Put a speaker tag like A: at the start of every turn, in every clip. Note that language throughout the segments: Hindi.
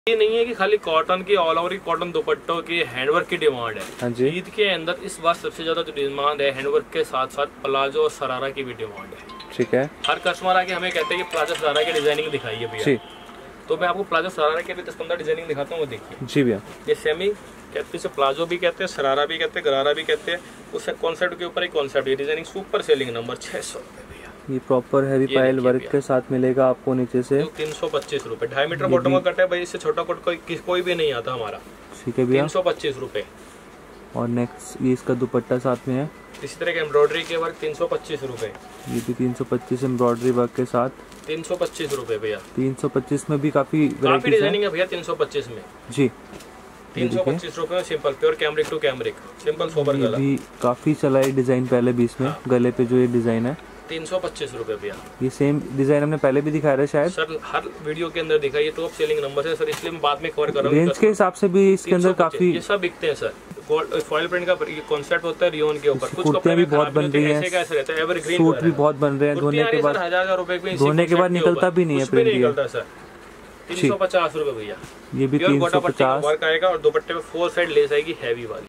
A: ये नहीं है कि खाली कॉटन की, ऑल ओवर कॉटन दुपट्टों की हैंडवर्क की डिमांड है।
B: हाँ जी।
A: ईद के अंदर इस बार सबसे ज्यादा जो डिमांड है हैंडवर्क के साथ साथ प्लाजो और सरारा की भी डिमांड है।
B: ठीक है।
A: हर कस्टमर आके हमें कहते हैं कि प्लाजो सरारा की डिजाइनिंग दिखाइए भैया, तो मैं आपको प्लाजो सरारा के भी 10-15 डिजाइनिंग दिखाता हूँ, वो देखिए
B: जी भैया।
A: ये सेमी कहते हैं, प्लाजो भी कहते हैं, सरारा भी कहते हैं, गरारा भी कहते हैं। उस कॉन्सेप्ट के ऊपर एक कॉन्सेप्ट, ये डिजाइनिंग सुपर सेलिंग नंबर 600 रुपए भैया।
B: ये प्रॉपर हैवी पायल वर्क के साथ मिलेगा आपको नीचे से
A: 325 रुपए। 2.5 मीटर बॉटम का कट है भाई, इससे छोटा कट कोई भी नहीं आता हमारा।
B: ठीक है भैया,
A: 325 रुपए।
B: और नेक्स्ट ये इसका दुपट्टा साथ में है,
A: इसी तरह के एम्ब्रॉयडरी के वर्क 325 रुपए।
B: ये भी 325 एम्ब्रॉयडरी वर्क के साथ
A: 325 रुपए भैया।
B: 325 में भी काफी
A: डिजाइनिंग है भैया 325 में
B: जी।
A: 325 रुपए में simple pure cambric to cambric simple sober गला।
B: भी काफी चला है डिजाइन पहले भी इसमें। गले पे जो ये डिजाइन है
A: 325 रुपए भैया।
B: ये सेम डिजाइन हमने पहले भी दिखाया था शायद
A: सर, हर वीडियो के अंदर दिखा, ये टॉप सेलिंग नंबर है सर, इसलिए मैं बाद में कवर कर रहा हूँ।
B: रेंज के हिसाब से भी इसके अंदर काफी
A: ये सब बिकते हैं सर। फॉइल प्रिंट का कॉन्सेप्ट होता है रियोन के ऊपर। कुछ
B: कुर्ते भी बहुत बन रही हैं, सूट भी बहुत बन रहे हैं, धोने के बाद
A: 1000 रुपए
B: धोने के बाद निकलता भी नहीं है प्रिंट
A: सर। 350 रुपए भैया।
B: ये भी 350
A: वर्क आएगा और दुपट्टे में 4 साइड लेस आएगी हैवी वाली।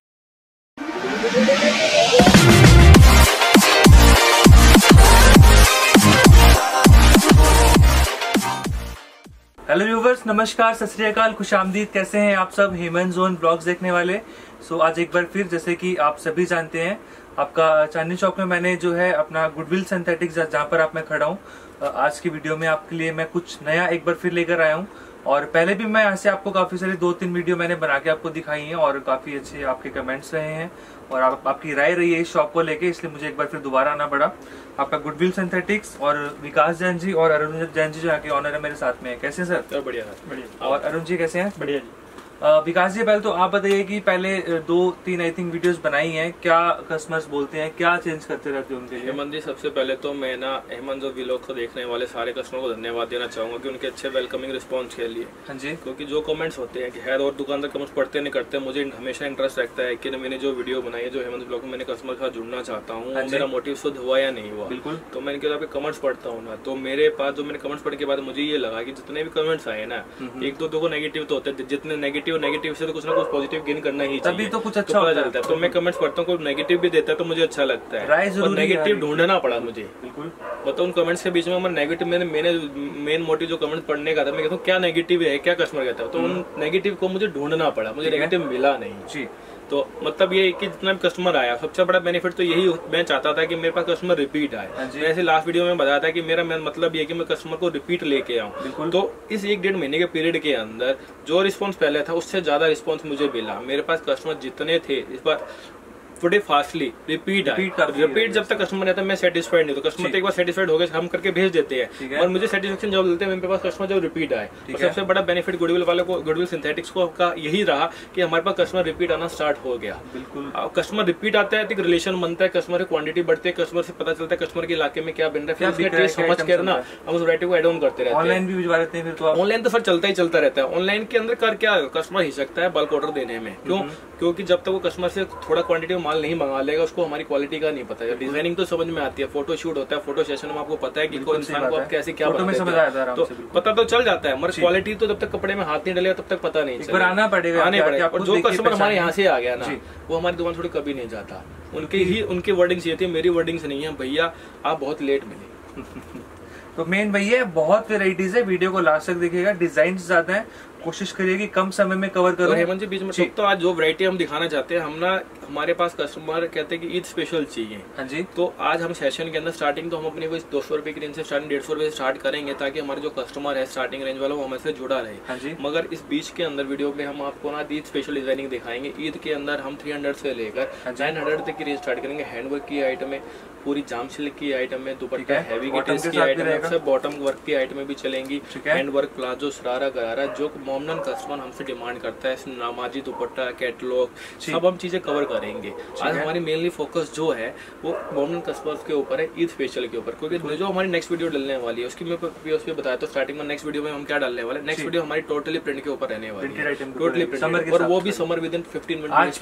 B: हेलो व्यूवर्स, नमस्कार, सत श्री अकाल, खुशामदीद। कैसे हैं आप सब हेमंत जोन ब्लॉग्स देखने वाले। आज एक बार फिर, जैसे कि आप सभी जानते हैं, आपका चांदनी चौक में मैंने जो है अपना गुडविल सिंथेटिक्स, जहाँ पर आप मैं खड़ा हूँ, आज की वीडियो में आपके लिए मैं कुछ नया एक बार फिर लेकर आया हूँ। और पहले भी मैं ऐसे आपको काफी सारी 2-3 वीडियो मैंने बना के आपको दिखाई हैं और काफी अच्छे आपके कमेंट्स रहे हैं और आपकी राय रही है इस शॉप को लेके, इसलिए मुझे एक बार फिर दोबारा आना पड़ा। आपका गुडविल सिंथेटिक्स और विकास जैन जी और अरुण जैन जी जो के ऑनर है मेरे साथ में है। कैसे सर?
A: बढ़िया बढ़िया।
B: और अरुण जी कैसे हैं?
A: बढ़िया जी।
B: विकास जी, पहले तो आप बताइए कि पहले 2-3 आई थिंक वीडियोस बनाई हैं, क्या कस्टमर्स बोलते हैं, क्या चेंज करते रहते हैं उनके लिए?
A: हेमंत जी, सबसे पहले तो मैं ना हेमंत जो व्लॉग को देखने वाले सारे कस्टमर को धन्यवाद देना चाहूंगा कि उनके अच्छे वेलकमिंग रिस्पॉन्स के लिए।
B: हाँ जी।
A: क्योंकि जो कमेंट्स होते हैं कि है और दुकानदार कमेंट्स पढ़ते नहीं करते, मुझे हमेशा इंटरेस्ट रखता है कि मैंने जो वीडियो बनाई है, जो हेमंत व्लॉग में मैंने कस्टमर के साथ जुड़ना चाहता हूँ, मेरा मोटिव शुद्ध हुआ या नहीं हुआ।
B: बिल्कुल।
A: तो मैंने कहा आपके कमेंट्स पढ़ता हूँ ना, तो मेरे पास जो मैंने कमेंट्स पढ़ने के बाद मुझे ये लगा कि जितने भी कमेंट्स आए ना, एक दो नेगेटिव तो होते हैं, जितने नेगेटिव से तो कुछ कुछ पॉजिटिव गेन करना ही चाहिए,
B: तभी तो कुछ अच्छा होता
A: चलता है। तो मैं कमेंट्स पढ़ता हूँ, कोई नेगेटिव भी देता है तो मुझे अच्छा लगता है, और नेगेटिव ढूंढना पड़ा मुझे। बिल्कुल। मतलब उन कमेंट्स के बीच में हमारे नेगेटिव, मैंने मेन मोटिव जो कमेंट्स पढ़ने का था, मैं कहता हूँ क्या नेगेटिव है, क्या कस्टमर कहता है, तो उन नेगेटिव को मुझे ढूंढना पड़ा, मुझे नेगेटिव मिला नहीं जी। तो मतलब ये कि जितना भी कस्टमर आया, सबसे बड़ा बेनिफिट तो यही मैं चाहता था कि मेरे पास कस्टमर रिपीट आए। जैसे लास्ट वीडियो में बताया था कि मेरा मतलब ये कि मैं कस्टमर को रिपीट लेके आऊँ। तो इस 1-1.5 महीने के पीरियड के अंदर जो रिस्पांस पहले था उससे ज्यादा रिस्पांस मुझे मिला। मेरे पास कस्टमर जितने थे इस बार थोड़े फास्टली रिपीट जब तक कस्टमर रहता है, मैं सेटिस्फाइड नहीं, तो कस्टमर तो एक बार सेटिस्फाइड हो गए हम करके भेज देते हैं, और मुझे सेटिस्फेक्शन जब मिलते हैं मेरे पास कस्टमर जब रिपीट आए। और सबसे बड़ा बेनिफिट गुडविल वाले को, गुडविल सिंथेटिक्स को का यही रहा कि हमारे पास कस्टमर रिपीट आना स्टार्ट हो गया। बिल्कुल। कस्टमर रिपीट आता है तो एक रिलेशन बनता है, कस्टमर की क्वांटिटी बढ़ती है, कस्टमर से पता चलता है कस्टमर के इलाके में क्या बन रहा है, फिर समझ कर ना हम उस वैरायटी को एड ऑन करते रहते हैं।
B: ऑनलाइन भी भिजवा देते हैं फिर तो आप?
A: ऑनलाइन तो फिर चलता ही चलता रहता है। ऑनलाइन के अंदर कर क्या कस्टमर हिचकता है बल्क ऑर्डर देने में, क्योंकि जब तक वो कस्टमर से थोड़ा क्वांटिटी में माल नहीं मंगा लेगा, उसको हमारी क्वालिटी का नहीं पता है। डिजाइनिंग तो समझ में आती है, फोटो शूट होता है, फोटो सेशन में आपको पता है कि कोई इंसान को आप कैसे क्या तो पता तो चल जाता है, मगर क्वालिटी तो जब तक कपड़े में हाथ नहीं डलेगा तब तक पता नहीं चलेगा।
B: आना पड़ेगा।
A: और जो कस्टमर हमारे यहाँ से आ गया ना, वो हमारी दुकान थोड़ी कभी नहीं जाता। उनकी वर्डिंग्स ये थी, मेरी वर्डिंग्स नहीं है, भैया आप बहुत लेट मिले।
B: तो मेन भैया बहुत वेराइटीज है, वीडियो को लास्ट तक देखिएगा, डिजाइन ज्यादा है, कोशिश करिए कि कम समय में कवर करो।
A: हेमंत जी, बीच में तो आज जो वैरायटी हम दिखाना चाहते हैं, हम ना हमारे पास कस्टमर कहते हैं कि ईद स्पेशल चाहिए। हाँ जी। तो आज हम सेशन के अंदर स्टार्टिंग तो हम अपनी 200 रुपए की रेंज से स्टार्टिंग 150 रुपए से स्टार्ट करेंगे, ताकि हमारे जो कस्टमर है स्टार्टिंग रेंज वाला वो हमारे से जुड़ा रहे। हाँ जी। मगर इस बीच के अंदर वीडियो में हम आपको ना ईद स्पेशल डिजाइनिंग दिखाएंगे। ईद के अंदर हम 300 से लेकर 900 तक की रेंज स्टार्ट करेंगे। हैंडवर्क की आइटम है, पूरी जाम सिल्क की आइटम है, दुपट्टा हैवी गेटेस की आइटम है, बॉटम वर्क की आइटम भी चलेंगी, हैंडवर्क, प्लाजो, शरारा, गरारा, जो कॉमन कस्टमर हमसे डिमांड करता है, नामाजी दुपट्टा, कैटलॉग, सब हम चीजें कवर करेंगे। आज हमारी मेनली फोकस जो है वो कॉमन कस्टमर्स के ऊपर है, ईद स्पेशल के ऊपर, क्योंकि जो हमारी नेक्स्ट वीडियो डलने वाली है उसकी मैं उस पर बताया तो स्टार्टिंग में नेक्स्ट वीडियो में हम क्या डालने वाले। नेक्स्ट वीडियो हमारी टोटली प्रिंट के ऊपर रहने वाली है, टोटली प्रिंट, और वो भी समर विद इन 15 मिनट। आज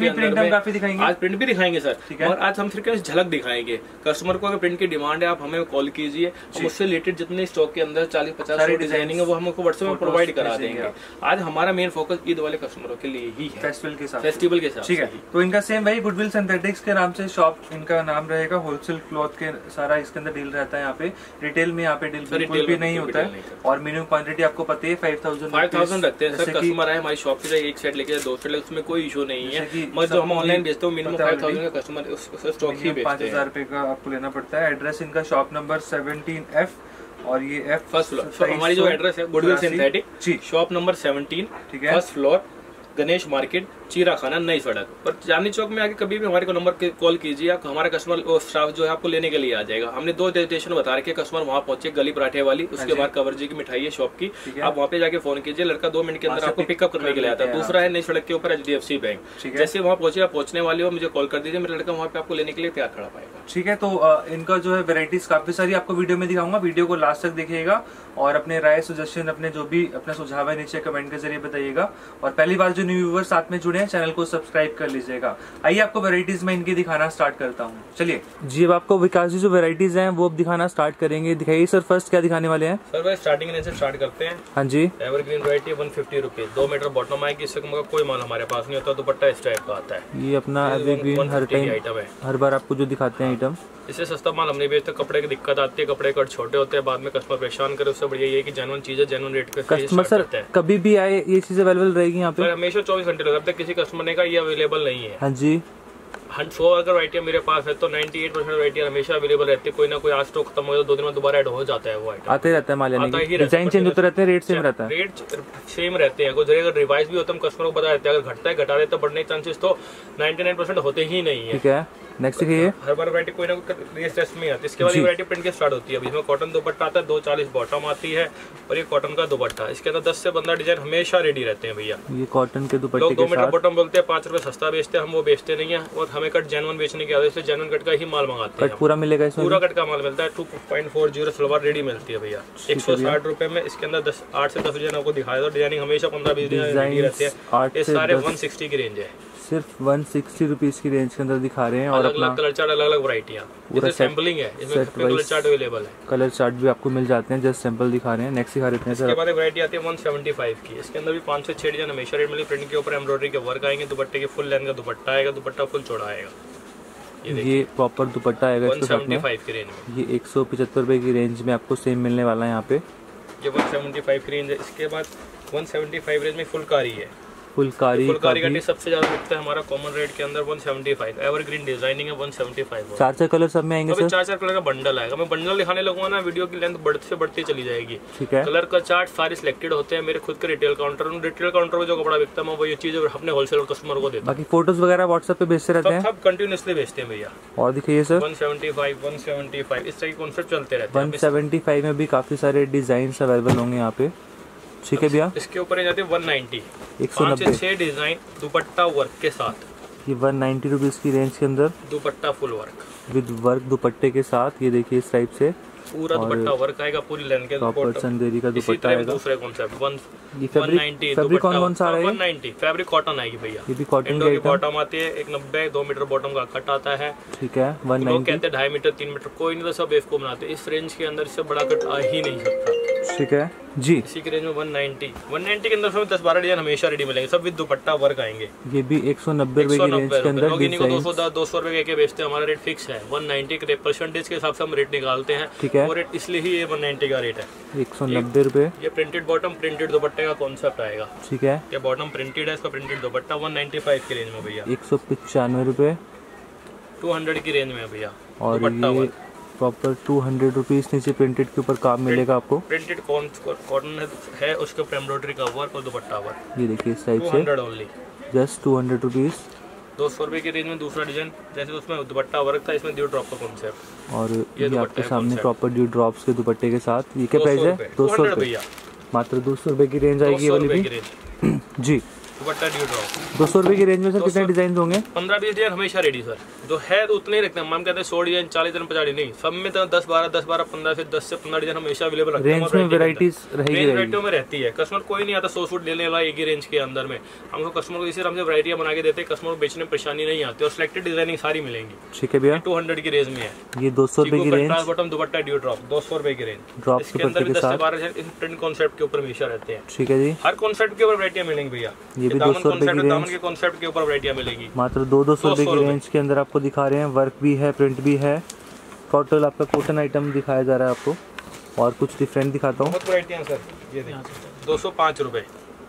A: प्रिंट भी दिखाएंगे सर, और आज हम सिर्फ झलक दिखाएंगे। कस्टमर को अगर प्रिंट की डिमांड है, आप हमें कॉल कीजिए, हम उससे रिलेटेड जितने स्टॉक के अंदर 40-50 डिजाइनिंग है वो हम आपको व्हाट्सएप में प्रोवाइड करा देंगे। आज हमारा मेन फोकस ईद वाले कस्टमरों के लिए ही है,
B: फेस्टिवल के साथ,
A: फेस्टिवल के साथ।
B: ठीक है। तो इनका सेम वही गुडविल सिंथेटिक्स के नाम से शॉप इनका नाम रहेगा। होलसेल क्लॉथ के सारा इसके अंदर डील रहता है। यहाँ पे रिटेल में यहाँ पे डील बिल्कुल भी नहीं होता है। और मिनिमम क्वांटिटी आपको पता है 5000
A: रखते हैं सर। कस्टमर आए हमारी शॉप से एक सेट लेके 2 सेट, उसमें कोई इशू नहीं है। मगर जो हम ऑनलाइन बेचते हैं मिनिमम 5000 का कस्टमर स्टॉक ही बेचते हैं।
B: 5000 रुपए का आपको लेना पड़ता है। एड्रेस इनका शॉप नंबर 17F और ये F
A: फर्स्ट फ्लोर। हमारी जो एड्रेस है गुडविल सिंथेटिक, शॉप नंबर 17,
B: ठीक है,
A: फर्स्ट फ्लोर, गणेश मार्केट, चीरा खाना, नई सड़क पर। चांदनी चौक में आके कभी भी हमारे को नंबर कॉल कीजिए, आप हमारा कस्टमर और स्टाफ जो है आपको लेने के लिए आ जाएगा। हमने 2 स्टेशन बता रखे, कस्टमर वहाँ पहुंचे, गली पराठे वाली, उसके बाद कवर जी की मिठाई है शॉप की, आप वहाँ पे जाके फोन कीजिए, लड़का 2 मिनट के अंदर आपको पिकअप करने के लिए आता है। दूसरा है नई सड़क के ऊपर HDFC बैंक। जैसे वहाँ पहुंचे, आप पहुंचने वाले हो मुझे कॉल कर दीजिए, मेरा लड़का वहाँ पे आपको लेने के लिए तैयार खड़ा पाएगा।
B: ठीक है। तो इनका जो है वेराइटीज काफी सारी आपको वीडियो में दिखाऊंगा, वीडियो को लास्ट तक देखिएगा और अपने राय सजेशन अपने जो भी अपना सुझाव है नीचे कमेंट के जरिए बताइएगा। और पहली बार जो न्यू व्यूअर्स साथ में जुड़े हैं चैनल को सब्सक्राइब कर लीजिएगा। आइए आपको वेराइटीज में इनकी दिखाना स्टार्ट करता हूँ। चलिए जी, अब आपको विकास जी जो वेराइटीज हैं वो अब दिखाना स्टार्ट करेंगे। दिखाइए सर, फर्स्ट क्या दिखाने वाले हैं?
A: सर भाई स्टार्टिंग रेंज से स्टार्ट करते हैं।
B: हाँ जी।
A: Evergreen variety 150 rupees, 2 metre bottom आएगी। इससे कम का कोई माल हमारे पास नहीं होता, दुपट्टा इस टाइप का आता है।
B: ये अपना एवरग्रीन हर टाइम
A: आइटम है, हर
B: बार आपको जो दिखाते हैं आइटम।
A: इससे सस्ता माल हमने बेचते, कपड़े की दिक्कत आती है, कपड़े कट छोटे होते हैं, बाद में कस्टमर परेशान करे। उससे बढ़िया ये कि जेन्युइन चीज है, जेन्युइन रेट पे
B: कस्टमर सर कभी भी आए ये चीज अवेलेबल रहेगी यहाँ पे?
A: हमेशा 24 घंटे लगते हैं। किसी कस्टमर ने कहा ये अवेलेबल नहीं है।
B: हाँ जी।
A: 100 अगर वैरायटी मेरे पास है तो 98% वैरायटी हमेशा अवेलेबल रहती है। कोई ना कोई आज स्टॉक खत्म हो जाए 2 दिन में दोबारा ऐड हो जाता है वो आइटम।
B: आते रहता है माल, यानी डिजाइन चेंज होते रहते हैं, रेट सेम रहता है।
A: रेट सेम रहते हैं। अगर रिवाइज भी होता है हम कस्टमर को बता देते हैं, अगर घटता है घटा देते हैं, बढ़ने के चांसेस तो 99% होते ही नहीं है।
B: ठीक है, नेक्स्ट देखिए।
A: हर बार वैरायटी कोई ना कोई रेस में आती है। इसके बाद वैरायटी प्रिंट के स्टार्ट होती है। अभी इसमें कॉटन दुपट्टा आता है, 240 बॉटम आती है और ये कॉटन का दुपट्टा। इसके अंदर 10 से 15 डिजाइन हमेशा रेडी रहते हैं भैया।
B: ये कॉटन के दुपट्टे
A: लोग 2 मीटर बॉटम बोलते हैं, 5 रुपए सस्ता बेचते हैं, हम वो बेचते नहीं है। और हमें कट जेन्युइन बेचने की आदत है, जेन्युइन कट का ही माल मंगाते हैं।
B: पूरा मिलेगा इसमें? पूरा
A: कट का माल मिलता है। 2.40 सलवार रेडी मिलती है भैया, 160 रुपए में। इसके अंदर 8 से 10 डिजाइन आपको दिखाया था। डिजाइनिंग हमेशा 15-20 डिजाइन रहती है। ये सारे 160 की रेंज है,
B: सिर्फ 160 रुपीज की रेंज के अंदर दिखा रहे हैं। और
A: अलग अलग कलर चार्ट, अलग अलग वैरायटियां, पूरा सैंपलिंग है। इसमें कलर चार्ट अवेलेबल है,
B: कलर चार्ट भी आपको मिल जाते हैं। जस्ट सैंपल दिखा रहे हैं। नेक्स्ट दिखा देते हैं सर।
A: इसके बाद वैरायटी आती है 175 की। इसके अंदर भी 5 से 6 डिजाइन हमेशा रेट मिलेगी। प्रिंट के ऊपर एम्ब्रॉयडरी के वर्क आएंगे। दुपट्टे के फुल लेंथ का दुपट्टा आएगा, दुपट्टा फुल चौड़ा आएगा।
B: ये प्रॉपर दुपट्टा आएगा।
A: 175 की रेंज में
B: ये 175 रुपए की रेंज में आपको सेम मिलने वाला है यहाँ पे।
A: ये 175 की रेंज है। इसके बाद 175 रेंज में फुलकारी है।
B: फुलकारी
A: का सबसे ज्यादा बिकता है हमारा कॉमन रेट के अंदर 175। एवरग्रीन डिजाइनिंग है 175।
B: 4 कलर सब में आएंगे सर?
A: 4 कलर का बंडल आएगा। मैं बंडल दिखाने लगूंगा ना, वीडियो की लेंथ बढ़ते से बढ़ती चली जाएगी।
B: ठीक है।
A: कलर का चार्ट सारे सिलेक्टेड होते हैं। मेरे खुद के रिटेल काउंटर में जो कपड़ा बिकता है मैं वो ये चीज अपने होलसेल कस्टमर को देता हूँ।
B: बाकी फोटोज वगैरह व्हाट्सएप पे भेजते रहते हैं?
A: सब कंटिन्यूअसली भेजते हैं भैया।
B: और दिखाइए सर।
A: 175 इस तरह के कॉन्सेप्ट चलते रहते हैं।
B: 175 में भी काफी सारे डिजाइन अवेलेबल होंगे यहाँ पे। ठीक है भैया।
A: इसके ऊपर जाते हैं 190, 5 से 6 डिजाइन दुपट्टा वर्क के साथ।
B: ये 190 रुपीज की रेंज के अंदर
A: दुपट्टा फुल वर्क
B: विद वर्क दुपट्टे के साथ। ये देखिए इस टाइप से
A: पूरा दुपट्टा वर्क आएगा, पूरी लेंथ के
B: दुपट्टा चंदेरी का दुपट्टा आएगा।
A: दूसरे कॉन्सेप्ट
B: 190 फैब्रिक कौन सा आ रहा है?
A: 190 फैब्रिक कॉटन आएगी भैया।
B: ये भी कॉटन
A: की बॉटम आती है। 190 2 मीटर बॉटम का कट आता है।
B: ठीक है। 190
A: लोग कहते हैं 2.5 मीटर 3 मीटर, कोई नहीं तो सब बेवकूफ बनाते। इस रेंज के अंदर इससे बड़ा कट आ ही नहीं सकता।
B: ठीक है जी।
A: इसी के रेंज में 190 के अंदर 10-12 डिजाइन हमेशा रेडी मिलेंगे, सब विद दुपट्टा वर्क आएंगे।
B: ये भी 190 रुपए की रेंज के अंदर।
A: लोग इन्हीं को 200 रुपए के बेचते हैं। हमारा रेट फिक्स है 190 के परसेंटेज के हिसाब से हम रेट निकालते हैं।
B: ठीक है।
A: वो रेट इसलिए ही 190 का रेट है।
B: 190 रुपए।
A: ये प्रिंटेड बॉटम प्रिंटेड दुपट्टे का कॉन्सेप्ट आएगा।
B: ठीक है।
A: ये बॉटम प्रिंटेड है, इसका प्रिंटेड दुपट्टा 195 की रेंज में भैया।
B: 195 रुपए
A: 200 की रेंज में भैया।
B: और ये प्रॉपर 200 रुपीज नीचे प्रिंटेड के ऊपर काम मिलेगा आपको।
A: प्रिंटेड कॉटन है, उसके ऊपर एम्ब्रॉयडरी का वर्क और दुपट्टा वर्क।
B: ये देखिए इस टाइप से
A: 200 ओनली,
B: जस्ट 200 रुपीज।
A: 200 रुपए की रेंज में दूसरा डिजाइन, जैसे उसमें दुपट्टा वर्क था, इसमें ड्यू ड्रॉप का कॉन्सेप्ट।
B: और ये आपके सामने प्रॉपर ड्यू ड्रॉप्स के दुपट्टे के साथ। ये क्या प्राइस है? 200 रुपए, मात्र 200 रुपए की रेंज आएगी वाली भी जी।
A: दुपट्टा ड्यू ड्रॉप
B: 200 रुपए की रेंज में सर कितने डिजाइन होंगे?
A: 15-20 डिजाइन हमेशा रेडी सर, जो है तो उतने ही रखते हैं। हम कहते हैं 100 डिजाइन 40 डिजाइन 50 नहीं, सब में तो 10-12 15 से 10 से 15 डिजाइन हमेशा अवेलेबल रखते हैं।
B: रेंज में वैरायटीज रहेगी,
A: वैरायटियों में रहती है। कस्टमर कोई नहीं आता 100 सूट लेने वाला एक ही रेंज के अंदर में। हमको कस्टमर को इसी हमसे वैरायटियां बना के देते हैं, कस्टमर को बेचने में परेशानी नहीं आती और सिलेक्टेड डिजाइनिंग सारी मिलेंगी।
B: ठीक है भैया,
A: 200 की रेंज में है
B: ये 200 रुपए की रेंज।
A: बॉटम दुपट्टा ड्यू ड्रॉप 200 रुपए की रेंज,
B: ड्रॉप
A: इसके अंदर भी 10 से 12 प्रिंट कॉन्सेप्ट के ऊपर हमेशा रहते हैं।
B: ठीक है जी,
A: हर कॉन्सेप्ट के ऊपर वैरायटियां मिलेंगी भैया।
B: ये भी 200 रुपए की
A: दामन के कॉन्सेप्ट के ऊपर वैरायटियां मिलेगी।
B: मात्र 200 रुपए की रेंज के अंदर आपको दिखा रहे हैं। वर्क भी है, प्रिंट भी है, टोटल आपका कॉटन आइटम दिखाया जा रहा है आपको। और कुछ डिफरेंट दिखाता हूँ।
A: बहुत वैरायटियां सर, ये देखिए 205 रुपए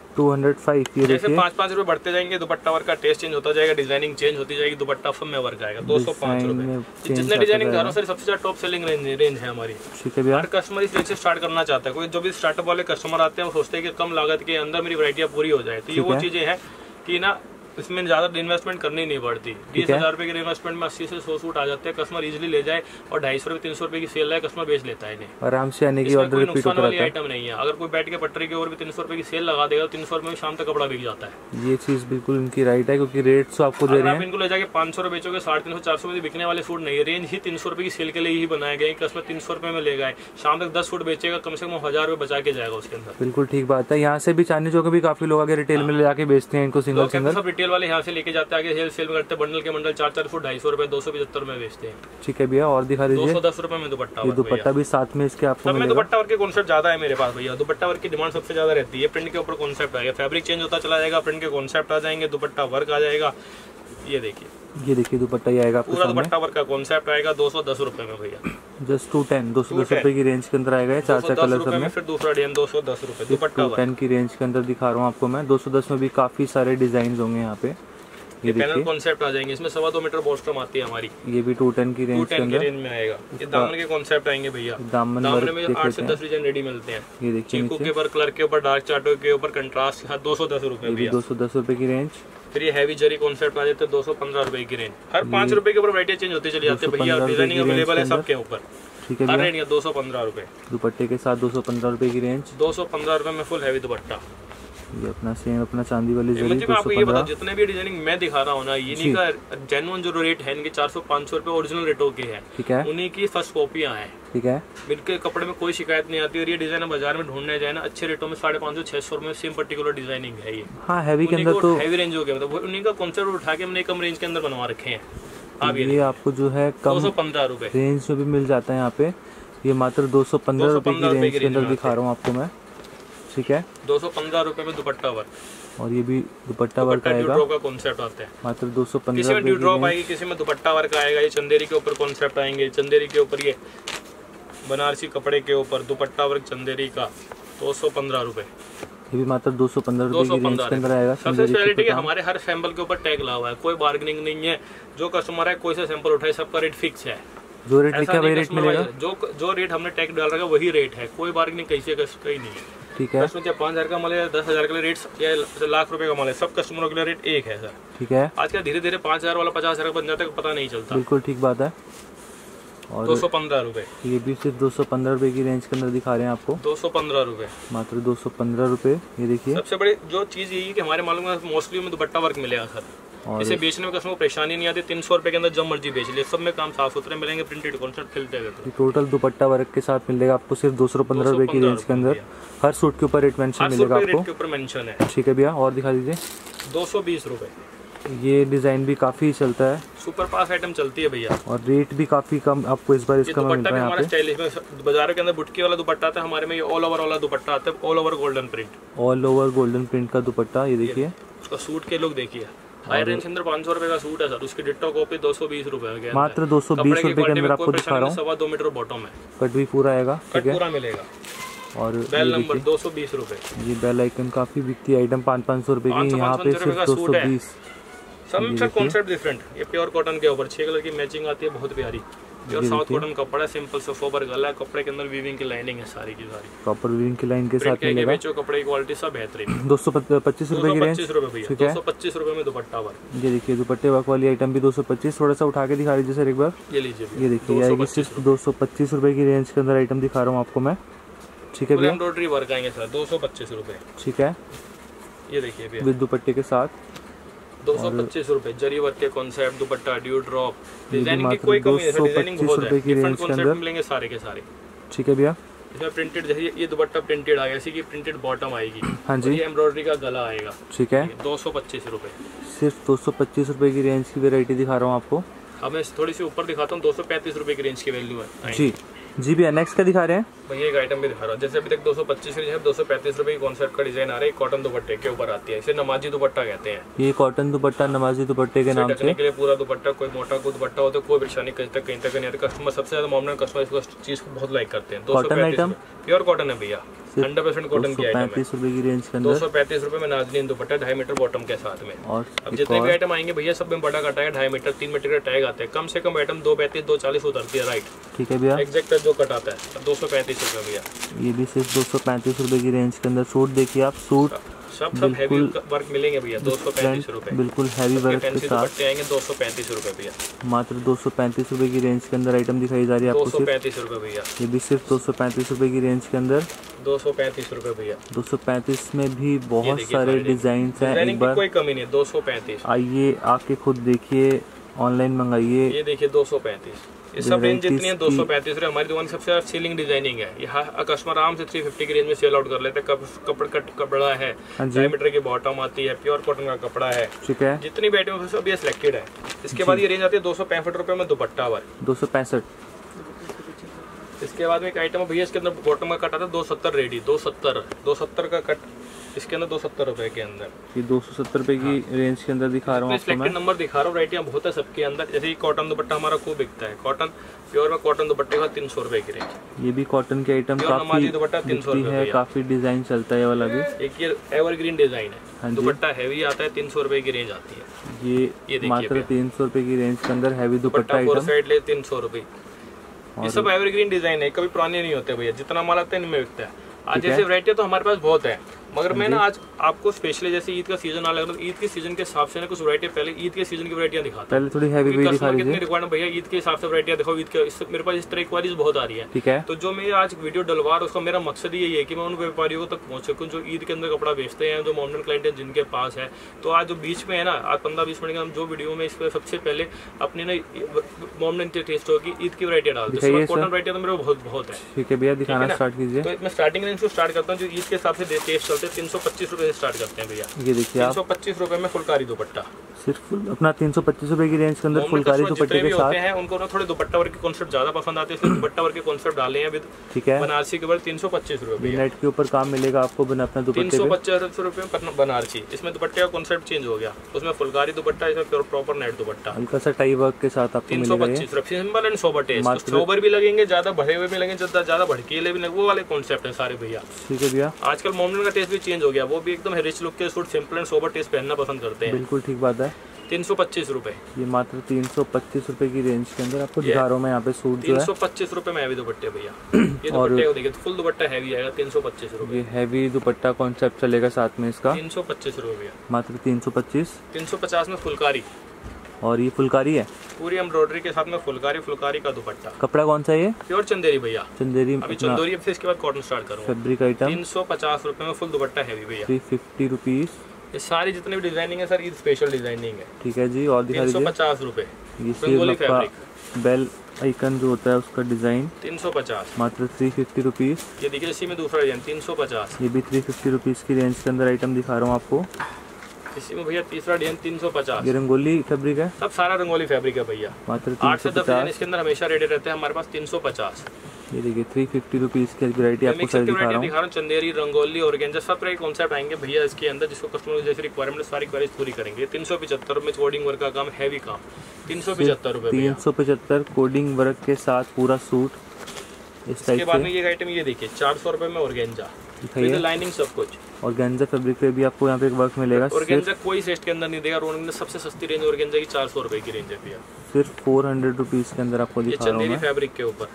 B: 205। ये
A: जैसे 5-5 रुपए बढ़ते जाएंगे दुपट्टा वर्क का टेस्ट चेंज होता जाएगा, डिजाइनिंग चेंज होती जाएगी, दुपट्टा सब में वर्क आएगा। 205 रुपए जितने डिजाइनिंग धारों से सबसे ज्यादा टॉप सेलिंग रेंज है हमारी।
B: ठीक है भैया,
A: हर कस्टमर इस रेंज से स्टार्ट करना चाहता है। कोई जो भी स्टार्टअप वाले कस्टमर आते हैं वो सोचते हैं कि कम लागत के अंदर मेरी वैरायटियां पूरी हो जाए। तो ये वो चीजें हैं कि ना इसमें ज्यादा इन्वेस्टमेंट करनी नहीं पड़ती। 20,000 रुपए के इन्वेस्टमेंट में 80 से 100 सूट आ जाते हैं। कस्टमर इजीली ले जाए और 250 रुपए 300 रुपए की सेल लाए, कस्टमर बेच लेता है इन्हें
B: आराम से। आने की ऑर्डर रिपीट होता
A: वाली आइटम नहीं है। अगर कोई बैठ के पटरी के ऊपर भी 300 रुपए की सेल लगा देगा तो 300 रुपए में शाम तक कपड़ा बिक जाता है।
B: ये चीज बिल्कुल इनकी राइट है, क्योंकि रेट तो आपको दे रहे हैं।
A: इनको ले जाके 500 रुपए बेचोगे 350-400 रुपए बिकने वाले सूट नहीं है। रेंज ही 300 रुपए की सेल के लिए ही बनाया गया है। कस्टमर 300 रुपए में ले गए, शाम तक 10 सूट बेचेगा, कम से कम 1000 रुपए बचा के जाएगा उसके अंदर।
B: बिल्कुल ठीक बात है। यहाँ से भी चांदनी चौक भी काफी लोग आगे रिटेल में ले जाके बेचते हैं इनको सिंगल सिंगल।
A: सब रिटेल वाले यहाँ से लेके जाते हैं, आगे सेल में करते हैं। बंडल के बंडल 4-4 फुट 250 रुपए 275 में बेचते हैं।
B: ठीक है भैया, और दिखा दीजिए।
A: 210 रुपए में दुपट्टा।
B: ये दुपट्टा भी साथ में इसके आपको मिलेगा।
A: दुपट्टा वर्क के कॉन्सेप्ट ज्यादा है मेरे पास भैया। दुपट्टा वर्क की डिमांड सबसे ज्यादा रहती है। प्रिंट के ऊपर कॉन्सेप्ट आएगा, फैब्रिक चेंज होता चला जाएगा, प्रिंट के कॉन्सेप्ट आ जाएंगे, दुपट्टा वर्क आ जाएगा। ये देखिए दुपट्टा ही आएगा पूरा दुपट्टा वर्क का कॉन्सेप्ट आएगा 210 रुपए में भैया।
B: जस्ट 210 रुपए की रेंज के अंदर आएगा। 4 कलर्स में।
A: फिर दूसरा डिजाइन 210 रुपए दुपट्टा
B: 210 की रेंज के अंदर दिखा रहा हूँ आपको मैं। 210 में भी काफी सारे डिजाइन होंगे यहाँ पे।
A: ये पैनल कॉन्सेप्ट आ जाएंगे, इसमें 2.25 मीटर बॉटम आती है हमारी।
B: ये भी 210 की रेंज के अंदर
A: में आएगा। ये दामन के कॉन्सेप्ट आएंगे भैया। दामन में 8 से 10 डिजाइन रेडी मिलते हैं।
B: ये देखिए
A: चीकू के ऊपर, कलर के ऊपर, डार्क चार्टो के ऊपर, कंट्रास्ट 210 रुपए भैया।
B: 210 रुपए की रेंज।
A: फिर ये हैवी जरी कॉन्सेप्ट आ जाते हैं 215 रुपए की रेंज। हर 5 रुपए के ऊपर वैरायटी चेंज होती चली जाती है भैया। डिजाइनिंग अवेलेबल है सबके ऊपर।
B: ठीक है,
A: हर रेंज 215 रुपए
B: दुपट्टे के साथ। 215 रुपए की रेंज।
A: 215 रुपए में फुल हैवी दुपट्टा।
B: ये अपना सेम अपना चांदी वाली जरी।
A: मैं आपको ये बता, जितने भी डिजाइनिंग मैं दिखा रहा हूँ ना, इन्हीं का जेन्युइन जो रेट है इनके 400-500 रुपए ओरिजिनल रेटों के हैं।
B: ठीक है,
A: उन्हीं की फर्स्ट कॉपियां हैं।
B: ठीक है,
A: इनके कपड़े में कोई शिकायत नहीं आती। और ये डिजाइन बाजार में ढूंढने जाए ना अच्छे रेटों में 550-600 रुपए में सेम पर्टिकुलर डिजाइनिंग है ये।
B: हाँ, हैवी के अंदर तो
A: हैवी रेंज हो गया, मतलब उन्हीं का कॉन्सेप्ट उठा के हमने कम रेंज के अंदर बनवा रखे हैं। आप
B: ये आपको जो है कम
A: 215 रुपए
B: रेंज में भी मिल जाता है यहाँ पे। ये मात्र 215 रुपए की रेंज के अंदर दिखा रहा हूँ आपको मैं। ठीक है,
A: 215 रुपए में दुपट्टा वर्क।
B: और ये भी दुपट्टा वर्क आएगा।
A: ड्यू का कॉन्सेप्ट आता है
B: मात्र 215
A: किसी में ड्यू ड्रॉप आएगी, किसी में दुपट्टा वर्क आएगा। ये चंदेरी के ऊपर कॉन्सेप्ट आएंगे, चंदेरी के ऊपर ये बनारसी कपड़े के ऊपर दुपट्टा वर्क चंदेरी का 215 रुपए।
B: ये भी मात्र 215 रुपए की रेंज के अंदर आएगा।
A: सबसे स्पेशलिटी है हमारे हर सैंपल के ऊपर टैग लगा हुआ है, कोई बार्गेनिंग नहीं है। जो कस्टमर है कोई सा सैंपल उठाए, सबका रेट फिक्स है।
B: जो रेट लिखा है वही रेट मिलेगा।
A: जो रेट हमने टैग डाल रखा है वही रेट है, कोई बार्गेनिंग कैसे कहीं नहीं है।
B: ठीक है,
A: चाहे 5,000 का माल है, 10,000 के लिए रेट या लाख रुपए का माल है, सब कस्टमरों के लिए रेट एक है सर।
B: ठीक है,
A: आजकल धीरे धीरे 5,000 वाला 50,000 बन जाता है, पता नहीं चलता।
B: बिल्कुल ठीक बात है। और
A: 215 रुपए।
B: ये भी सिर्फ 215 रुपए की रेंज के अंदर दिखा रहे हैं आपको।
A: 215 रुपए
B: मात्र 215 रुपए। ये देखिए,
A: सबसे बड़ी जो चीज यही है कि हमारे मालूम है मोस्टली में दुपट्टा वर्क मिलेगा सर। इसे बेचने में कस्टमर को परेशानी नहीं आती। 300 रुपए के अंदर जब मर्जी बेच ले, सब में काम साफ सुथरे मिलेंगे, प्रिंटेड कॉन्सेप्ट खिलते हुए।
B: टोटल दुपट्टा वर्क के साथ मिलेगा आपको सिर्फ 215 रुपए की रेंज के अंदर। हर सूट के ऊपर रेट मेंशन मिलेगा आपको।
A: के ऊपर मेंशन है।
B: ठीक है भैया, और दिखा दीजिए।
A: 220 रुपए।
B: ये डिजाइन भी काफी चलता है,
A: सुपर पास आइटम चलती है भैया।
B: और रेट भी काफी कम आपको इस बार इसका मिल रहा है यहाँ
A: पे। बाजार के अंदर बुटकी वाला दुपट्टा आता है, हमारे में ये ऑल ओवर वाला दुपट्टा आता है, all over golden print.
B: All over golden print का दुपट्टा। ये देखिए,
A: उसका सूट के लुक देखिए। हाई रेंज के अंदर 500 रुपए का सूट है सर, उसकी डिट्टो कॉपी 220 रुपए।
B: मात्र 220 रुपए के अंदर आपको दिखा रहा हूँ।
A: 2.25 मीटर बॉटम है,
B: कट भी पूरा आएगा।
A: कट पूरा मिलेगा।
B: और
A: बेल नंबर 220 रुपए।
B: ये बेल आइकन काफी बिकती है आइटम, 500 रुपए की। यहाँ पे सिर्फ 220।
A: सब में कॉन्सेप्ट डिफरेंट। ये प्योर कॉटन के ऊपर 6 कलर की मैचिंग आती है, बहुत प्यारी। प्योर साउथ कॉटन कपड़ा, सिंपल सा सोबर गला है, कपड़े के अंदर वीविंग की लाइनिंग है सारी की सारी,
B: प्रॉपर वीविंग की लाइन के साथ मिलेगा।
A: बेचो कपड़े की क्वालिटी सब बेहतरीन।
B: 225 रुपए की रेंज।
A: 225 रुपए भैया। 225 रुपए में दुपट्टा वर्क।
B: ये देखिए, दुपट्टे वर्क वाली आइटम भी 225। थोड़ा सा उठा के दिखा दीजिए सर एक बार।
A: ये लीजिए,
B: ये देखिए, आएगी सिर्फ 225 रुपए की रेंज के अंदर आइटम दिखा रहा हूँ आपको मैं। ठीक है भैया,
A: एम्ब्रॉयडरी वर्क आएंगे सर 225 रुपए।
B: ठीक है,
A: ये देखिए भैया
B: विद दुपट्टे के साथ
A: 225 रुपए, जरी वर्क के कॉन्सेप्ट, दुपट्टा, ड्यू ड्रॉप, डिजाइनिंग की कोई कमी नहीं है, डिजाइनिंग बहुत है, डिफरेंट कॉन्सेप्ट मिलेंगे सारे के सारे।
B: ठीक है भैया।
A: इसमें प्रिंटेड, जैसे ये दुपट्टा प्रिंटेड आएगा, इसी की प्रिंटेड बॉटम आएगी।
B: हाँ जी।
A: ये एम्ब्रॉयडरी का गला आएगा।
B: ठीक है।
A: 225 रुपए,
B: सिर्फ 225 रुपए की रेंज की वेरायटी दिखा रहा हूँ आपको।
A: अब मैं थोड़ी सी ऊपर दिखाता हूँ, 235 रुपए की रेंज की वैल्यू है
B: जी। जी भैया, नेक्स्ट का दिखा रहे हैं
A: भैया, एक आइटम भी दिखा रहा हूँ। जैसे अभी तक 225 की है, 235 रुपए की कॉन्सेप्ट का डिजाइन आ रहा है, कॉटन दुपट्टे के ऊपर आती है, इसे नमाजी दुपट्टा कहते हैं।
B: ये कॉटन दुपट्टा नमाजी दुपट्टे के नाम से
A: के लिए पूरा दुपट्टा, कोई मोटा कोई दुपट्टा हो तो कोई परेशानी कहीं तक नहीं आती। कस्टमर सबसे ज्यादा मोमडन कस्टमर इस चीज को बहुत लाइक करते हैं। 235 प्योर कॉटन है भैया, 100% कॉटन की आइटम है।
B: 235 रुपए की रेंज के अंदर
A: 235 रुपए में नाज़नीन दुपट्टा 2.5 मीटर बॉटम के साथ में।
B: और
A: अब जितने भी आइटम आएंगे भैया सब में बड़ा कटा है, 2.5 मीटर 3 मीटर का टैग आता है। कम से कम आइटम 235 240 उतरती है, राइट।
B: ठीक है भैया,
A: एग्जैक्ट जो कट आता है 235 रुपए भैया।
B: ये भी सिर्फ 235 रुपए की रेंज के अंदर। सूट देखिए आप, सूट
A: सब हैवी वर्क मिलेंगे भैया, 235 रुपए।
B: बिल्कुल हैवी वर्क के साथ
A: आएंगे 235 रुपए भैया।
B: मात्र 235 रुपए की रेंज के अंदर आइटम दिखाई जा रही है आपको।
A: 235 रुपए भैया।
B: ये भी सिर्फ 235 रुपए की रेंज के अंदर।
A: 235 रुपए भैया।
B: 235 में भी बहुत सारे डिजाइन हैं। एक बार
A: कोई कमी नहीं है, 235।
B: आइए आके खुद देखिए, ऑनलाइन मंगाइए।
A: ये देखिए 235, ये सब रेंज जितनी है 235 रुपए। हमारी दुकान की सबसे ज्यादा सीलिंग डिजाइनिंग है। ये कस्टमर आराम से 350 की रेंज में सेल आउट कर लेते हैं। कपड़ा है, 2.5 मीटर की बॉटम आती है, प्योर कॉटन का कपड़ा है।
B: ठीक है।
A: जितनी भी आइटम सब ये सिलेक्टेड है। इसके बाद ये रेंज आती है 265 रुपए में दुपट्टा वर्क।
B: 265।
A: इसके बाद में एक आइटम है भैया, इसके अंदर बॉटम का कट आता है 270 रेडी, 270 का कट इसके अंदर 270 रुपए के अंदर।
B: ये 270 रुपए की रेंज के अंदर दिखा रहा हूँ आपको मैं।
A: नंबर दिखा रहा हूँ, वैरायटियां बहुत है सबके अंदर। जैसे ये कॉटन दुपट्टा हमारा खूब बिकता है, कॉटन प्योर में कॉटन दुपट्टे का 300 रुपए की रेंज।
B: ये भी कॉटन के आइटम काफी
A: दुपट्टा 300
B: है, काफी डिजाइन चलता है ये वाला भी।
A: एक ये एवरग्रीन डिजाइन है, दुपट्टा हैवी आता है, 300 रुपए की रेंज आती है।
B: ये मात्र 300 रुपए की रेंज के अंदर हैवी दुपट्टा आइटम।
A: साइड ले 300 रुपए। ये सब एवरग्रीन डिजाइन है, कभी पुराने नहीं होते भैया। जितना माल आता है इनमें बिकता है। आज जैसे वैरायटी तो हमारे पास बहुत है, मगर मैं ना आज आपको स्पेशली जैसे ईद का सीजन आ लगा, तो ईद के सीजन के हिसाब से ना कुछ वैरायटी, पहले ईद के सीजन की वैरायटियां दिखाता
B: पहले थोड़ी हैवी भी दिखा रही है।
A: रिक्वायरमेंट भैया ईद के हिसाब से वैरायटियां दिखाओ। ईद के मेरे पास इस तरह की वारीज बहुत आ रही है।
B: ठीक है।
A: तो जो मैं आज वीडियो डलवा रहा हूं, उसका मेरा मकसद यही है कि मैं उन व्यापारियों तक पहुंच सकूं जो ईद के अंदर कपड़ा बेचते हैं, जो मोमडन क्लाइंट है जिनके पास है। तो आज जो बीच में है ना, आज 15-20 मिनट का जो वीडियो में, इस पर सबसे पहले अपनी ना मोमडन टेस्ट होगी, ईद की वैरायटी डाल दो। कॉटन वैरायटी तो मेरे बहुत है।
B: ठीक है भैया, दिखाना स्टार्ट कीजिए।
A: तो मैं स्टार्टिंग रेंज से स्टार्ट करता हूँ, जो ईद के हिसाब से टेस्ट चलते हैं। 325 रुपए से स्टार्ट करते हैं भैया।
B: ये देखिए आप,
A: 325 रुपए में फुलकारी दुपट्टा,
B: सिर्फ अपना 325 रुपए की रेंज के अंदर फुलकारी दुपट्टे के साथ
A: हैं। उनको ना थोड़े दुपट्टा वर्क के कॉन्सेप्ट ज्यादा पसंद आते हैं, इसलिए दुपट्टा वर्क के कॉन्सेप्ट डाले हैं विद।
B: ठीक है।
A: बनारसी के ऊपर 325 रुपए
B: नेट के ऊपर काम मिलेगा आपको बना अपना दुपट्टे
A: 350 रुपए बनारसी। इसमें दुपट्टे का कॉन्सेप्ट चेंज हो गया, उसमें फुलकारी दुपट्टा, इसमें प्रॉपर नेट दुपट्टा,
B: हल्का सा टाई वर्क के साथ आपको मिलेगा।
A: 325 रुपए, simple and sober taste. Sober भी लगेंगे, ज्यादा बढ़े हुए भी लगेंगे, ज्यादा भड़कीले भी लगेंगे, वो वाले कॉन्सेप्ट है सारे भैया।
B: ठीक है भैया।
A: आजकल मोमडन का टेस्ट भी चेंज हो गया, वो भी एकदम रिच लुक के suit simple and sober taste पहनना पसंद करते हैं।
B: बिल्कुल ठीक बात है।
A: 325 रुपए,
B: ये मात्र 325 रुपए की रेंज के अंदर आपको दिखा रहा हूँ मैं यहाँ पे सूट जो है।
A: 325 रुपए में हैवी दुपट्टे भैया। ये दुपट्टे को देखिए, फुल दुपट्टा हैवी आएगा 325 रुपए।
B: ये हैवी दुपट्टा कॉन्सेप्ट चलेगा साथ में इसका।
A: 325 रुपए भैया,
B: मात्र 325।
A: 350 में फुलकारी,
B: और ये फुलकारी है
A: पूरी एम्ब्रॉयडरी के साथ में फुलकारी का दुपट्टा।
B: कपड़ा कौन सा है?
A: प्योर चंदेरी भैया।
B: चंदेरी।
A: अभी चंदेरी, फिर इसके बाद कॉटन स्टार्ट करूंगा।
B: फैब्रिक आइटम
A: 350 रुपए में फुल दुपट्टा हैवी भैया।
B: 350 रुपीज।
A: ये सारी जितने भी डिजाइनिंग है सर, ये स्पेशल डिजाइनिंग है।
B: ठीक है जी, और दिखा दीजिए।
A: 350 रुपए।
B: ये फैब्रिक बेल आइकन जो होता है उसका डिजाइन
A: 350,
B: मात्र 350 रुपीज।
A: ये देखिए इसी में दूसरा डिजाइन 350।
B: ये भी 350 रुपीज की रेंज के अंदर आइटम दिखा रहा हूँ आपको।
A: इसी में भैया तीसरा डिजाइन 350।
B: ये रंगोली फैब्रिक है,
A: सब सारा रंगोली फैब्रिक है भैया।
B: मात्र
A: 8 से 10 डिजाइन इसके अंदर हमेशा रेडी रहते हैं हमारे पास। 350।
B: ये देखिए 350 रुपीज की वैरायटी आपको सारी दिखा रहा हूँ।
A: चंदेरी, रंगोली, ऑर्गेंजा, सब तरह के कॉन्सेप्ट आएंगे भैया इसके अंदर, जिसको कस्टमर जैसे रिक्वायरमेंट सारी क्वेरीज पूरी करेंगे। 375 में कोडिंग वर्क का काम, हैवी काम, 375 रुपए।
B: 375 कोडिंग वर्क के साथ पूरा सूट इस टाइप।
A: इसके बाद में ये आइटम ये देखिए 400 रुपए में ऑर्गेंजा, विद लाइनिंग सब कुछ।
B: ऑर्गेन्जा फैब्रिक पे भी आपको यहाँ पे एक वर्क मिलेगा।
A: ऑर्गेन्जा कोई सेट के अंदर नहीं देगा, ऑर्गेन्जा सबसे सस्ती रेंज ऑर्गेन्जा की 400 रुपए की रेंज है भैया।
B: सिर्फ 400 रुपीज के अंदर आपको दिखा रहा हूँ मैं।
A: चंदेरी फैब्रिक के ऊपर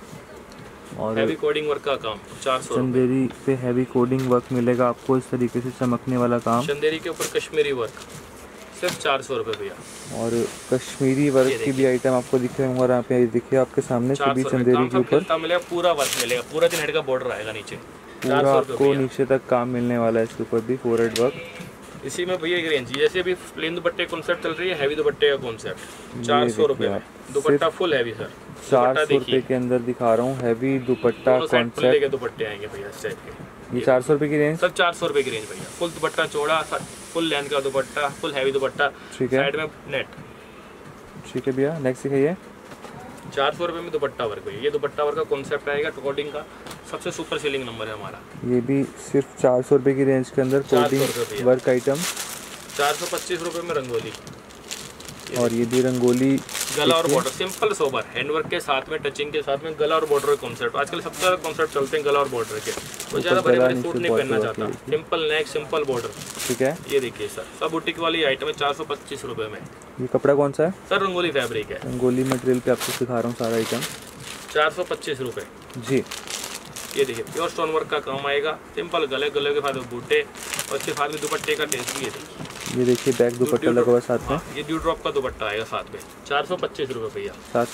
A: और हैवी कोडिंग वर्क का काम 400।
B: चंदेरी पे हैवी कोडिंग वर्क मिलेगा आपको, इस तरीके से चमकने वाला काम।
A: चंदेरी के ऊपर कश्मीरी वर्क, सिर्फ 400 रुपए भैया।
B: और कश्मीरी वर्क की भी आइटम आपको दिख रहे होंगे यहाँ पे, देखिए आपके सामने सभी चंदेरी के ऊपर
A: मिलेगा, पूरा वर्क मिलेगा, पूरा 3 हेड का बॉर्डर आएगा नीचे,
B: पूरा आपको नीचे तक काम मिलने वाला है। इसके ऊपर भी 4 हेड वर्क।
A: इसी में भैया एक रेंज, जैसे अभी प्लेन दुपट्टे कॉन्सेप्ट चल रही है, हैवी दुपट्टे का कॉन्सेप्ट 400 रुपए में दुपट्टा फुल हैवी सर।
B: 400 रुपए के अंदर दिखा रहा हूँ हैवी दुपट्टा कॉन्सेप्ट
A: के दुपट्टे आएंगे भैया इस टाइप के।
B: ये 400 रुपए की रेंज,
A: सब 400 रुपए की रेंज भैया। फुल दुपट्टा चौड़ा, फुल लेंथ का दुपट्टा, फुल हैवी दुपट्टा,
B: ठीक है,
A: साइड में नेट।
B: ठीक है भैया, नेक्स्ट दिखाइए।
A: 400 रुपए में दुपट्टा वर्क भैया, ये दुपट्टा वर्क का कॉन्सेप्ट आएगा, कोडिंग का सबसे सुपर सेलिंग नंबर है हमारा।
B: ये भी सिर्फ 400 रुपए की रेंज के अंदर कोडिंग वर्क आइटम।
A: 425 रुपए में रंगोली,
B: और ये भी रंगोली
A: गला और बॉर्डर, सिंपल सोबर हैंडवर्क के साथ में, टचिंग के साथ में गला और बॉर्डर का कॉन्सेप्ट। आजकल सबसे ज्यादा कॉन्सेप्ट चलते हैं गला और बॉर्डर के, तो ज्यादा बड़े बड़े सूट नहीं पहनना चाहता, सिंपल नेक सिंपल बॉर्डर।
B: ठीक है,
A: ये देखिए सर, सब बुटीक वाली आइटम है 425 रुपए में।
B: ये कपड़ा कौन सा है
A: सर? रंगोली फैब्रिक है,
B: रंगोली मटेरियल पे आपको सिखा रहा हूँ सारा आइटम।
A: 425 रुपए
B: जी।
A: ये देखिए प्योर स्टोन वर्क का काम आएगा, सिंपल गले, गले के साथ बूटे और इसके साथ में दुपट्टे का टेस्ट भी है।
B: ये देखिए बैक दुपट्टा लगा हुआ साथ में।
A: ये ड्यू ड्रॉप का दुपट्टा आएगा साथ में। 425 रुपए भैया।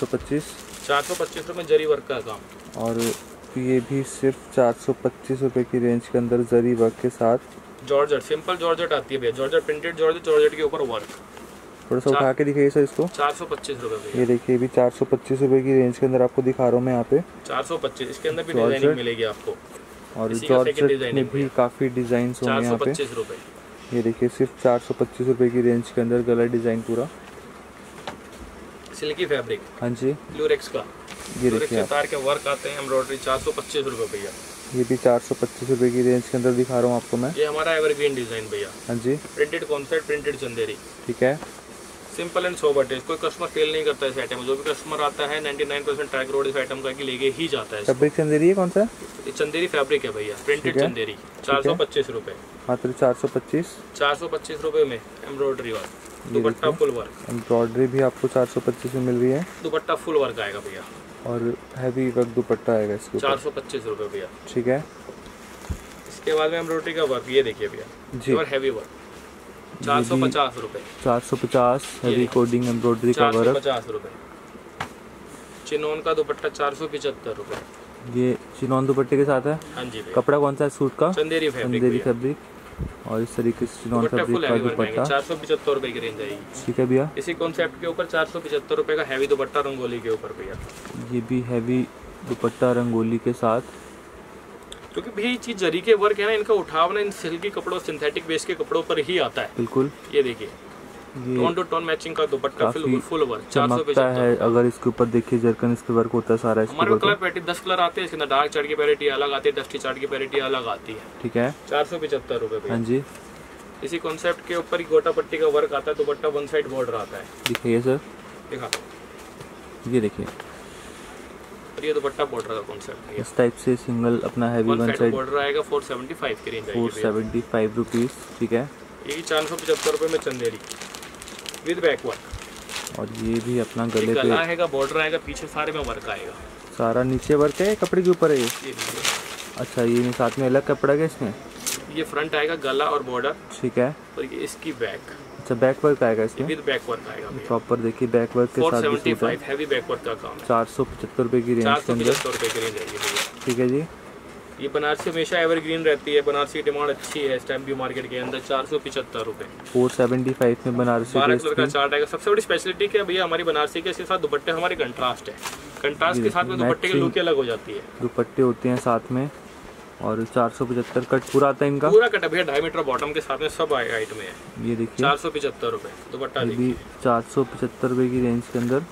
B: 425
A: रुपए जरी वर्क का काम।
B: और ये भी सिर्फ 425 रुपए की रेंज के अंदर जरी वर्क के साथ।
A: जॉर्जेट, सिंपल जॉर्जेट आती है भैया, जॉर्जेट प्रिंटेड जॉर्जेट, जॉर्जेट के ऊपर वर्क।
B: थोड़ा सा उठा के दिखाइए सर इसको।
A: 425 रुपए।
B: ये देखिए भी 425 रुपए की रेंज के अंदर आपको दिखा रहा हूँ मैं यहाँ पे।
A: 425, इसके अंदर भी डिजाइनिंग मिलेगी आपको,
B: और जॉर्जेट में भी काफी डिजाइन होंगे यहाँ पे।
A: 425 रुपए।
B: ये देखिए सिर्फ 425 रुपए की रेंज के अंदर गला डिजाइन पूरा
A: सिल्की फैब्रिक।
B: हाँ जी,
A: लूरेक्स का,
B: ये देखिए
A: तार के वर्क आते हैं, एम्ब्रॉयडरी। 425 रुपए भैया।
B: ये भी 425 रुपए की रेंज के अंदर दिखा रहा हूँ आपको मैं।
A: ये हमारा एवरग्रीन डिजाइन भैया।
B: हाँ जी,
A: प्रिंटेड कॉन्सेप्ट, प्रिंटेड चंदेरी।
B: ठीक है,
A: सिंपल एंड सोबर टेस्ट, कोई कस्टमर फेल नहीं करता इस आइटम में। जो भी कस्टमर आता है 99% ट्रैक रोड इस आइटम का कि लेके ही जाता है।
B: फैब्रिक चंदेरी है कौन सा?
A: ये चंदेरी फैब्रिक है भैया, प्रिंटेड चंदेरी। 425 रुपए
B: मात्र। 425
A: रुपए में एम्ब्रॉयडरी वर्क, दुपट्टा फुल वर्क।
B: एम्ब्रॉयडरी भी आपको 425 में मिल रही है,
A: दुपट्टा फुल वर्क आएगा भैया,
B: और हैवी वर्क दुपट्टा आएगा इसके ऊपर।
A: 425 रुपए भैया।
B: ठीक है,
A: इसके बाद में एम्ब्रॉयडरी का वर्क, ये देखिए भैया जी, और हैवी वर्क 450 रुपए।
B: 450 हैवी कोडिंग एम्ब्रॉयडरी का वर्क।
A: 450 रुपए। चिनोन का दुपट्टा 475 रुपए।
B: ये चिनोन दुपट्टे के साथ है।
A: हाँ जी।
B: कपड़ा कौन सा है सूट का?
A: चंदेरी
B: फैब्रिक। और इस तरीके से चिनोन फैब्रिक का दुपट्टा
A: 475 रुपए की रेंज आएगी।
B: ठीक है भैया।
A: इसी कॉन्सेप्ट के ऊपर 475 रुपए का हैवी दुपट्टा रंगोली के ऊपर भैया।
B: ये भी हैवी दुपट्टा रंगोली के साथ,
A: क्योंकि भैया ये चीज जरी के वर्क है ना, इनका उठाव ना इन सिल्की कपड़ों, सिंथेटिक बेस के कपड़ों पर ही आता है।
B: बिल्कुल।
A: ये देखिए टोन टू टोन मैचिंग का दुपट्टा, फुल वर्क,
B: चमकता है। अगर इसके ऊपर देखिए जरकन इस पे वर्क होता है सारा।
A: हमारे कलर पैरेटी 10 कलर आते हैं इसके अंदर। डार्क चार्ट की पैरेटी अलग आती है, डस्टी चार्ट की पैरेटी अलग आती है।
B: ठीक है,
A: 475 रुपए।
B: हाँ जी।
A: इसी कॉन्सेप्ट के ऊपर ही गोटा पट्टी का वर्क आता है, दुपट्टा वन साइड बॉर्डर आता है।
B: दिखाइए सर,
A: दिखा, ये
B: देखिए
A: ये दुपट्टा बॉर्डर का कॉन्सेप्ट है।
B: इस टाइप से सिंगल अपना हैवी वन साइड
A: बॉर्डर आएगा। 475 की रेंज आएगी।
B: 475 रुपीस। ठीक है,
A: ये 475 रुपए में चंदेरी विद बैक वर्क।
B: और ये भी अपना गले
A: पे आएगा, बॉर्डर आएगा, पीछे सारे में वर्क आएगा।
B: सारा नीचे वर्क है, कपड़े के ऊपर है ये। अच्छा, ये साथ में अलग कपड़ा है इसमें।
A: ये फ्रंट आएगा गला और बॉर्डर।
B: ठीक है,
A: और ये इसकी बैक।
B: अच्छा, बैक वर्क आएगा इसमें,
A: विद बैक वर्क आएगा
B: प्रॉपर। देखिए बैक वर्क के साथ
A: 475 हैवी बैक वर्क का काम।
B: 475 रुपए की रेंज के अंदर।
A: 475 रुपए की रेंज आएगी।
B: ठीक है जी।
A: ये बनारसी हमेशा एवरग्रीन रहती है, बनारसी की डिमांड अच्छी है इस टाइम भी मार्केट के अंदर। 475 रुपए।
B: 475 में बनारसी
A: 12 कलर का चार्ट आएगा। सबसे बड़ी स्पेशलिटी क्या है भैया हमारी बनारसी के, इसके साथ दुपट्टे हमारे कंट्रास्ट है। कंट्रास्ट के साथ में दुपट्टे की लुक अलग हो जाती है।
B: दुपट्टे होते हैं साथ में, और 475 कट पूरा आता है इनका।
A: पूरा कट भैया, 2.5 मीटर बॉटम के साथ में सब आइटम है।
B: ये देखिए
A: 475 रुपए दुपट्टा।
B: ये भी 475 रुपए की रेंज के अंदर,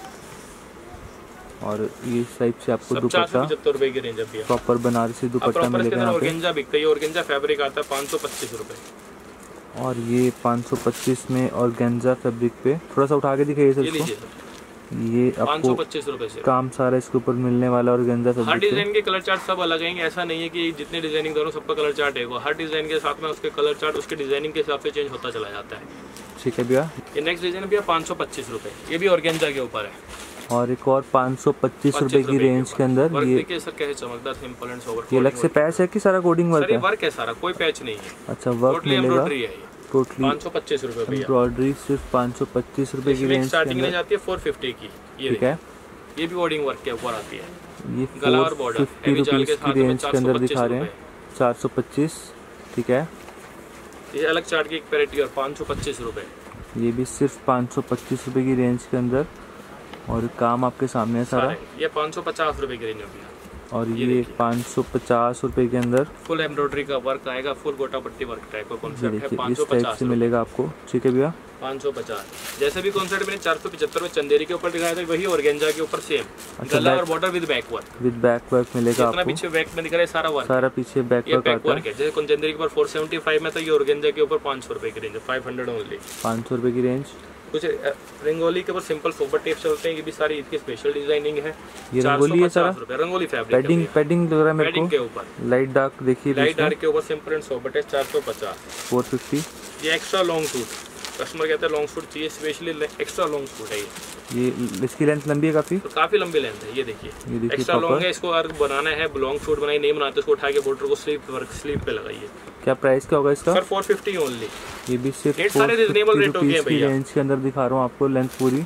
B: और ये इस टाइप से आपको दुपट्टा
A: 475 रुपए की रेंज है भैया।
B: प्रॉपर बनारसी दुपट्टा मिलेगा यहाँ पे।
A: ऑर्गेंजा बिकता है, ऑर्गेंजा फैब्रिक आता है 525 रुपए।
B: और ये 525 में ऑर्गेंजा फैब्रिक पे। थोड़ा सा उठा के दिखाइए सर इसको। ये आपको
A: 525 रुपए से
B: काम सारा इसके ऊपर मिलने वाला ऑर्गेंजा फैब्रिक।
A: हर डिजाइन के कलर चार्ट सब अलग हैं, ऐसा नहीं है कि जितने डिजाइनिंग करो सबका कलर चार्ट है। हर डिजाइन के साथ में उसके कलर चार्ट उसके डिजाइनिंग के हिसाब से चेंज होता चला जाता है।
B: ठीक है भैया।
A: ये नेक्स्ट डिजाइन भैया 525 रुपए, ये भी ऑर्गेंजा के ऊपर है।
B: और एक और 525 रुपए की रेंज के अंदर
A: ये सर कैसे चमकदार सिंपल एंड सोबर।
B: ये अलग से पैच है कि सारा कोडिंग वर्क है?
A: वर्क है सारा, कोई पैच नहीं है।
B: अच्छा, वर्क मिलेगा टोटली
A: 525 रुपए भैया।
B: एम्ब्रॉयडरी सिर्फ 525 रुपए की रेंज
A: स्टार्टिंग में जाती है 450 की।
B: ठीक है,
A: ये भी कोडिंग वर्क के ऊपर आती है।
B: ये
A: गला और बॉर्डर
B: 50 रुपीस की रेंज के अंदर दिखा रहे हैं। 425। ठीक है,
A: ये अलग चार्ट की एक वैरायटी और 525 रुपए।
B: ये भी सिर्फ 525 रुपए की रेंज के अंदर, और काम आपके सामने है सारा।
A: ये 550 रुपए की रेंज में भैया,
B: और ये 550 रुपए के अंदर
A: फुल एम्ब्रॉयडरी का वर्क आएगा, फुल गोटा पट्टी वर्क टाइप का कॉन्सेप्ट है।
B: इस टाइप
A: 550
B: से मिलेगा आपको, ठीक है भैया।
A: 550 जैसे भी कॉन्सेप्ट मैंने 475 में चंदेरी के ऊपर दिखाया था, वही ऑर्गेंजा के ऊपर सेम गला और बॉर्डर विद बैक वर्क
B: मिलेगा आपको।
A: पीछे बैक में दिख रहा है सारा वर्क,
B: सारा पीछे बैक वर्क आता है।
A: जैसे चंदेरी के ऊपर 475 में, तो ये ऑर्गेंजा के ऊपर 500 रुपए की रेंज, 500 ओनली,
B: 500 रुपए की रेंज।
A: कुछ रंगोली के ऊपर सिंपल सोबर टेप चलते हैं, ये भी सारी ईद की स्पेशल डिजाइनिंग है।
B: ये रंगोली है सारा,
A: रंगोली फैब्रिक,
B: पैडिंग लग रहा है मेरे को
A: के ऊपर,
B: लाइट डार्क देखिए,
A: लाइट डार्क के ऊपर सिंपल एंड सोबर टेप 450।
B: 450।
A: ये एक्स्ट्रा लॉन्ग सूट, कस्टमर कहते हैं लॉन्ग सूट चाहिए, स्पेशली एक्स्ट्रा लॉन्ग सूट है ये।
B: इसकी लेंथ लंबी है काफी,
A: तो काफी लंबी लेंथ है। ये देखिए एक्स्ट्रा लॉन्ग है, इसको अगर बनाना है लॉन्ग सूट बनाई नहीं बनाते, इसको उठा के बॉर्डर को स्लीव पे लगाइए।
B: क्या प्राइस क्या होगा इसका?
A: Sir 450 only.
B: ये भी सिर्फ
A: सारे रिजनेबल रेट हो गए भैया,
B: रेंज के अंदर दिखा रहा हूँ आपको। लेंथ पूरी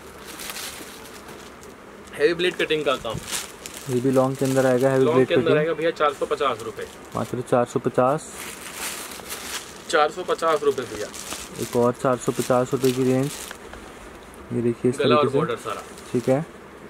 A: हैवी ब्लेड कटिंग का काम,
B: ये भी लॉन्ग के अंदर आएगा। हैवी ब्लेड कटिंग
A: आएगा भैया 450 रुपए,
B: मात्र 450
A: रुपए भैया।
B: एक और 450 रुपए की रेंज। ये देखिए इस तरीके से,
A: बॉर्डर सारा,
B: ठीक है।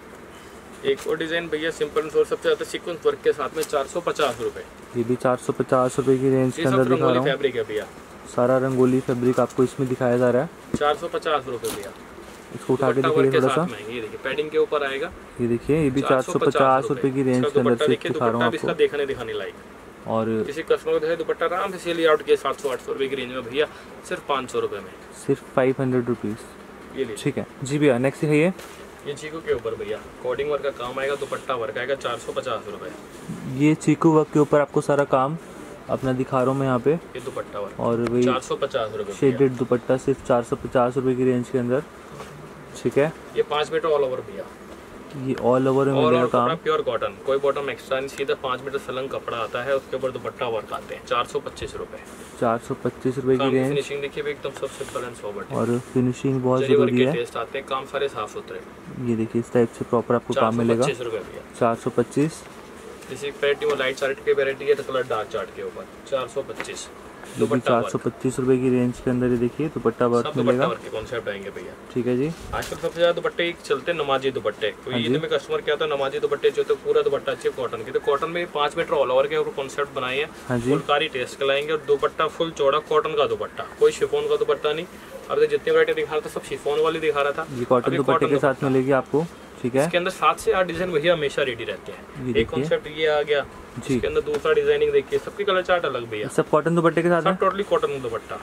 A: एक और डिजाइन भैया सिंपल और सबसे ज्यादा सीक्वेंस वर्क के साथ में 450 रुपए।
B: ये भी 450 रुपए की रेंज के अंदर दिखा रहा हूँ।
A: फैब्रिक है भैया,
B: सारा रंगोली फैब्रिक आपको इसमें दिखाया जा रहा है।
A: 450 रुपए भैया।
B: इसको उठा के दिखाइए थोड़ा सा,
A: ये देखिए पैडिंग के ऊपर आएगा।
B: ये देखिए ये भी 450 रुपए की रेंज के अंदर से दिखा रहा हूँ आपको।
A: दिखाने लायक।
B: और
A: किसी कस्टमर को दुपट्टा आराम से सेल आउट किया 700-800 रुपए की रेंज में भैया, सिर्फ 500 रुपए में,
B: सिर्फ 500 रुपीज।
A: ये लीजिए,
B: ठीक है जी भैया। नेक्स्ट है
A: ये चीकू के ऊपर भैया कोडिंग वर्क का काम आएगा, दुपट्टा वर्क आएगा, 450 रुपए।
B: ये चीकू वर्क के ऊपर आपको सारा काम अपना दिखा रहा हूँ मैं यहाँ पे।
A: ये दुपट्टा वर्क
B: और वही
A: 450 रुपए,
B: शेडेड दुपट्टा सिर्फ 450 रुपए की रेंज के अंदर, ठीक है।
A: ये 5 मीटर ऑल ओवर भैया,
B: ये ऑल ओवर में मिलेगा काम।
A: प्योर कॉटन, कोई बॉटम एक्स्ट्रा नहीं, सीधा 5 मीटर सलंग कपड़ा आता है, उसके ऊपर दुपट्टा वर्क आते हैं। 425 रुपए,
B: 425 रुपए की रेंज।
A: फिनिशिंग देखिए एकदम सब सिंपल एंड सोबर,
B: और फिनिशिंग बहुत जरूरी है।
A: टेस्ट आते हैं, काम सारे साफ सुथरे।
B: ये देखिए इस टाइप से प्रॉपर आपको काम मिलेगा।
A: 425 रुपए भैया,
B: 425।
A: जैसे वैरायटी में लाइट चार्ट की वैरायटी है, तो कलर डार्क चार्ट के ऊपर 425।
B: ये भी 425 रुपए की रेंज के अंदर। ये देखिए दुपट्टा वर्क मिलेगा,
A: वर्क के कॉन्सेप्ट आएंगे भैया,
B: ठीक है जी।
A: आजकल सबसे ज्यादा दुपट्टे चलते हैं नमाजी दुपट्टे, तो ईद में कस्टमर क्या होता है नमाजी दुपट्टे जो, तो पूरा दुपट्टा चाहिए कॉटन के, तो कॉटन में 5 मीटर ऑल ओवर के ऊपर कॉन्सेप्ट बनाए हैं, फुलकारी टेस्ट लाएंगे। और दुपट्टा फुल चौड़ा कॉटन का दुपट्टा, कोई शिफॉन का दुपट्टा नहीं। अब जितनी वैरायटी दिखा रहा था सब शिफॉन वाली दिखा रहा था,
B: ये कॉटन दुपट्टे के साथ मिलेगी आपको, ठीक है।
A: इसके अंदर 7 से 8 डिजाइन भैया हमेशा रेडी रहते हैं। एक कॉन्सेप्ट ये आ गया, इसके अंदर दूसरा डिजाइनिंग देखिए, सबकी कलर चार्ट अलग भैया,
B: सब कॉटन दुपट्टे के साथ है,
A: टोटली कॉटन दुपट्टा।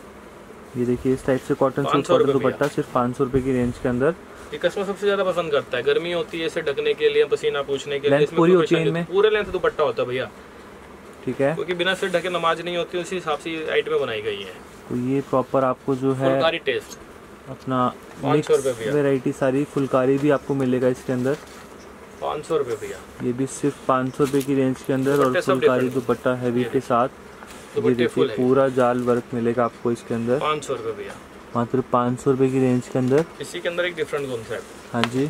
B: ये देखिए इस टाइप से कॉटन सूट दुपट्टा सिर्फ 500 रुपए की रेंज के अंदर।
A: ये कस्टमर सबसे ज्यादा पसंद करता है, गर्मी होती है इसे ढकने के लिए, पसीना पूछने के लिए,
B: पूरी होती है इनमें,
A: पूरे लेंथ दुपट्टा होता है भैया,
B: ठीक है।
A: क्योंकि बिना सिर ढके नमाज नहीं होती, उसी हिसाब से आइटमें बनाई गई है।
B: तो ये प्रॉपर आपको जो है
A: फुलकारी टेस्ट
B: अपना
A: 500 रुपए भैया,
B: वैरायटी सारी फुलकारी भी आपको मिलेगा इसके अंदर।
A: 500 रुपए भैया,
B: ये भी सिर्फ 500 रुपए की रेंज के अंदर। और फुलकारी दुपट्टा हैवी के साथ, ये देखिए पूरा जाल वर्क मिलेगा आपको इसके अंदर।
A: 500 रुपए भैया,
B: मात्र 500 रुपए की रेंज के अंदर।
A: इसी के अंदर एक डिफरेंट कॉन्सेप्ट,
B: हाँ जी,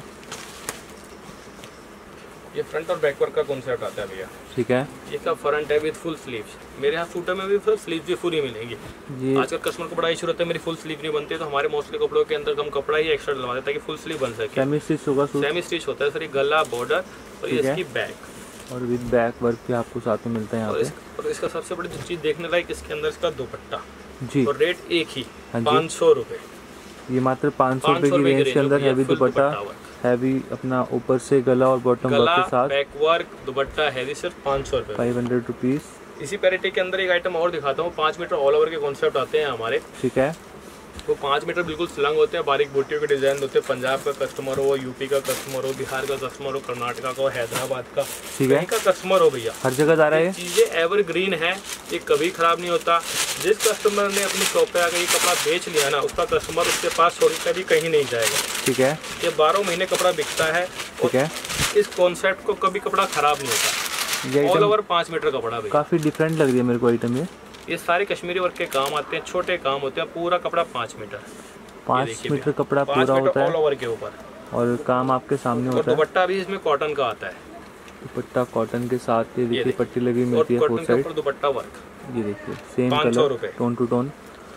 A: ये फ्रंट और बैक वर्क का कॉन्सेप्ट आता है भैया,
B: ठीक है।
A: ये का फ्रंट है विद फुल स्लीव्स, मेरे यहाँ सूटर में भी फुल स्लीव्स भी पूरी मिलेंगी। आजकल कस्टमर को बड़ा इशू रहता है मेरी फुल स्लीव नहीं बनती, तो हमारे मोस्टली कपड़ों के अंदर हम कपड़ा ही एक्स्ट्रा डलवा देते हैं ताकि फुल स्लीव बन सके।
B: सेमी स्टिच होगा,
A: सेमी स्टिच होता है सर, ये गला बॉर्डर और ये इसकी बैक,
B: और विद बैक वर्क भी आपको साथ में मिलता है यहाँ पे।
A: और इसका सबसे बड़ी चीज देखने लायक इसके अंदर इसका दुपट्टा
B: जी,
A: और रेट एक ही 500 रुपए।
B: ये मात्र 500 रुपए की रेंज के अंदर हैवी दुपट्टा, हैवी अपना ऊपर से गला और बॉटम वर्क के साथ,
A: बैक वर्क दुपट्टा हैवी, सिर्फ 500 रुपए,
B: 500 रुपीज।
A: इसी पैरिटी के अंदर एक आइटम और दिखाता हूँ, 5 मीटर ऑल ओवर के कॉन्सेप्ट आते हैं हमारे,
B: ठीक है।
A: वो 5 मीटर बिल्कुल स्लंग होते हैं, बारीक बूटियों के डिजाइन होते हैं। पंजाब का कस्टमर हो, यूपी का कस्टमर हो, बिहार का कस्टमर हो, कर्नाटका का हो, हैदराबाद का,
B: ठीक है,
A: का कस्टमर हो भैया,
B: हर जगह जा रहा है।
A: चीजें एवरग्रीन है, ये कभी खराब नहीं होता। जिस कस्टमर ने अपनी शॉप पे आकर ये कपड़ा बेच लिया ना, उसका कस्टमर उसके पास छोड़ कर भी कहीं नहीं जाएगा, ठीक है। ये 12 महीने कपड़ा बिकता है, ठीक है। इस कॉन्सेप्ट को कभी कपड़ा खराब नहीं होता। ऑल ओवर 5 मीटर कपड़ा भी
B: काफी डिफरेंट लग रही है मेरे को आइटम।
A: ये सारे कश्मीरी वर्क के काम आते हैं, छोटे काम होते हैं, पूरा कपड़ा 5 मीटर,
B: 5 मीटर कपड़ा पूरा होता है
A: ऑल ओवर के ऊपर,
B: और काम आपके सामने होता है।
A: दुपट्टा भी इसमें कॉटन का आता है,
B: दुपट्टा कॉटन के साथ, ये देखिए पट्टी लगी मिलती है फोर साइड,
A: दुपट्टा वर्क,
B: ये देखिए same colour, tone to tone,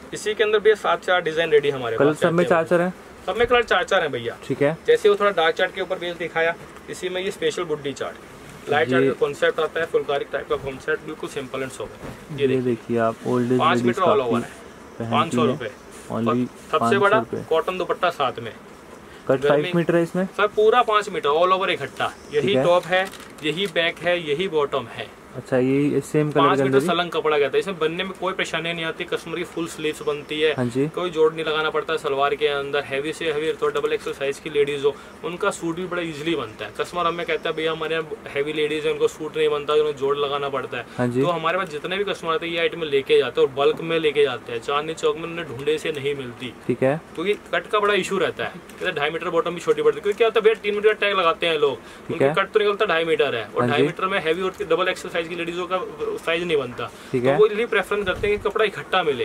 A: इसी के अंदर भैया 7 से 8 डिजाइन रेडी हमारे
B: पास। सब में 4 है,
A: सब में कलर 4 है भैया।
B: ठीक है।
A: जैसे वो थोड़ा डार्क चार्ट के ऊपर बेस दिखाया, इसी में ये स्पेशल बुड्डी चार्ट लाइट चार्ट का कॉन्सेप्ट आता है, फुलकारी टाइप का कॉन्सेप्ट, बिल्कुल सिंपल एंड सोबर। ये देखिए आप ओल्ड 5 मीटर ऑल ओवर है, 500 रुपए। सबसे बड़ा कॉटन दुपट्टा साथ में,
B: कट 5 मीटर है इसमें
A: सर, पूरा 5 मीटर ऑल ओवर इकट्ठा। यही टॉप है, यही बैक है, यही बॉटम है।
B: अच्छा, ये सेम कलर
A: 5 मीटर सलंग कपड़ा कहता है। इसमें बनने में कोई परेशानी नहीं आती। कस्टमर की फुल स्लीव्स बनती है, कोई जोड़ नहीं लगाना पड़ता सलवार के अंदर। हैवी से हैवी तो डबल एक्सल साइज की लेडीज हो, उनका सूट भी बड़ा इजीली बनता है। कस्टमर हमें कहता है भैया हमारे हैवी लेडीज है, उनको सूट नहीं बनता, उन्हें जोड़ लगाना पड़ता है। तो हमारे पास जितने भी कस्टमर आते हैं ये आइटम लेके जाते हैं और बल्क में लेके जाते हैं। चांदनी चौक में उन्हें ढूंढे से नहीं मिलती,
B: ठीक है,
A: क्योंकि कट का बड़ा इशू रहता है। 2.5 मीटर बॉटम भी छोटी पड़ती है, क्योंकि क्या होता है भैया 3 मीटर टैग लगाते हैं लोग, उनका कट तो निकलता 2.5 मीटर है, और 2.5 मीटर में हैवी और डबल एक्सल साइज की लेडीजों का साइज नहीं बनता। तो वो इसलिए प्रेफरेंस करते हैं कि कपड़ा इकट्ठा मिले,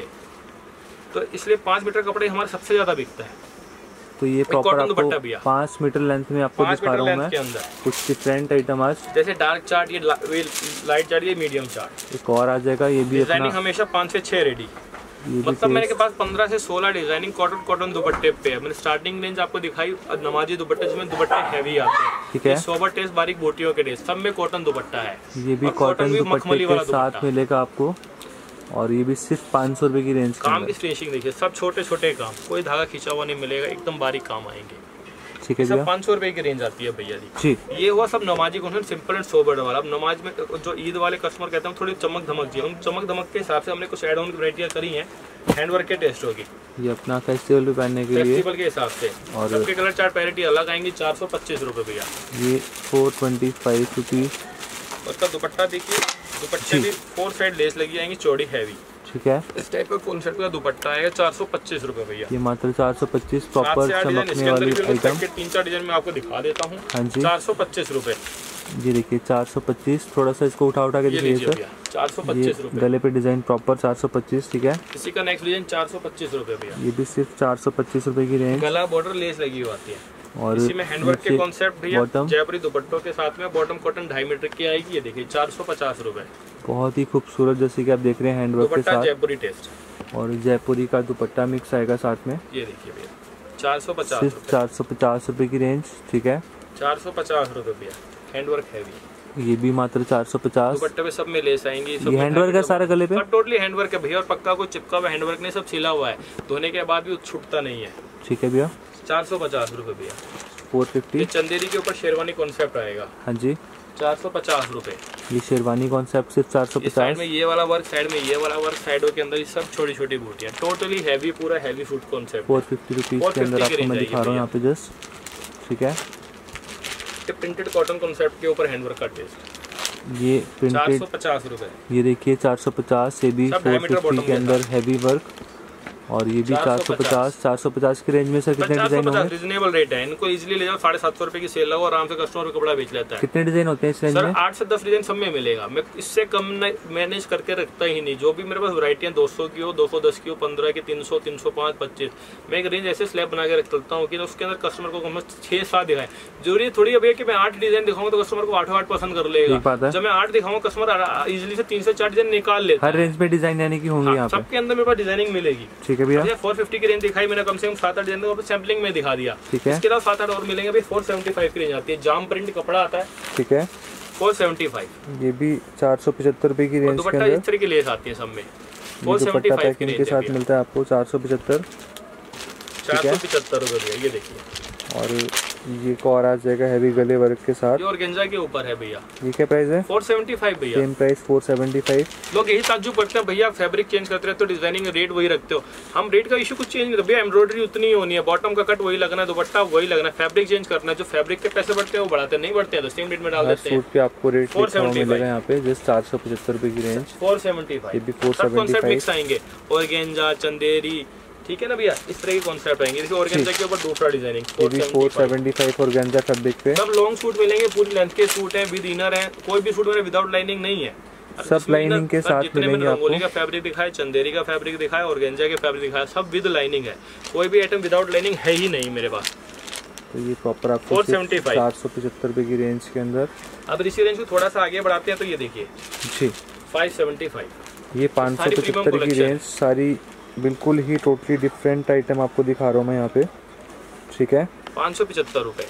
A: तो इसलिए 5 मीटर कपड़े हमारे सबसे ज्यादा बिकता है।
B: तो ये प्रॉपर आपको 5 मीटर लेंथ में आपको दिखा रहा हूं मैं कुछ डिफरेंट आइटम आज,
A: जैसे डार्क चार्ट, ये लाइट चार्ट, ये मीडियम चार्ट।
B: एक और आ जाएगा, ये भी
A: डिजाइनिंग हमेशा 5 से 6 रेडी। मतलब मेरे के पास 15 से 16 डिजाइनिंग कॉटन दुपट्टे पे है। मैंने स्टार्टिंग रेंज आपको दिखाई नमाजी दुपट्टे, जिसमें दुपट्टे हैवी आते हैं,
B: ठीक है,
A: सोबर टेस्ट, बारीक बोटियों के टेस्ट, सब में कॉटन दुपट्टा है।
B: ये भी कॉटन दुपट्टे के साथ मिलेगा आपको, और ये भी सिर्फ 500 रुपए की रेंज।
A: काम की फिनिशिंग देखिए, सब छोटे छोटे काम, कोई धागा खींचा हुआ नहीं मिलेगा, एकदम बारीक काम आएंगे।
B: ठीक है,
A: सब 500 रुपए की रेंज आती है भैया जी। ये हुआ सब नमाजी कॉन्सेप्ट, सिंपल एंड सोबर वाला। अब नमाज में जो ईद वाले कस्टमर कहते हैं थोड़ी चमक धमक चाहिए, उन चमक धमक के हिसाब से हमने कुछ एड ऑन की वैरायटियां करी हैं, हैंडवर्क के टेस्ट होगी।
B: ये अपना फेस्टिवल पे पहनने के लिए,
A: फेस्टिवल के हिसाब से, और सबके कलर चार्ट पैरिटी अलग आएंगी। 425 रुपए भैया,
B: ये 425 रुपीज।
A: उसका दुपट्टा देखिए, दुपट्टे भी 4 साइड लेस लगी आएंगी, चौड़ी हैवी,
B: ठीक है।
A: इस टाइप का कॉन्सेप्ट का दुपट्टा आएगा। 425 रुपए भैया,
B: ये मात्र 425 प्रॉपर चमकने वाली आइटम।
A: 3-4 डिजाइन में आपको दिखा देता हूँ।
B: हाँ जी,
A: 425 रुपए।
B: ये देखिए 425, थोड़ा सा इसको उठा के दिखाइए सर।
A: 425 रुपए,
B: गले पे डिजाइन प्रॉपर 425, ठीक है।
A: इसी का नेक्स्ट डिजाइन 425 रुपए भैया,
B: ये भी सिर्फ 425 रुपए की रेंज।
A: गला बॉर्डर लेस लगी हुई आती है,
B: और
A: इसी में हैंडवर्क के कॉन्सेप्ट भैया, जयपुरी दुपट्टों के साथ में बॉटम कॉटन 2.5 मीटर की आएगी। ये देखिए 450 रुपए,
B: बहुत ही खूबसूरत, जैसे कि आप देख रहे हैं हैंडवर्क के साथ,
A: जयपुरी टेस्ट,
B: और जयपुरी का दुपट्टा मिक्स आएगा साथ में।
A: ये देखिए भैया 450,
B: सिर्फ 450 रुपए की रेंज, ठीक है।
A: 450 रुपए भैया, हैंडवर्क हैवी।
B: ये भी मात्र 450।
A: दुपट्टे पे सब में लेस आएंगी।
B: ये हैंडवर्क है सारा गले पे,
A: टोटली हैंडवर्क है भैया, और पक्का कोई चिपका हुआ हैंडवर्क नहीं, सब सिला हुआ है, धोने के बाद भी छूटता नहीं है।
B: ठीक है भैया,
A: 450 रुपए भैया।
B: 450।
A: चंदेरी के ऊपर शेरवानी कॉन्सेप्ट आएगा।
B: हाँ जी,
A: 450 रुपए।
B: ये शेरवानी कॉन्सेप्ट सिर्फ 450।
A: साइड में ये वाला वर्क, साइड में ये वाला वर्क, साइडों के अंदर ये सब छोटी छोटी बूटियां, टोटली हैवी, पूरा हैवी सूट कॉन्सेप्ट।
B: 450 रुपीज के अंदर आपको मैं दिखा रहा हूँ यहाँ पे जस्ट, ठीक है।
A: प्रिंटेड कॉटन कॉन्सेप्ट के ऊपर हैंडवर्क का टेस्ट,
B: ये प्रिंटेड
A: 450 रुपए।
B: ये देखिए 450 से भी 450 के अंदर हैवी वर्क, और ये भी 450 की रेंज में सर कितने डिजाइन होंगे?
A: रीजनेबल रेट है, इनको इजीली ले जाओ, 750 रुपए की सेल लगाओ, आराम से कस्टमर कपड़ा बेच लेता है।
B: कितने डिजाइन होते हैं इस रेंज में?
A: 8 से 10 डिजाइन सब में मिलेगा, मैं इससे कम मैनेज करके रखता ही नहीं। जो भी मेरे पास वैरायटियां 200 की हो, 210 की हो, 15 की, 300, 305, 25, मैं एक रेंज ऐसे स्लैब बना के रखता हूँ कि उसके अंदर कस्टमर को कम 6-7 दिखाए। जरूरी थोड़ी अब है कि मैं 8 डिजाइन दिखाऊंगा तो कस्टमर को 8 पसंद कर लेगा। जब मैं 8 दिखाऊंगा कस्टमर इजिली से 3 से 4 डिजाइन निकाल लेता है।
B: हर रेंज में डिजाइन यानी कि होंगे यहाँ पे,
A: सबके अंदर मेरे पास डिजाइनिंग मिलेगी।
B: ठीक है भैया,
A: 450 की रेंज दिखाई मैंने, कम से कम 7-8 डिजाइन को सैम्पलिंग में दिखा दिया।
B: ठीक है,
A: इसके अलावा 7-8 और मिलेंगे भाई। 475 की रेंज आती है, जाम प्रिंट कपड़ा आता है,
B: ठीक है।
A: 475,
B: ये भी 475 रुपए की रेंज के अंदर।
A: इस तरह की लेस आती है सब में।
B: 475 पैकिंग के साथ मिलता है आपको 475
A: रुपए। ये देखिए,
B: और ये एक और आ जाएगा हैवी गले वर्क के साथ,
A: ये ऑर्गेन्जा के ऊपर है भैया।
B: ये क्या प्राइस है?
A: 475 भैया,
B: सेम प्राइस 475।
A: लोग यही ताज्जुब करते हैं भैया फैब्रिक चेंज करते रहते हो, डिजाइनिंग रेट वही रखते हो। हम रेट का इशू कुछ चेंज नहीं करते भैया, एम्ब्रॉयडरी उतनी ही होनी है, बॉटम का कट वही लगना है, दुपट्टा वही लगना है, फैब्रिक चेंज करना है। जो फैब्रिक के पैसे बढ़ते हैं वो बढ़ाते नहीं बढ़ते हैं, तो सेम रेट में डाल देते हैं।
B: सूट पे आपको रेट मिलेगा यहाँ पे जस्ट 475 रुपए की रेंज,
A: 475।
B: ये भी 475
A: मिक्स आएंगे, ऑर्गेन्जा, चंदेरी, ठीक है ना भैया, इस तरह के कॉन्सेप्ट आएंगे। देखिए ऑर्गेन्जा के ऊपर दूसरा डिजाइनिंग
B: 475 ऑर्गेन्जा फैब्रिक पे।
A: सब लॉन्ग सूट मिलेंगे, पूरी लेंथ के सूट हैं, विद इनर है, कोई भी सूट मेरे विदाउट लाइनिंग नहीं है,
B: सब लाइनिंग के साथ मिलेंगे आपको।
A: रंगोली का फैब्रिक दिखाया, चंदेरी का फैब्रिक दिखाया, ऑर्गेन्जा के फैब्रिक दिखाया, सब विद लाइनिंग है, कोई भी आइटम विदाउट लाइनिंग है ही नहीं मेरे पास।
B: तो ये प्रॉपर आपको 475 रुपए की रेंज के अंदर।
A: अब इसी रेंज को थोड़ा सा आगे बढ़ाते हैं तो ये देखिए जी 575,
B: ये 575 की रेंज सारी बिल्कुल ही टोटली डिफरेंट आइटम आपको दिखा रहा हूँ मैं यहाँ पे, ठीक है।
A: 575 रुपए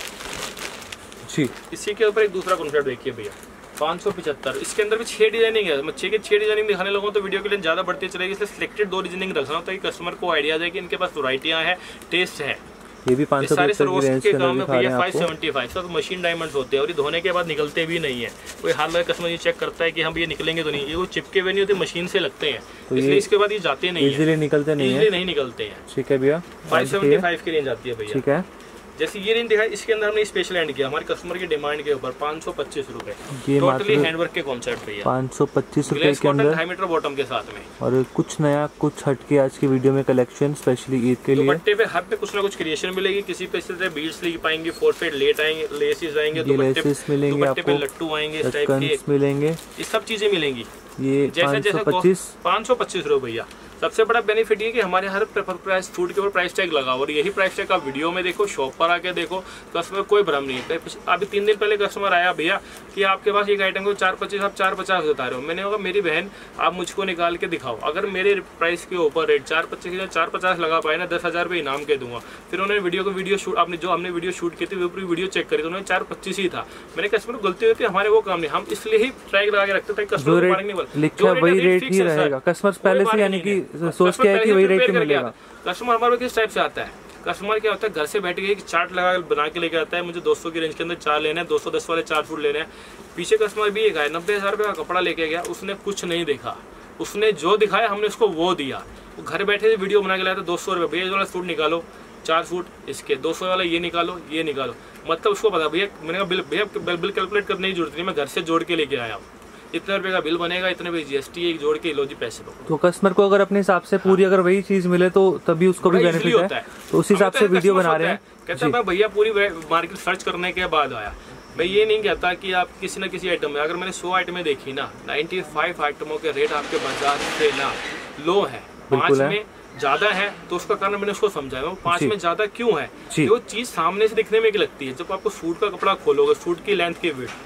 B: जी।
A: इसी के ऊपर एक दूसरा कॉन्सेप्ट देखिए भैया, 575। इसके अंदर भी 6 डिजाइनिंग है। मैं 6 के 6 डिजाइनिंग दिखाने लगूँ तो वीडियो के लिए ज़्यादा बढ़ती चलेगी, इसलिए सिलेक्टेड 2 डिजाइनिंग रख रहा हूँ ताकि कस्टमर को आइडिया जाए कि इनके पास वैरायटियाँ हैं, टेस्ट है।
B: ये भी 575 की रेंज के अंदर दिखा रहे हैं आपको।
A: 575 सब मशीन डायमंड्स होते हैं और ये धोने के बाद निकलते भी नहीं है। कोई हाथ लगा कस्टमर ये चेक करता है कि हम ये निकलेंगे तो नहीं, ये वो चिपके हुए नहीं होते, मशीन से लगते हैं, तो इसलिए इसके बाद ये जाते नहीं है,
B: इजीली निकलते नहीं है,
A: नहीं निकलते हैं।
B: ठीक है भैया।
A: 575 की रेंज आती है भैया,
B: ठीक है।
A: जैसे ये रेंज दिखाई, इसके अंदर हमने स्पेशल एंड किया हमारे कस्टमर की डिमांड के ऊपर 525 रुपए, टोटली हैंडवर्क के कॉन्सेप्ट भैया।
B: 525 रुपए के अंदर
A: 2.5 मीटर बॉटम के साथ में, और
B: कुछ नया कुछ हटके आज की वीडियो में कलेक्शन स्पेशली ईद के लिए।
A: दुपट्टे पे हर पे कुछ ना कुछ क्रिएशन मिलेगी, किसी पे सिर्फ बीड्स लिख पाएंगे, 4 फेड लेट आएंगे, लेसेस आएंगे,
B: लेसेस मिलेंगे आपको,
A: लट्टू आएंगे, इस टाइप के
B: मिलेंगे,
A: ये सब चीजें मिलेंगी।
B: ये
A: 525 रुपए भैया। सबसे बड़ा बेनिफिट ये कि हमारे हर प्राइस फूड के ऊपर प्राइस टैग लगा, और यही प्राइस टैग आप वीडियो में देखो, शॉप पर आके देखो, कस्टमर कोई भ्रम नहीं है। अभी 3 दिन पहले कस्टमर आया भैया कि आपके पास एक आइटम को 425 आप 450 बता रहे हो। मैंने कहा मेरी बहन आप मुझको निकाल के दिखाओ, अगर मेरे प्राइस के ऊपर रेट 425 450 लगा पाए ना, 10,000 रुपये इनाम के दूंगा। फिर उन्होंने वीडियो शूट, आपने जो हमने वीडियो शूट की थी वो पूरी वीडियो चेक करी तो उन्होंने 425 ही था। मैंने कस्टमर को गलती होती है, हमारे वो काम नहीं, हम इसलिए ही ट्रैक लगा के रखते थे, कस्टमर
B: वही रेट ही रहेगा। कस्टमर पहले से यानी कि सोच के है कि वही रेट मिलेगा।
A: कस्टमर हमारे किस टाइप से आता है, कस्टमर क्या होता है घर से बैठ के चार्ट लगा बना के लेके आता है, मुझे 200 की रेंज के अंदर 4 लेने हैं, 210 वाले 4 फूट लेने हैं। पीछे कस्टमर भी एक आया 90,000 रुपये का कपड़ा लेके गया, उसने कुछ नहीं देखा, उसने जो दिखाया हमने उसको वो दिया। वो घर बैठे वीडियो बना के लाया था 200 रुपये, भैया वाला सूट निकालो 4 फूट इसके, 200 वाला ये निकालो ये निकालो, मतलब उसको पता भैया। मैंने कहा बिल कैलकुलेट करने की जरूरत नहीं, मैं घर से जोड़ के लेके आया हूँ, इतने रुपए का बिल बनेगा, इतने रुपए GST एक जोड़ के लो जी पैसे दो।
B: तो कस्टमर को अगर अपने हिसाब से पूरी अगर वही चीज मिले तो तभी उसको भी बेनिफिट है, तो उस हिसाब से वीडियो बना रहे हैं।
A: कहता है मैं भैया पूरी मार्केट सर्च करने के बाद आया। मैं ये नहीं कहता कि आप किसी न किसी आइटम में, अगर मैंने 100 आइटमें देखी ना, 95 आइटमों के रेट आपके बाजार से ना लो है, 5 में ज्यादा है, तो उसका कारण मैंने उसको समझाया। वो 5 में ज्यादा क्यों है, वो चीज सामने से दिखने में लगती है। जब आपको सूट का कपड़ा खोलोगे, सूट की लेंथ की विड्थ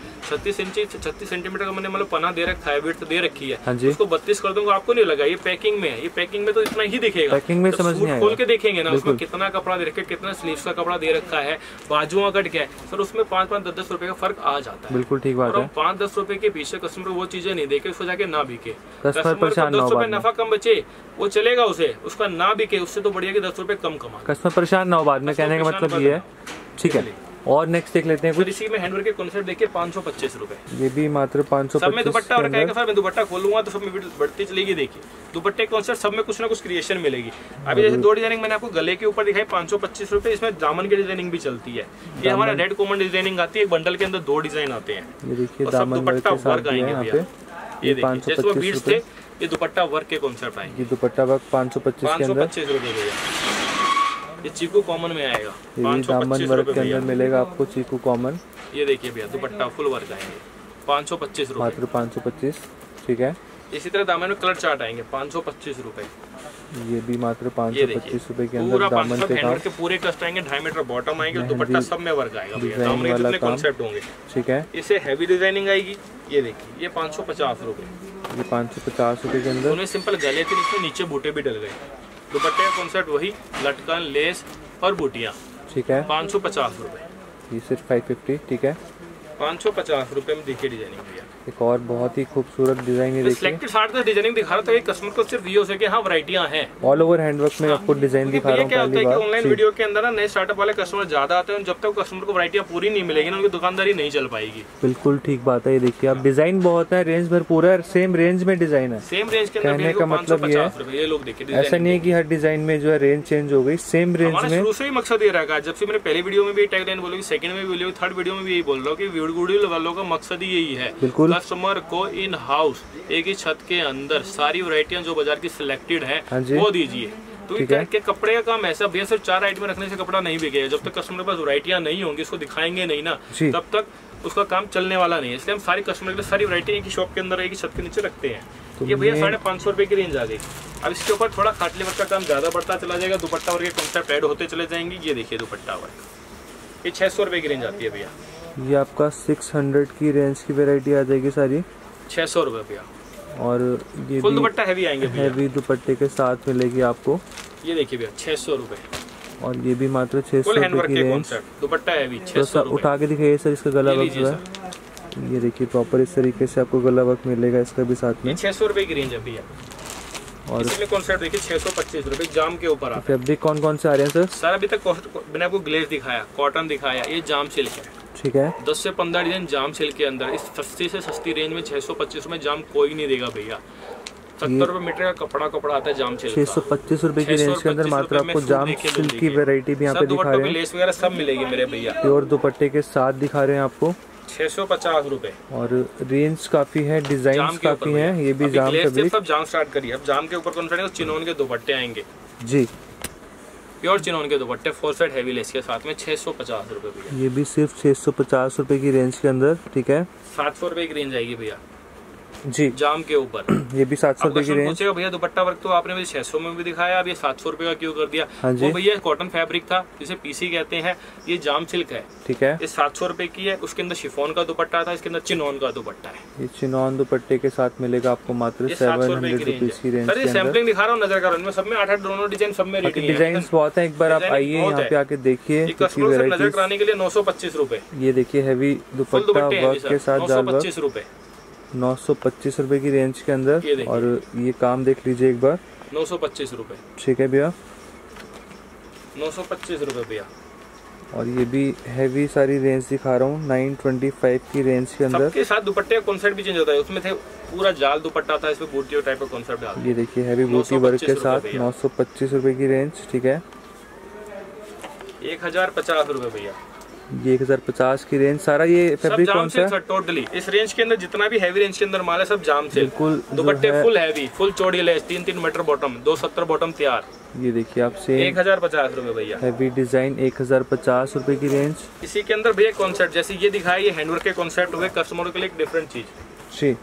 A: 36 सेंटीमीटर का मैंने मतलब पना दे रखा है, विड्थ दे रखी है, उसको 32 कर दूंगा, आपको नहीं लगा ये पैकिंग में है, ये पैकिंग में तो इतना ही दिखेगा।
B: पैकिंग में समझ नहीं आएगा,
A: खोल के देखेंगे ना उसमें कितना कपड़ा दे रखा है, कितना स्लीव्स का कपड़ा दे रखा है, बाजुओं कट क्या है सर, उसमें 5-5, 10-10 रुपए का फर्क आ जाता है।
B: बिल्कुल ठीक बात है।
A: 5-10 रुपए के पीछे कस्टमर वो चीजें नहीं देखे, उसको जाके ना बिके,
B: कस्टमर को
A: 10 रुपए नफा कम बचे वो चलेगा, उसे उसका ना बिके, उससे तो बढ़िया कि 10 रुपए कम कमा,
B: कस्टमर परेशान ना हो बाद में, कहने का मतलब ये है। ठीक है, और नेक्स्ट देख लेते हैं कुछ।
A: इसी में हैंडवर्क के कॉन्सेप्ट देखिए 525 रुपए,
B: ये भी मात्र 525।
A: सब में दुपट्टा और क्या सर, मैं दुपट्टा खोलूंगा तो सब में बढ़ती चलेगी। देखिए दुपट्टे कॉन्सेप्ट सब में कुछ ना कुछ क्रिएशन मिलेगी। अभी जैसे 2 डिजाइनिंग मैंने आपको गले के ऊपर दिखाई 525 रुपए, इसमें दामन की डिजाइनिंग भी चलती है। ये हमारा रेड कॉमन डिजाइनिंग आती है, एक बंडल के अंदर 2 डिजाइन आते हैं,
B: ये देखिए दामन
A: दुपट्टा वर्क आएंगे भैया। ये देखिए जैसे वो बीट्स थे, ये दुपट्टा वर्क के कॉन्सेप्ट आएंगे।
B: ये दुपट्टा वर्क 525
A: रुपए भैया। ये चीकू कॉमन में आएगा,
B: 525 वर्क के अंदर मिलेगा आपको चीकू कॉमन।
A: ये देखिए भैया दुपट्टा फुल वर्क आएंगे, 525 रुपए,
B: मात्र 525। ठीक है,
A: इसी तरह दामन में कलर चार्ट आएंगे 525 रुपए,
B: ये भी मात्र 525 रुपए के अंदर दामन के काम
A: के पूरे कस्ट आएंगे, 2.5 मीटर बॉटम आएंगे, दुपट्टा सब में वर्क आएगा भैया, दामन के जितने कॉन्सेप्ट होंगे। ठीक है, इसे हैवी डिजाइनिंग आएगी। ये देखिए ये 550 रुपए,
B: ये 550 रुपए के अंदर।
A: उन्हें सिंपल गले थे, इसमें नीचे बूटे भी डल गए, दुपट्टे का कॉन्सेप्ट वही, लटकन लेस और बूटियाँ। ठीक है, 550 रुपए,
B: ये सिर्फ 550। ठीक है,
A: 550 रुपए में देखिए डिजाइनिंग भैया।
B: एक और बहुत ही खूबसूरत डिजाइन है,
A: सिलेक्टेड 60 डिजाइनिंग दिखा रहा था कस्टमर को, सिर्फ ये हो सके हाँ वैरायटियां हैं।
B: ऑल ओवर हैंडवर्क में आपको डिजाइन दिखा रहा हूं।
A: क्या होता है कि ऑनलाइन वीडियो के अंदर ना नए स्टार्टअप वाले कस्टमर ज्यादा आते हैं, जब तक कस्टमर को वैरायटियां पूरी नहीं मिलेगी ना, उनकी दुकानदारी नहीं चल पाएगी।
B: बिल्कुल ठीक बात है। ये देखिए आप डिजाइन बहुत है, रेंज भरपूर है, सेम रेंज में डिजाइन है,
A: सेम रेंज के अंदर।
B: कहने का मतलब ये है, ये लोग देखिए ऐसा नहीं है कि हर डिजाइन में जो है रेंज चेंज हो गई, सेम रेंज में।
A: शुरू से ही मकसद ये रहा, जब से मैंने पहले वीडियो में भी टैगलाइन बोली, सेकंड में भी बोली, थर्ड वीडियो में भी यही बोल रहा हूँ कि वीडियो वालों का मकसद ही यही है,
B: बिल्कुल
A: कस्टमर को इन हाउस एक ही छत के अंदर सारी वैरायटियां जो बाजार की सिलेक्टेड है वो दीजिए। तो के कपड़े का काम ऐसा भैया, सिर्फ 4 आइटम रखने से कपड़ा नहीं बिकेगा। जब तक कस्टमर के पास वैरायटियां नहीं होंगी, उसको दिखाएंगे नहीं ना, तब तक उसका काम चलने वाला नहीं है। इसलिए हम सारी कस्टमर के लिए सारी वैरायटी एक ही शॉप के अंदर एक ही छत के नीचे रखते हैं। तो ये भैया 550 रुपए की रेंज आ गई। अब इसके ऊपर थोड़ा खाटली वर्क का काम ज्यादा बढ़ता चला जाएगा, दुपट्टा वर्क के कॉन्सेप्ट ऐड होते चले जाएंगे। ये देखिए दुपट्टा वर्क, ये 600 रुपए की रेंज आती है भैया।
B: ये आपका 600 की रेंज की वैरायटी आ जाएगी सारी,
A: 600 रुपए भैया।
B: और ये
A: फुल दुपट्टा हैवी आएंगे,
B: हैवी दुपट्टे के साथ मिलेगी आपको।
A: ये देखिए भैया 600 रुपए,
B: और ये भी मात्र 600 रुपए की रेंज।
A: दुपट्टा हैवी
B: 600 रुपए। उठा के दिखाइए सर, इसका गला वर्क जो है ये देखिए प्रॉपर इस तरीके से आपको गला वर्क मिलेगा इसका भी साथ में।
A: 600 रुपए की रेंज है भैया। और इसमें कॉन्सेप्ट देखिए 625 रुपए जाम के ऊपर।
B: फैब्रिक कौन कौन से आ रहे हैं सर?
A: सर अभी तक मैंने आपको ग्लेज दिखाया, कॉटन दिखाया, ये जाम सिल्क है।
B: ठीक है,
A: 10 से 15 डिजाइन जाम सिल्क के अंदर। इस सस्ती से सस्ती रेंज में 625 में जाम कोई नहीं देगा भैया। 70 रुपए मीटर का कपड़ा आता है जाम सिल्क।
B: 625 रुपए की रेंज के अंदर मात्र आपको जाम सिल्क की वैरायटी भी यहाँ पे दिखा रहे हैं।
A: लेस वगैरह सब मिलेगी मेरे भैया।
B: प्योर दुपट्टे के साथ दिखा रहे हैं आपको
A: 650 रुपए।
B: और रेंज काफी है, डिजाइन काफी है। ये भी जाम फैब्रिक।
A: सब जाम स्टार्ट करिए। अब जाम के ऊपर कौन सा चिनोन के दुपट्टे आएंगे
B: जी,
A: प्योर चिनोन के दुपट्टे 4 साइड हैवी लेस के साथ में 650 रुपए भैया।
B: ये भी सिर्फ 650 रुपए की रेंज के अंदर। ठीक है,
A: 700 रुपए की रेंज आएगी भैया
B: जी
A: जाम के ऊपर।
B: ये भी 700 रुपए की रेंज।
A: पूछेगा भैया दुपट्टा वर्क तो आपने मुझे 600 में भी दिखाया, अब ये 700 रुपए का क्यों कर दिया?
B: हाँ जी,
A: वो भैया कॉटन फैब्रिक था जिसे पीसी कहते हैं, ये जाम सिल्क है।
B: ठीक है,
A: ये 700 रुपए की है। उसके अंदर शिफॉन का दुपट्टा था, इसके अंदर चिनोन का दुपट्टा है।
B: ये चिनोन दुपट्टे के साथ मिलेगा आपको मात्र 700 रुपीज की रेंज।
A: सर ये सैम्पलिंग दिखा रहा हूँ, नजर कर रहा हूँ, सब में 8-8 दोनों डिजाइन सब में
B: डिजाइन बहुत है। एक बार आप आइए यहाँ पे आके देखिए
A: नजर कराने के लिए 925 रुपए।
B: ये देखिए हैवी दुपट्टा वर्क के साथ
A: 925 रुपए,
B: 925 रुपए की रेंज के अंदर। और ये काम देख लीजिए एक बार,
A: 925 रुपए।
B: ठीक है भैया,
A: 925 रुपए भैया।
B: और ये भी हैवी सारी रेंज दिखा रहा हूँ 925 की रेंज के अंदर।
A: सबके साथ दुपट्टे का कॉन्सेप्ट भी चेंज होता है। उसमें थे पूरा जाल दुपट्टा था, इसमें बूटी टाइप का कॉन्सेप्ट है।
B: ये देखिए हैवी बूटी वर्क के साथ 925 रुपए की रेंज। ठीक है,
A: 1050 रुपए भैया।
B: ये 1050 की रेंज। सारा ये फैब्रिक कौन सा है?
A: टोटली इस रेंज के अंदर जितना भी हैवी रेंज के अंदर माल है सब जाम से।
B: बिल्कुल
A: दुपट्टे फुल हैवी, फुल चौड़ी लेस, 3-3 मीटर बॉटम, 270 बॉटम तैयार।
B: ये देखिए आप से
A: 1050 रुपए भैया।
B: हैवी डिजाइन 1050 रुपए की रेंज।
A: इसी के अंदर भैया कॉन्सेप्ट जैसे ये दिखाया, ये हैंडवर्क के कॉन्सेप्ट हुए कस्टमर के लिए एक डिफरेंट चीज। जी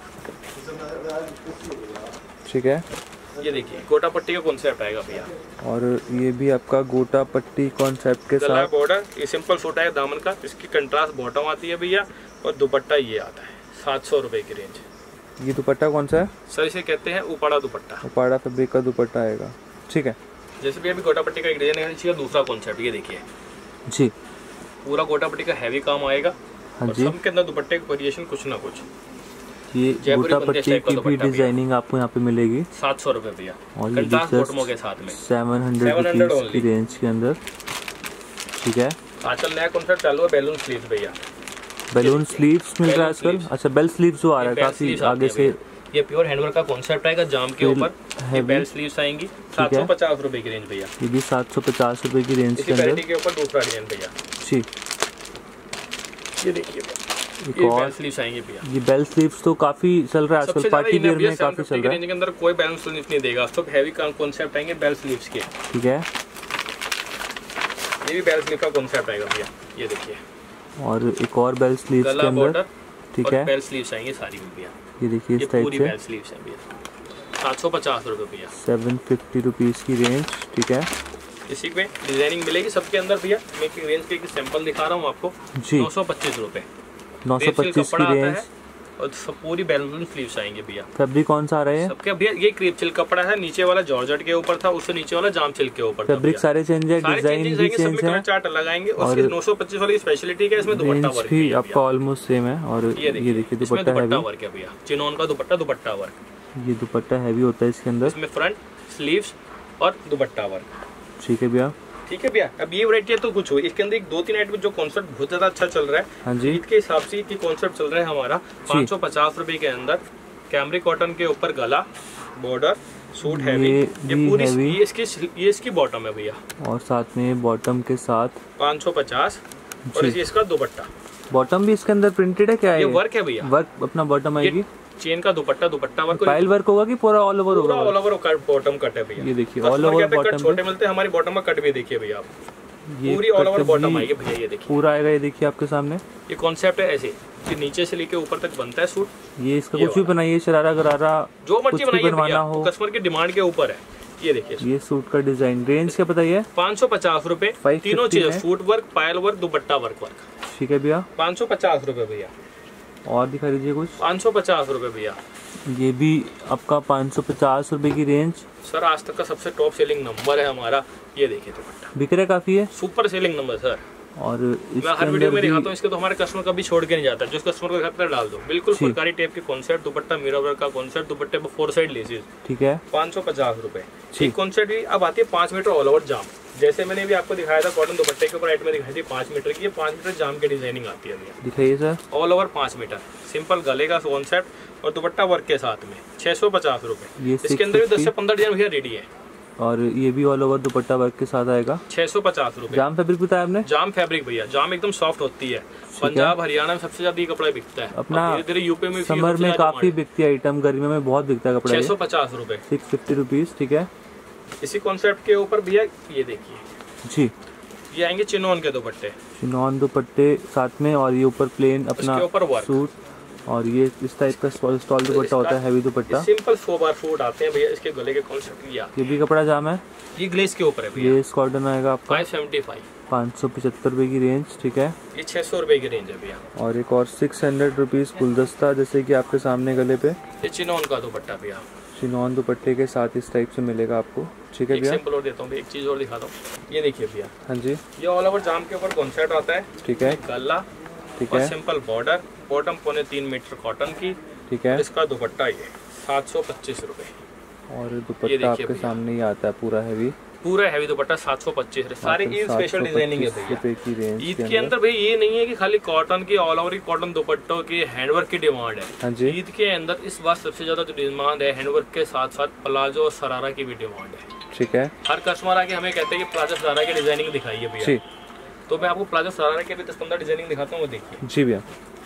A: ठीक है, ये देखिए गोटा पट्टी का कॉन्सेप्ट आएगा भैया।
B: और ये भी आपका गोटा पट्टी कॉन्सेप्ट के साथ
A: बॉर्डर। ये सिंपल सूट है दामन का, इसकी कंट्रास्ट बॉटम आती है भैया। और दुपट्टा ये आता है 700 रुपए की रेंज।
B: ये दुपट्टा कौन सा है
A: सर? इसे कहते हैं उपाड़ा दुपट्टा।
B: उपाड़ा फैब्रिक का दुपट्टा आएगा। ठीक है,
A: जैसे भी अभी गोटा पट्टी का एक डिजाइन है, इसका दूसरा कॉन्सेप्ट ये देखिए
B: जी,
A: पूरा गोटा पट्टी का हैवी काम आएगा।
B: हाँ जी,
A: सबके अंदर दुपट्टे की वेरिएशन कुछ ना कुछ।
B: ये गोटा पट्टी की भी डिजाइनिंग आपको यहाँ पे मिलेगी
A: 700 रुपए भैया।
B: और ये
A: के साथ में
B: 700 रुपीज की रेंज के अंदर। ठीक है,
A: आजकल नया कॉन्सेप्ट चालू है बैलून स्लीव्स भैया।
B: बैलून स्लीव्स मिल रहा है आजकल। अच्छा, बेल स्लीव्स जो आ रहा है काफी आगे से।
A: ये प्योर हैंडवर्क का कॉन्सेप्ट आएगा जाम के ऊपर। ये बेल स्लीव्स आएंगी 750 रुपए की रेंज भैया।
B: ये भी 750 रुपए की रेंज के अंदर
A: के ऊपर दूसरा डिजाइन भैया।
B: जी,
A: ये देखिए ये बेल स्लीव्स आएंगे भैया।
B: ये बेल स्लीव्स तो काफी चल रहा है आजकल, पार्टी वेयर में काफी चल रहा है।
A: के अंदर कोई बेल स्लीव्स नहीं देगा, सब हैवी कॉन्सेप्ट आएंगे बेल स्लीव्स के।
B: ठीक है,
A: ये भी बेल स्लीव का कॉन्सेप्ट आएगा भैया। ये देखिए,
B: और एक और बेल स्लीव्स के अंदर। ठीक है,
A: बेल स्लीव्स आएंगे सारी भैया।
B: ये देखिए इस टाइप से
A: बेल स्लीव्स है भैया। 750 रुपए भैया।
B: 750 रुपीज की रेंज। ठीक है,
A: इसी में डिजाइनिंग मिलेगी सबके अंदर भैया। मैं एक रेंज के सैंपल दिखा रहा हूँ आपको जी। 925 रुपए,
B: 925 की रेंज।
A: और सब पूरी बैलून स्लीव्स आएंगे भैया।
B: फैब्रिक कौन सा आ रहा है
A: सबके भैया? ये क्रेप सिल्क कपड़ा है, नीचे वाला जॉर्जेट के ऊपर था, उससे नीचे वाला जाम सिल्क के ऊपर।
B: फैब्रिक सारे चेंज है, डिजाइन भी चेंज है,
A: चार्ट लगाएंगे। और 925 वाली स्पेशलिटी है, इसमें दुपट्टा वर्क
B: भी आपका ऑलमोस्ट सेम है। और ये देखिए दुपट्टा हैवी
A: वर्क है भैया, चिनोन का दुपट्टा वर्क।
B: ये दुपट्टा हैवी होता है इसके अंदर।
A: इसमें फ्रंट स्लीव्स और दुपट्टा वर्क।
B: ठीक है भैया,
A: ठीक है भैया। अब ये वैरायटी है तो कुछ हो, इसके अंदर एक 2-3 आइटम जो कॉन्सेप्ट बहुत ज्यादा अच्छा चल रहा है।
B: हाँ जी,
A: ईद के हिसाब से की कॉन्सेप्ट चल रहा है हमारा 550 रुपए के अंदर। कैमरिक कॉटन के ऊपर गला बॉर्डर सूट हैवी। ये पूरी ये इसकी बॉटम है भैया, और
B: साथ में बॉटम के साथ
A: 550। और इसका दुपट्टा,
B: बॉटम भी इसके अंदर प्रिंटेड है क्या?
A: ये वर्क है भैया,
B: वर्क अपना बॉटम आएगी।
A: चेन का दुपट्टा वर्क,
B: पाइल वर्क होगा कि पूरा ऑल ओवर होगा?
A: ऑल ओवर बॉटम कट है भैया।
B: ये देखिए ऑल ओवर बॉटम
A: छोटे मिलते हैं, हमारी बॉटम में कट भी देखिए भैया आप, पूरी ऑल ओवर बॉटम आएगी भैया। ये देखिए
B: पूरा आएगा, ये देखिए आपके सामने।
A: ये कॉन्सेप्ट है ऐसे कि नीचे से लेके ऊपर तक बनता है सूट।
B: ये इसका कुछ भी बनाइए, शरारा गरारा
A: जो मर्जी बनवाना हो, कस्टमर की डिमांड के ऊपर है। ये देखिए
B: ये सूट का डिजाइन। रेंज क्या बताइए?
A: 550 रुपए, तीनों चीजें, सूट वर्क, पायल वर्क, दुपट्टा वर्क।
B: ठीक है भैया,
A: 550 रुपए भैया।
B: और दिखा दीजिए कुछ।
A: 550 रुपए भैया।
B: ये भी आपका 550 रुपए की रेंज।
A: सर आज तक का सबसे टॉप सेलिंग नंबर है हमारा, ये देखिए दुपट्टा
B: बिक रहा काफी है,
A: सुपर सेलिंग नंबर सर।
B: और
A: मैं हर वीडियो में दिखाता हूँ इसके, तो हमारे कस्टमर कभी छोड़ के नहीं जाता, जिस कस्टमर को दिखाता है डाल दो। बिल्कुल फुलकारी टाइप के कॉन्सेप्ट दुपट्टा, मिरर वर्क का कॉन्सेप्ट दुपट्टे पर 4 साइड लेसेस,
B: ठीक है
A: 550 रुपए। एक कॉन्सेप्ट भी अब आती है 5 मीटर ऑल ओवर जाम, जैसे मैंने भी आपको दिखाया था कॉटन दुपट्टे के ऊपर राइट में दिखाई थी 5 मीटर की, ये 5 मीटर जाम की डिजाइनिंग आती है अभी,
B: दिखाइए sir.
A: All over 5 metre simple गले का कॉन्सेप्ट और दुपट्टा वर्क के साथ में 650 रुपए। इसके अंदर भी 10 से 15 डिजाइन भैया रेडी है,
B: और ये भी ऑल ओवर दुपट्टा वर्क के साथ आएगा।
A: 650 रुपए।
B: जाम फैब्रिक बताया आपने?
A: जाम फैब्रिक भैया, जाम एकदम सॉफ्ट होती है। पंजाब हरियाणा में सबसे ज्यादा ये कपड़ा बिकता है,
B: अपना
A: धीरे धीरे यूपी में
B: समर में काफी बिकती है आइटम, गर्मी में बहुत बिकता है कपड़ा।
A: 650 रुपए,
B: 650 रुपीज, ठीक है।
A: इसी कॉन्सेप्ट के ऊपर भैया ये देखिए
B: जी,
A: ये आएंगे चिनोन के दुपट्टे,
B: चिनोन दुपट्टे साथ में, और ये ऊपर प्लेन अपना सूट, और ये इस टाइप का स्टॉल दुपट्टा होता है, हैवी दुपट्टा।
A: सिंपल 4 बार फूट आते हैं भैया इसके गले के कॉन्सेप्ट।
B: ये भी कपड़ा जाम है,
A: ये ग्लेस के ऊपर है भैया।
B: ये कॉटन आएगा आपका
A: 575,
B: 575 रुपए की रेंज, ठीक है।
A: ये 600 रुपए की रेंज है भैया।
B: और एक और 600 रुपीज गुलदस्ता, जैसे कि आपके सामने गले पे,
A: ये चिनोन का दुपट्टा भैया,
B: चिनोन दुपट्टे के साथ इस टाइप से मिलेगा आपको, ठीक है भैया।
A: सिंपल और देता हूँ, एक चीज और दिखाता हूँ, ये देखिए भैया।
B: हाँ जी,
A: ये ऑल ओवर जाम के ऊपर कॉन्सेप्ट आता है,
B: ठीक है।
A: गला,
B: ठीक
A: और
B: है,
A: simple border, bottom 3.25 metre cotton की,
B: ठीक है।
A: इसका दुपट्टा ये 725 रुपए,
B: और दुपट्टा आपके सामने ही आता है पूरा हैवी,
A: पूरा हैवी दुपट्टा 725। सारे ईद स्पेशल डिजाइनिंग है भैया।
B: ईद
A: के अंदर भाई ये नहीं है कि खाली कॉटन की ऑल ओवर कॉटन दुपट्टों की हैंडवर्क की डिमांड है।
B: हाँ जी,
A: ईद के अंदर इस बार सबसे ज्यादा जो डिमांड है हैंडवर्क के साथ साथ प्लाजो और सरारा की भी डिमांड है,
B: ठीक है।
A: हर कस्टमर आके हमें कहते हैं कि प्लाजो सरारा की डिजाइनिंग दिखाइए भैया, तो मैं आपको प्लाजो सरारा के भी 10-15 डिजाइनिंग दिखाता हूँ, वो देखिए
B: जी भैया।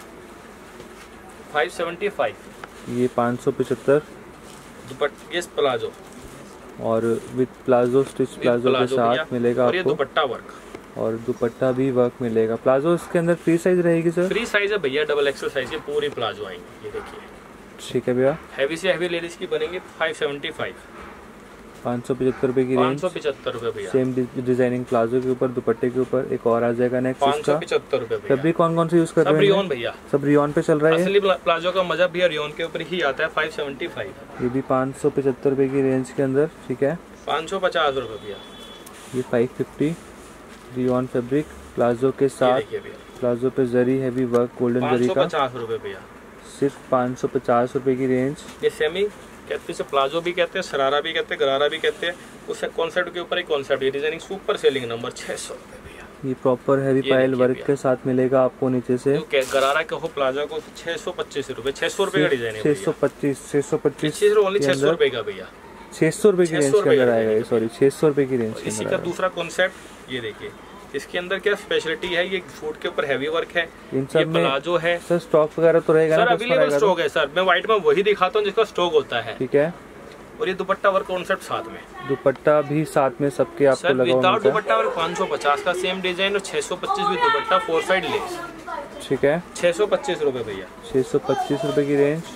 A: 575,
B: ये 575
A: दुपट्टा, ये प्लाजो
B: और विद प्लाजो स्टिच प्लाजो के साथ मिलेगा
A: और ये
B: आपको,
A: दुपट्टा वर्क,
B: और दुपट्टा भी वर्क मिलेगा। प्लाजो इसके अंदर फ्री साइज रहेगी सर?
A: फ्री साइज है भैया, डबल एक्सल साइज की पूरी प्लाजो आएंगी, ये देखिए,
B: ठीक है भैया।
A: हैवी से हैवी लेडीज की बनेंगे 575,
B: 575 रुपए की रेंज,
A: 575 रुपए भैया।
B: सेम डिजाइनिंग प्लाजो के ऊपर दुपट्टे के ऊपर एक और आ जाएगा नेक्स्ट,
A: 575 रुपए भैया।
B: फैब्रिक कौन कौन से यूज कर रहे हैं?
A: रियोन भैया,
B: सब रियोन पे चल रहा है।
A: असली प्लाजो का मजा भैया रियोन के ऊपर ही आता है। 575,
B: ये भी 575 रुपए की रेंज के अंदर, ठीक है।
A: 550 रुपए भैया।
B: ये 550 रियोन फैब्रिक प्लाजो के साथ, प्लाजो पे जरी हैवी वर्क गोल्डन जरी का,
A: 550 रुपए भैया,
B: सिर्फ 550 रुपए की रेंज।
A: ये सेमी कहते हैं, प्लाजो भी कहते हैं, सरारा भी कहते हैं, गरारा भी कहते हैं, उस कॉन्सेप्ट के ऊपर एक कॉन्सेप्ट, ये डिजाइनिंग सुपर सेलिंग नंबर 600 रुपए भैया।
B: ये प्रॉपर हैवी पायल वर्क के साथ मिलेगा आपको नीचे से।
A: गरारा कहो प्लाजो को 625 रुपए, 600 रुपए का डिजाइन है,
B: 625
A: 600 रुपए का भैया,
B: 600 रुपए की रेंज के अंदर आएगा, सॉरी 600 रुपए की रेंज।
A: इसी का दूसरा कॉन्सेप्ट ये देखिए, इसके अंदर क्या स्पेशलिटी है, ये सूट के ऊपर हैवी वर्क है, ये प्लाजो है
B: सर। स्टॉक वगैरह तो रहेगा
A: सर? अवेलेबल स्टॉक है सर, मैं व्हाइट में वही दिखाता हूँ जिसका स्टॉक होता है,
B: ठीक है।
A: और ये दुपट्टा वर्क कॉन्सेप्ट साथ में,
B: दुपट्टा भी साथ में सबके आपको लगा हुआ
A: विदाउट दुपट्टा वर्क 550 का सेम डिजाइन, और 625 भी दुपट्टा 4 साइड लेस,
B: ठीक है।
A: 625 रुपए भैया,
B: 625 रुपए की रेंज,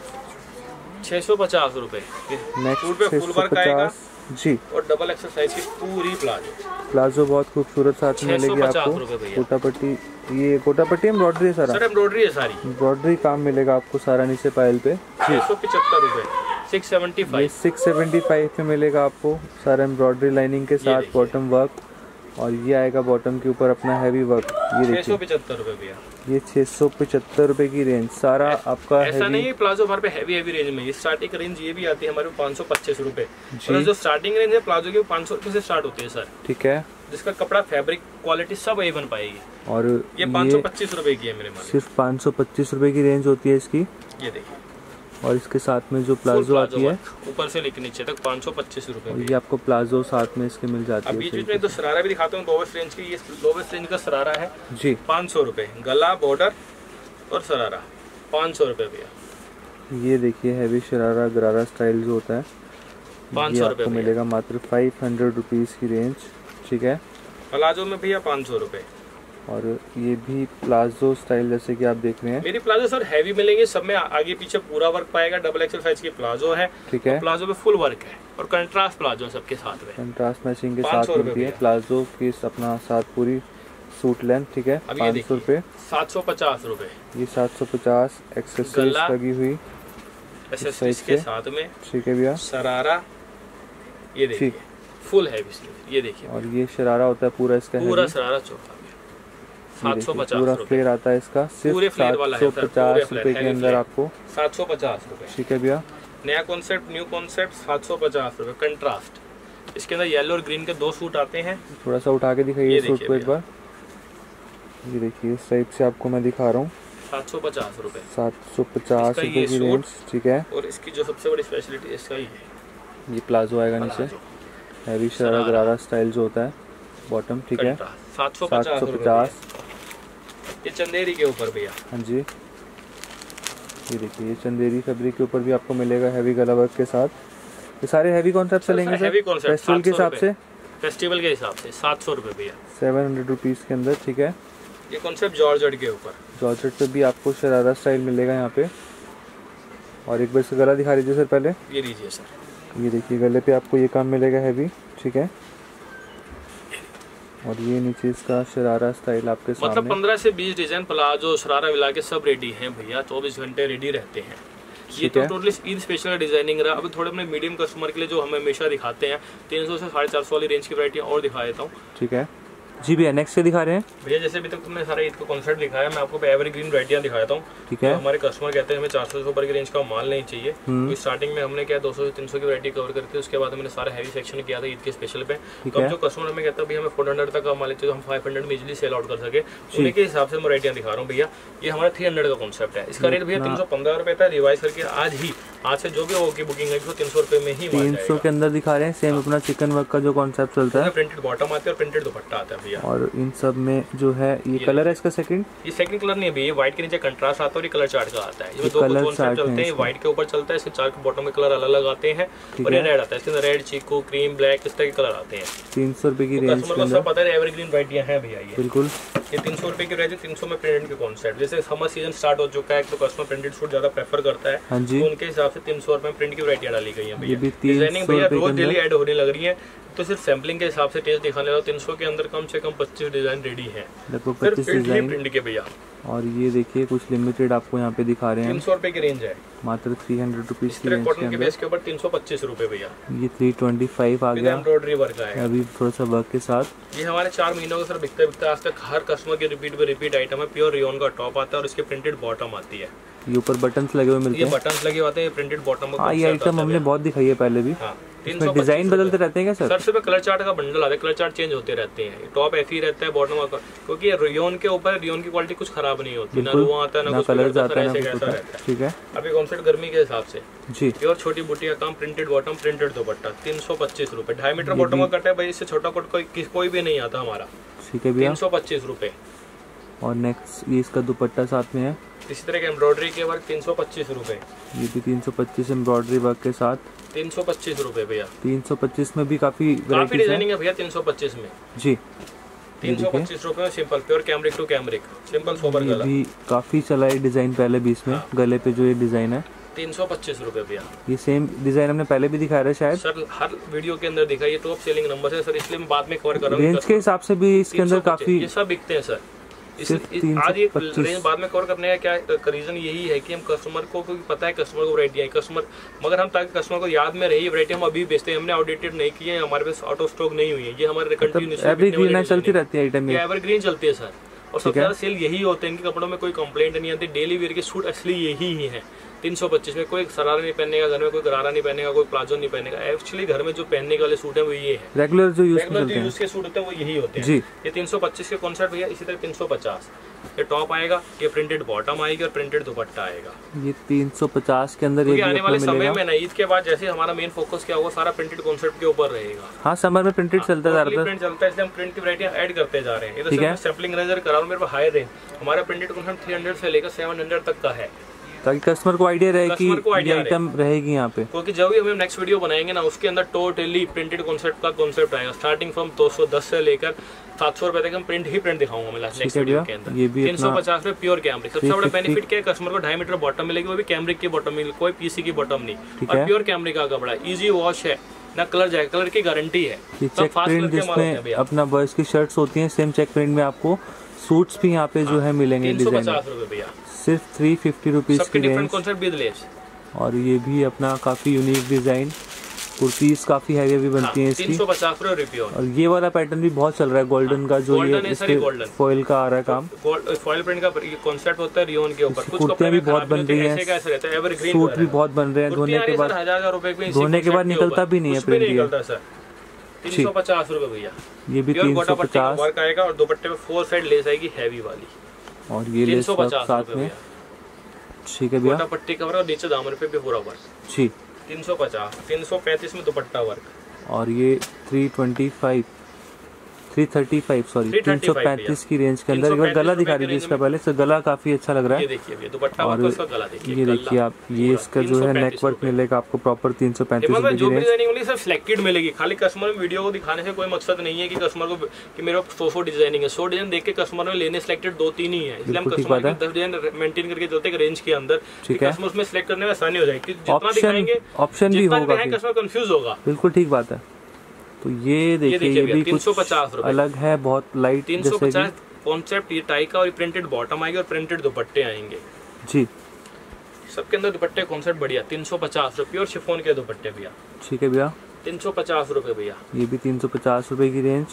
A: 650 रुपए।
B: नेक्स्ट
A: फुल वर्क आएगा
B: जी,
A: और डबल एक्सल साइज की पूरी
B: प्लाजो बहुत खूबसूरत साथ में मिलेगी आपको। कोटा पट्टी, ये कोटा पट्टी एम्ब्रॉयडरी है सारा?
A: सर एम्ब्रॉयडरी है सारी,
B: एम्ब्रॉयडरी काम मिलेगा आपको सारा नीचे पायल पे।
A: 675 रुपए, 675,
B: 675 पे मिलेगा आपको सारा एम्ब्रॉयडरी लाइनिंग के साथ, बॉटम वर्क, और ये आएगा बॉटम के ऊपर अपना हैवी वर्क। ये देखिए
A: 675 रुपए भैया,
B: ये 675 रुपए की रेंज सारा आपका।
A: ऐसा नहीं है प्लाजो हमारे पे हैवी रेंज में, ये स्टार्टिंग रेंज ये भी आती है हमारे 525 रुपए, और जो स्टार्टिंग रेंज है प्लाजो की 500 रुपए से स्टार्ट होती है सर,
B: ठीक है।
A: जिसका कपड़ा फैब्रिक क्वालिटी सब ए बन पाएगी,
B: और
A: ये 525 रुपए की है मेरे मालिक,
B: सिर्फ 525 रुपए की रेंज होती है इसकी।
A: ये देखिए,
B: और इसके साथ में जो प्लाजो आती है
A: ऊपर से लेकर नीचे तक 525 रुपए,
B: ये आपको प्लाजो साथ में इसके मिल जाती है।
A: बीच बीच में तो सरारा भी दिखाता हूँ लोवेस्ट रेंज की, ये लोवेस्ट रेंज का सरारा है
B: जी,
A: 500 रुपए, गला बॉर्डर और सरारा 500 रुपए भैया।
B: ये देखिए हैवी शरारा गरारा स्टाइल जो होता है,
A: 500 रुपए
B: मिलेगा मात्र 500 रुपीज की रेंज, ठीक है।
A: प्लाजो में भैया 500 रुपए,
B: और ये भी प्लाजो स्टाइल जैसे कि आप देख रहे हैं।
A: मेरी प्लाजो सर हैवी मिलेंगे, सब में आगे पीछे पूरा वर्क पाएगा, डबल एक्सल साइज की प्लाजो है,
B: ठीक है।
A: प्लाजो पे फुल वर्क है, और कंट्रास्ट प्लाजो सबके साथ में,
B: कंट्रास्ट मैचिंग के साथ मिलती है प्लाजो की अपना साथ पूरी सूट लेंथ, ठीक है। 500 रुपए,
A: 750 रुपए,
B: ये 750 एक्सेसरीज लगी हुई,
A: एसेसरीज के साथ में।
B: ठीक है भैया।
A: शरारा ये देखिए फुल हैवी स्लीव, ये देखिए।
B: और ये शरारा होता है पूरा इसका,
A: पूरा शरारा चौथा 750
B: पूरा फ्लेयर आता है इसका, सिर्फ 750 रुपए के अंदर आपको
A: 750 रुपए।
B: ठीक है भैया।
A: नया कॉन्सेप्ट, न्यू कॉन्सेप्ट 750 रुपए। कंट्रास्ट इसके अंदर येलो और ग्रीन के 2 सूट आते हैं।
B: थोड़ा सा उठा के दिखाइए सूट को एक बार। ये देखिए इस टाइप से आपको मैं दिखा रहा हूँ।
A: 750 रुपए,
B: 750 रुपए की रेंज। ठीक है।
A: और इसकी जो सबसे बड़ी स्पेशलिटी इसका ही है,
B: ये प्लाजो आएगा नीचे, हैवी शरारा गरारा स्टाइल जो होता है बॉटम। ठीक है। 750।
A: ये चंदेरी के ऊपर भैया।
B: हाँ जी, ये देखिए ये चंदेरी फैब्रिक के ऊपर भी आपको मिलेगा हैवी गला वर्क के साथ। ये सारे हैवी कॉन्सेप्ट चलेंगे सर फेस्टिवल के हिसाब से।
A: फेस्टिवल के हिसाब से 700 रुपए भैया,
B: 700 रुपीज़ के अंदर। ठीक है।
A: ये कॉन्सेप्ट जॉर्जेट के ऊपर,
B: जॉर्जेट पे भी आपको शरारा स्टाइल मिलेगा यहाँ पे। और एक बार इसका गला दिखा दीजिए सर पहले।
A: ये लीजिए सर,
B: ये देखिए गले पे आपको ये काम मिलेगा हैवी। ठीक है। और ये नीचे इसका शरारा स्टाइल आपके सामने।
A: मतलब 15 से 20 डिजाइन प्लाजो शरारा मिला के सब रेडी हैं भैया, 24 घंटे रेडी रहते हैं। ये तो टोटली ईद स्पेशल डिजाइनिंग रहा। अब थोड़े अपने मीडियम कस्टमर के लिए जो हमें हमेशा दिखाते हैं 300 से 450 वाली रेंज की वैरायटी और दिखा देता हूँ।
B: ठीक है जी भैया। नेक्स्ट से दिखा रहे हैं
A: भैया, जैसे अभी तक तुमने सारा ईद का कॉन्सेप्ट दिखाया, मैं आपको एवरग्रीन वैरायटियां दिखाता हूँ।
B: ठीक है।
A: तो हमारे कस्टमर कहते हैं हमें 400 से ऊपर की रेंज का माल नहीं चाहिए। तो स्टार्टिंग में हमने क्या 200 से 300 की वैरायटी कवर करके उसके बाद मैंने सारा हैवी सेक्शन किया था ईद के स्पेशल पे। तो अब जो कस्टमर हमें कहता है भाई हमें 400 तक का माल चाहिए, तो हम 500 में इजिली सेल आउट कर सके, उन्हीं के हिसाब से मैं वैरायटियां दिखा रहा हूँ भैया। ये हमारा 300 का कॉन्सेप्ट है। इसका रेट भैया 315 रुपए था। रिवाइज करके आज से जो भी होगी बुकिंग है 300 रुपए में ही
B: 300 के अंदर दिखा रहे हैं। सेम अपना चिकन वर्क का जो कॉन्सेप्ट चलता है,
A: प्रिंटेड बॉटम आते हैं और प्रिंटेड दुपट्टा आता है भैया।
B: और इन सब में जो है ये कलर है इसका सेकंड।
A: ये सेकंड कलर नहीं है भैया, व्हाइट के नीचे कंट्रास्ट आता है और ये कलर चार्ट का आता है। ये 2 कॉन्सेप्ट चलते हैं, व्हाइट के ऊपर चलता है, इसके 4 बॉटम में कलर अलग अलग आते हैं और ये रेड आता है। इसके अंदर रेड, चीकू, क्रीम, ब्लैक इस तरह के कलर आते हैं।
B: 300 रुपए की रेंज
A: कस्टमर को सब पता है एवरग्रीन वैरायटियां हैं भैया। ये
B: बिल्कुल
A: ये 300 रुपए की रेंज, 300 में प्रिंटेड के कॉन्सेप्ट। जैसे समर सीजन स्टार्ट हो चुका है तो कस्टमर प्रिंटेड सूट ज्यादा प्रेफर करता है।
B: हाँ जी।
A: तो उनके हिसाब से 300 रुपए में प्रिंट की वैरायटियां डाली गई हैं भैया।
B: ये
A: डिजाइनिंग भैया रोज डेली ऐड होने लग रही है, तो सिर्फ सैम्पलिंग के हिसाब से टेस्ट दिखाने लगा। 300 के अंदर कम से कम 25 डिजाइन रेडी है,
B: लगभग 25 डिजाइन
A: प्रिंट के भैया।
B: और ये देखिए कुछ लिमिटेड आपको यहाँ पे दिखा रहे हैं।
A: 300 रुपए की रेंज है,
B: मात्र 300 रुपीज की रेंज
A: कॉटन के बेस के ऊपर 325 रुपए भैया।
B: ये 325 आ गया
A: एम्ब्रॉयडरी वर्क आएगा
B: अभी थोड़ा सा वर्क के साथ।
A: ये हमारे 4 महीनों का सर बिकते आज तक हर कस्टमर के रिपीट आइटम है। प्योर रियोन का टॉप आता है और इसके प्रिंटेड बॉटम आती है।
B: ये ऊपर बटन्स लगे हुए मिलते हैं।
A: ये बटन्स लगे होते हैं, प्रिंटेड बॉटम।
B: हाँ ये आइटम हमने बहुत दिखाई है पहले भी।
A: हाँ,
B: डिजाइन बदलते रहते हैं क्या सर?
A: सर सिर्फ कलर चार्ट का बंडल आता है, कलर चार्ट चेंज होते रहते हैं। टॉप ऐसे ही रहता है, बॉटम का, क्योंकि रियोन के ऊपर रियोन की क्वालिटी कुछ खराब नहीं होती, ना रुआ आता है ना कुछ
B: कलर आता है,
A: रहता है।
B: ठीक है।
A: अभी कॉन्सेप्ट गर्मी के हिसाब से
B: जी,
A: प्योर छोटी बूटी का काम, प्रिंटेड बॉटम, प्रिंटेड दुपट्टा, 325 रुपए। 2.5 मीटर बॉटम का कट है भाई, इससे छोटा कट कोई भी नहीं आता हमारा।
B: ठीक है भैया,
A: 325 रुपए।
B: और नेक्स्ट ये इसका दुपट्टा साथ में है,
A: इसी तरह के एम्ब्रॉयडरी के वर्क 325 रुपए।
B: ये भी 325 एम्ब्रॉयडरी वर्क के साथ
A: 325 रुपए भैया।
B: 325 में भी काफी
A: डिजाइनिंग है भैया 325 में
B: जी।
A: 325 रुपए में simple pure cambric to cambric simple sober गला।
B: भी काफी चला है डिजाइन पहले बीच में। गले पे जो ये डिजाइन है
A: 325 रुपए भैया।
B: ये सेम डिजाइन हमने पहले भी दिखाया है शायद
A: सर, हर वीडियो के अंदर दिखाई। टॉप सेलिंग नंबर है सर, इसलिए मैं बाद में कवर कर रहा हूँ।
B: रेंज के हिसाब से भी इसके अंदर काफी
A: ये सब बिकते हैं सर। आज ये रेंज बाद में कवर करने का क्या रीजन यही है कि हम कस्टमर को, क्योंकि पता है कस्टमर को वैरायटी है कस्टमर, मगर हम ताकि कस्टमर को याद में रही वैरायटी हम अभी बेचते हैं। हमने आउटडेटेड नहीं किए, हमारे पास आउट ऑफ स्टॉक नहीं हुई है। ये हमारे
B: एवरग्रीन चलती रहती है आइटम,
A: एवरग्रीन चलती है सर। और सबसे ज्यादा सेल यही होते हैं, इनके कपड़ों में कोई कंप्लेंट नहीं आती। डेली वेयर के सूट असली यही ही है। 325 में कोई शरारा नहीं पहनेगा, घर में कोई गरारा नहीं पहनेगा, कोई प्लाजो नहीं पहनेगा। एक्चुअली घर में जो पहनने वाले सूट है वो ये है,
B: रेगुलर जो यूज
A: के सूट होते हैं वो यही होते हैं जी। ये 325 के कॉन्सेप्ट भैया। इसी तरह 350 ये टॉप आएगा, ये प्रिंटेड बॉटम आएगी और प्रिंटेड दुपट्टा आएगा।
B: ये 350 के अंदर
A: आने वाले समय में ना, ईद के बाद जैसे हमारा मेन फोकस क्या होगा, सारा प्रिंटेड कॉन्सेप्ट के ऊपर रहेगा।
B: हाँ, समर में प्रिंटेड चलता है,
A: प्रिंट चलता है, इसलिए हम प्रिंट की वैरायटियां ऐड करते जा रहे हैं। ये तो सैम्पलिंग नजर करा रहा हूं, मेरे पास हाई रेंज हमारा प्रिंटेड कॉन्सेप्ट 300 से लेकर 700 तक का है, ताकि
B: कस्टमर को आइडिया रहे कि ये आइटम रहेगी यहाँ पे।
A: क्योंकि जब भी हम नेक्स्ट वीडियो बनाएंगे ना, उसके अंदर टोटली प्रिंटेड कॉन्सेप्ट का कॉन्सेप्ट आएगा। स्टार्टिंग फ्रॉम 210 से लेकर 700 रुपए तक हम प्रिंट दिखाऊंगा मैं नेक्स्ट वीडियो के अंदर। 350 में प्योर कैमरिक। सबसे बड़ा बेनिफिट क्या है, कस्टमर को 2.5 मीटर बॉटम मिलेगी, वो भी कैमरिक की बॉटम मिलेगी, कोई पीसी की बॉटम नहीं। और प्योर कैमरिक का कपड़ा, इजी वॉश है, ना कलर जाएगा, कलर की गारंटी है।
B: चेक प्रिंट जिसमें अपना बॉयज की शर्ट्स होती हैं, सेम चेक प्रिंट में आपको सूट्स भी यहाँ पे जो है मिलेंगे।
A: 350 रुपए भैया,
B: सिर्फ 350 रुपीज की
A: डिफरेंट कॉन्सेप्ट विद लेस।
B: और ये भी अपना काफ़ी यूनिक डिज़ाइन, कुर्तीज़ काफ़ी हैवी भी बनती हैं इसकी।
A: 350 रुपये। और
B: ये वाला पैटर्न भी बहुत चल रहा है गोल्डन का, जो ये इसके फॉइल का आ रहा है काम,
A: फॉइल प्रिंट का कॉन्सेप्ट होता है रियोन के ऊपर।
B: कुर्तियाँ भी बहुत बन रही हैं, सूट भी बहुत बन रहे हैं, धोने के बाद निकलता भी नहीं है प्रिंट।
A: 350 रुपये भैया।
B: ये भी 350
A: वर्क आएगा और दुपट्टे में 4 साइड लेस आएगी हैवी वाली,
B: और ये लेस साथ में। ठीक है भैया,
A: पट्टी कवर और नीचे दामन पे भी पूरा वर्क।
B: जी
A: 350। 335 में दुपट्टा वर्क।
B: और ये 335 की रेंज के अंदर। एक बार गला दिखा दीजिए इसका पहले से, गला काफी अच्छा लग रहा है।
A: ये देखिए दुपट्टा वर्क, उसका गला देखिए।
B: ये देखिए आप, ये इसका जो है नेक वर्क मिलेगा आपको प्रॉपर 335 रुपए
A: जो भी डिजाइनिंग मिलेगी सब सिलेक्टेड मिलेगी। खाली कस्टमर वीडियो को दिखाने से कोई मकसद नहीं है कि कस्टमर को कि मेरे 100 डिजाइनिंग है। 100 डिजाइन देख के कस्टमर में लेने सिलेक्टेड 2-3 ही है, इसलिए हम कस्टमर 10 डिजाइन मेंटेन करके चलते हैं रेंज के अंदर।
B: ठीक है,
A: कस्टमर उसमें सिलेक्ट करने में आसानी हो जाएगी। जितना दिखाएंगे
B: ऑप्शन भी होगा,
A: कस्टमर कंफ्यूज होगा।
B: बिल्कुल ठीक बात है। तो ये देखिए ये भी
A: 350 रुपए
B: अलग है, बहुत लाइट।
A: 350 कॉन्सेप्ट, ये टाई का और प्रिंटेड बॉटम आएगी और प्रिंटेड दुपट्टे आएंगे
B: जी।
A: सबके अंदर दुपट्टे कॉन्सेप्ट बढ़िया। 350 रुपये और शिफॉन के दुपट्टे भैया।
B: ठीक है भैया,
A: 350 रुपये भैया।
B: ये भी 350 रुपए की रेंज।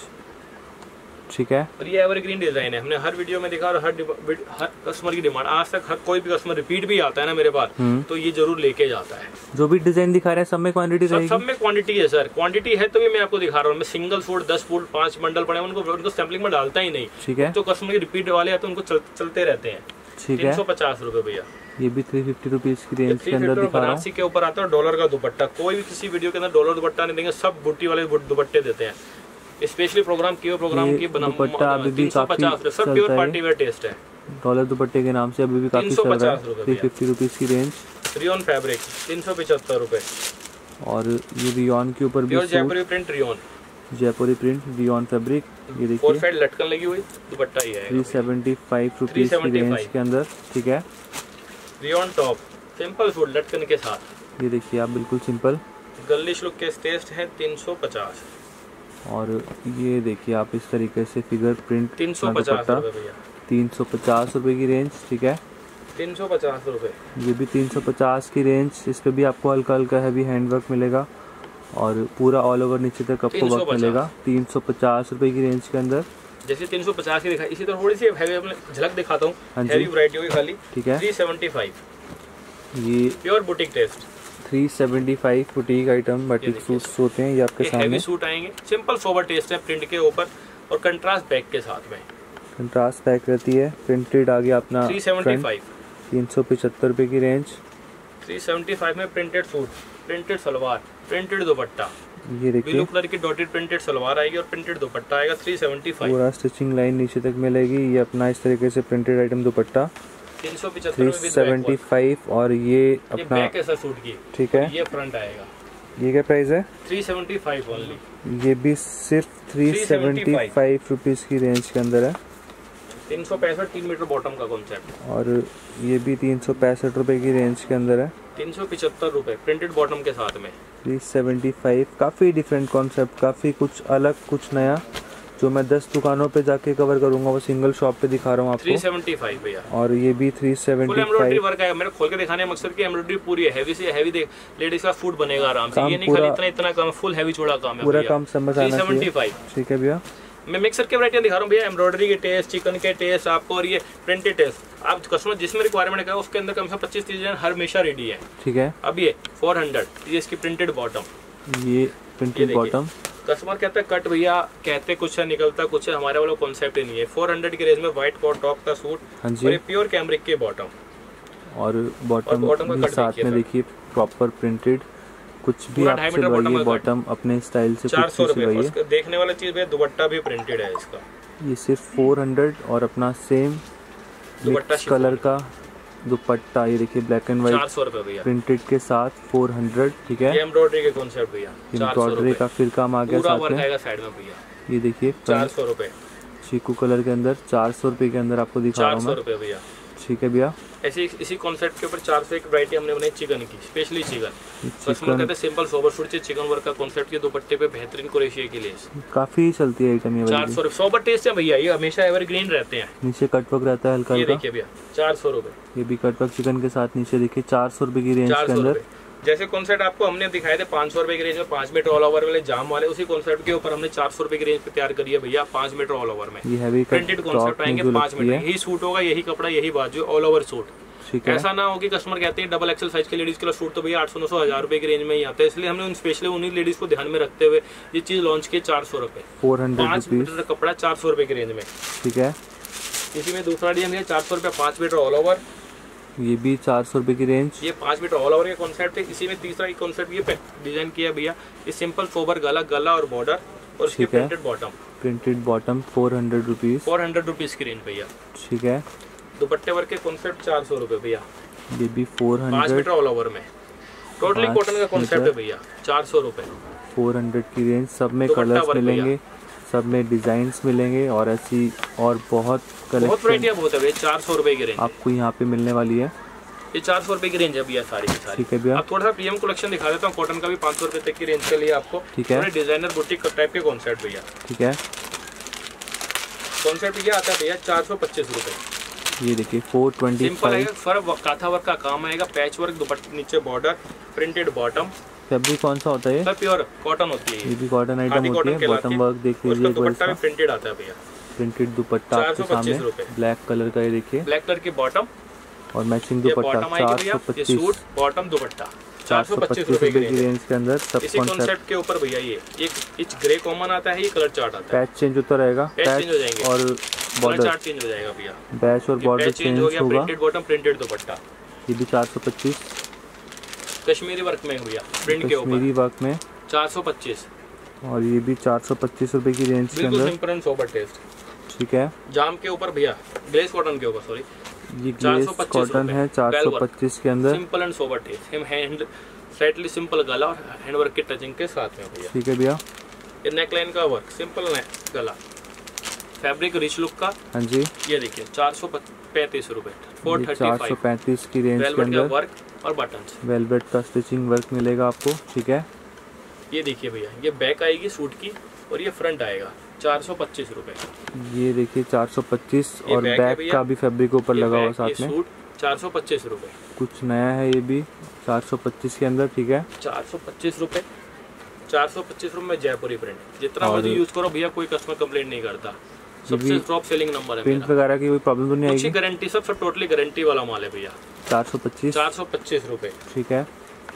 B: ठीक है,
A: और ये एवरग्रीन डिजाइन है, हमने हर वीडियो में दिखा और हर कस्टमर की डिमांड। आज तक हर कोई भी कस्टमर रिपीट भी आता है ना मेरे पास, तो ये जरूर लेके जाता है।
B: जो भी डिजाइन दिखा रहे हैं सब में क्वांटिटी रहेगी?
A: सब में क्वांटिटी है सर, क्वांटिटी है तो भी मैं आपको दिखा रहा हूँ। मैं सिंगल सूट 10 फूट 5 बंडल पड़े उनको सैम्पलिंग में डालता ही नहीं।
B: ठीक है,
A: जो कस्टमर के रिपीट वाले हैं तो उनको चलते रहते हैं।
B: ठीक है,
A: 350 रुपए भैया।
B: ये भी 350 रुपीज की रेंज के अंदर दिखा रहा हूँ।
A: के ऊपर आता है डॉलर का दुपट्टा। कोई भी किसी वीडियो के अंदर डॉलर दुपट्टा नहीं देंगे, सब बूटी वाले दुपट्टे देते हैं। स्पेशली प्रोग्राम की
B: दुपट्टा अभी भी काफी
A: सब प्योर पार्टी वेयर टेस्ट है।
B: डॉलर दुपट्टे के नाम से अभी भी काफी चल रहा है। 350 रुपीज की रेंज।
A: रियोन फैब्रिक 375 रुपए।
B: और ये रियोन के ऊपर भी
A: Jaipuri print rayon,
B: Jaipuri print rayon fabric. ये देखिए
A: 4 साइड लटकन लगी हुई दुपट्टा ही है।
B: 375 रुपीज की रेंज के अंदर। ठीक है,
A: रियोन टॉप सिंपल सूट लटकन के साथ।
B: ये देखिए आप, बिल्कुल सिंपल
A: गर्लिश लुक के टेस्ट है। 350।
B: और ये देखिए आप, इस तरीके से फिगर प्रिंट
A: 350 रुपए भैया।
B: 350 रुपए की रेंज। ठीक है,
A: 350 रुपए।
B: ये भी 350 की रेंज। इस पे भी आपको हल्का हल्का हैवी हैंडवर्क मिलेगा और पूरा ऑल ओवर नीचे तक आपको वर्क मिलेगा। 350 रुपए की रेंज के अंदर।
A: जैसे 350 की दिखाई, इसी तरह थोड़ी सी हैवी झलक दिखाता हूँ। हैवी वैरायटी होगी खाली।
B: ठीक है,
A: 375।
B: ये
A: pure boutique taste
B: 375 boutique item boutique suits होते हैं ये आपके सामने।
A: हैवी सूट आएंगे, सिंपल सोबर टेस्ट है प्रिंट के ऊपर और कंट्रास्ट बैक के साथ में।
B: कंट्रास्ट बैक रहती है, प्रिंटेड आ गया अपना।
A: 375।
B: 375 रुपए की रेंज।
A: 375 में प्रिंटेड सूट, प्रिंटेड सलवार, प्रिंटेड दुपट्टा।
B: ये देखिए
A: ब्लू कलर की डॉटेड प्रिंटेड सलवार आएगी और प्रिंटेड दुपट्टा आएगा। 375।
B: पूरा स्टिचिंग लाइन नीचे तक मिलेगी। ये अपना इस तरीके से प्रिंटेड आइटम दुपट्टा 375। और ये अपना
A: बैक है सर सूट की। ठीक है, ये फ्रंट आएगा।
B: ये क्या प्राइस है?
A: 375 ओनली।
B: ये भी सिर्फ 375 रुपीज की रेंज के अंदर है।
A: 365 3 मीटर बॉटम का कॉन्सेप्ट।
B: और ये भी 365 रुपए की रेंज के अंदर है।
A: 375 रुपए प्रिंटेड बॉटम के साथ में।
B: 375। काफ़ी डिफरेंट कॉन्सेप्ट, काफ़ी कुछ अलग कुछ नया, जो मैं 10 दुकानों पे जाके कवर करूंगा, वो सिंगल शॉप पे दिखा रहा हूँ आपको।
A: 375 भैया।
B: और ये भी 375।
A: एम्ब्रॉयडरी वर्क है, मेरे खोल के दिखाने का मकसद कि एम्ब्रॉयडरी पूरी है, हैवी से हैवी। देख लेडीज का फूड बनेगा आराम से। ये नहीं खाली इतना काम, फुल हैवी चौड़ा काम है
B: पूरा काम समझ आना चाहिए।
A: 375।
B: ठीक है भैया,
A: मैं मिक्सर के वैरायटियां दिखा रहा हूँ भैया। एम्ब्रॉयडरी के टेस्ट, चिकन के टेस्ट आपको, और ये प्रिंटेड टेस्ट। आप कस्टमर जिसमें रिक्वायरमेंट है उसके अंदर कम से कम 25-30 डिजाइन हर हमेशा रेडी है।
B: ठीक है,
A: अब ये 400, ये इसकी प्रिंटेड बॉटम।
B: ये प्रिंटेड बॉटम।
A: कस्टमर कहता है कट भैया, कहते कुछ है निकलता कुछ है, हमारे वाला कॉन्सेप्ट ही नहीं है। 400 की रेंज में व्हाइट कॉट टॉप का सूट।
B: हाँ जी।
A: और ये प्योर कैमरिक के बॉटम।
B: और बॉटम के साथ में देखिए प्रॉपर प्रिंटेड, कुछ भी आप सिलवाइए बॉटम अपने स्टाइल से।
A: 400 रुपए। देखने वाला चीज है, दुपट्टा भी प्रिंटेड है इसका।
B: ये सिर्फ 400 और अपना सेम मिक्स कलर का दुपट्टा। ये देखिए ब्लैक एंड व्हाइट
A: 400 रुपए भैया
B: प्रिंटेड के साथ 400। ठीक है,
A: एम्ब्रॉयडरी के कॉन्सेप्ट भैया।
B: एम्ब्रॉयडरी का फिर काम आ गया साथ में।
A: साइड में भैया
B: ये देखिए
A: 400 रुपए
B: चीकू कलर के अंदर 400 रुपए के अंदर आपको दिखा रहा हूँ मैं।
A: 400 रुपए भैया।
B: ठीक है भैया।
A: ऐसे इसी कॉन्सेप्ट के ऊपर 401 वैरायटी हमने बनाई चिकन की, स्पेशली चिकन। कस्टमर कहते हैं सिंपल सोबर सूट चाहिए, चिकन वर्क का कॉन्सेप्ट के दुपट्टे पे बेहतरीन क्रोशिया की लेस।
B: काफी चलती है आइटम ये।
A: 400 सोबर टेस्ट है भैया, ये हमेशा एवरग्रीन रहते हैं।
B: नीचे कटवर्क रहता है हल्का।
A: ये देखिए भैया 400 रुपए।
B: ये भी कटवर्क चिकन के साथ नीचे देखिए 400 रुपए की रेंज के अंदर।
A: जैसे कॉन्सेप्ट आपको हमने दिखाए थे 500 रुपए की रेंज में 5 मीटर ऑल ओवर वाले जाम वाले, उसी कॉन्सेप्ट के ऊपर हमने 400 रुपए की रेंज पे तैयार करी है भैया 5 मीटर ऑल ओवर में।
B: ये हैवी
A: प्रिंटेड कॉन्सेप्ट आएंगे 5 मीटर, यही सूट होगा, यही कपड़ा, यही बाजू, ऑल ओवर सूट। ऐसा ना हो कि कस्टमर कहते हैं डबल एक्सल साइज के लेडीज के सूट तो भैया 800-900 1000 रुपए की रेंज में ही आता है, इसलिए हमने स्पेशली उन्हीं लेडीज को ध्यान में रखते हुए ये चीज लॉन्च की 400 रुपए। 5 मीटर का कपड़ा 400 रुपए की रेंज में।
B: ठीक है।
A: इसी में दूसरा डिजाइन है 400 रुपए 5 मीटर ऑल ओवर,
B: ये भी 400 रुपए की रेंज।
A: ये 5 मीटर ऑल ओवर का कॉन्सेप्ट है। इसी में तीसरा कॉन्सेप्ट ये डिजाइन किया भैया, ये सिंपल सोबर गला और बॉर्डर और उसके printed bottom.
B: Printed bottom 400 rupees.
A: 400 rupees की रेंज भैया।
B: ठीक है।
A: दुपट्टे वर्क के कॉन्सेप्ट 400 रुपए भैया।
B: ये भी 400।
A: 5 मीटर ऑल ओवर में टोटली कॉटन का कॉन्सेप्ट है भैया। 400 रुपए
B: 400 की रेंज। सब में कलर्स मिलेंगे, सब में डिजाइन्स मिलेंगे और ऐसी और बहुत
A: वैरायटियां बहुत है भैया। 400 रुपए की रेंज
B: आपको यहाँ पे मिलने वाली है।
A: ये 400 रुपए की रेंज है भैया सारी की सारी।
B: ठीक है भैया।
A: अब थोड़ा सा प्रीमियम कलेक्शन दिखा देता हूँ, कॉटन का भी 500 रुपए तक की रेंज के लिए आपको।
B: ठीक है।
A: डिजाइनर बुटीक टाइप के कॉन्सेप्ट भैया।
B: ठीक है।
A: कॉन्सेप्ट ये आता है भैया 425 रुपए।
B: ये देखिए 425।
A: सिंपल है, फर काथा वर्क का काम आएगा, पैच वर्क, दुपट्टे नीचे बॉर्डर, प्रिंटेड बॉटम।
B: फैब्रिक कौन सा होता है?
A: सब प्योर कॉटन होती है।
B: ये भी कॉटन आइटम होती है। बॉटम वर्क देख लीजिए,
A: दुपट्टा भी प्रिंटेड आता है भैया।
B: प्रिंटेड दुपट्टा आपके सामने ब्लैक कलर का, ये देखिए
A: ब्लैक कलर की बॉटम
B: और मैचिंग दुपट्टा। 425
A: सूट बॉटम दुपट्टा
B: 425 रुपए की रेंज के अंदर सब
A: इसी कॉन्सेप्ट के ऊपर भैया। ये एक ग्रे कॉमन आता है, ये कलर चार्ट आता है।
B: पैच चेंज होता रहेगा,
A: पैच चेंज हो जाएंगे
B: और
A: बॉर्डर चार्ट चेंज हो जाएगा भैया।
B: बैच और बॉर्डर चेंज होगा।
A: प्रिंटेड बॉटम प्रिंटेड दुपट्टा।
B: ये भी 425
A: कश्मीरी वर्क में भैया, प्रिंट के ऊपर
B: कश्मीरी वर्क में
A: 425
B: और ये भी 425 रुपए की रेंज के अंदर।
A: Simple and sober taste.
B: ठीक है।
A: जाम के ऊपर भैया, ग्लेज कॉटन के ऊपर, सॉरी
B: ये ग्लेज कॉटन है 425 के अंदर।
A: Simple and sober taste. Hand slightly simple गला और हैंड वर्क के टचिंग के साथ में भैया।
B: ठीक है भैया।
A: ये नेक लाइन का वर्क, सिंपल गला, फैब्रिक रिच लुक का।
B: हाँ जी।
A: ये देखिए 435 रुपए
B: 435 की रेंज के अंदर
A: वर्क और बटन,
B: वेलवेट का स्टिचिंग वर्क मिलेगा आपको। ठीक है।
A: ये देखिए भैया, ये बैक आएगी सूट की और ये फ्रंट आएगा 425 रुपए।
B: ये देखिए 425 और बैक का भी फैब्रिक ऊपर लगा हुआ साथ में।
A: सूट 425 रुपए।
B: कुछ नया है ये भी 425 के अंदर। ठीक है।
A: 425 रुपए 425 रुपए में जयपुरी प्रिंट। जितना मर्जी यूज करो भैया, कोई कस्टमर कंप्लेंट नहीं करता। सबसे टॉप सेलिंग नंबर है।
B: प्रिंट वगैरह की कोई प्रॉब्लम तो नहीं आएगी?
A: गारंटी, सब टोटली गारंटी वाला माल है भैया।
B: 425
A: रुपए।
B: ठीक है।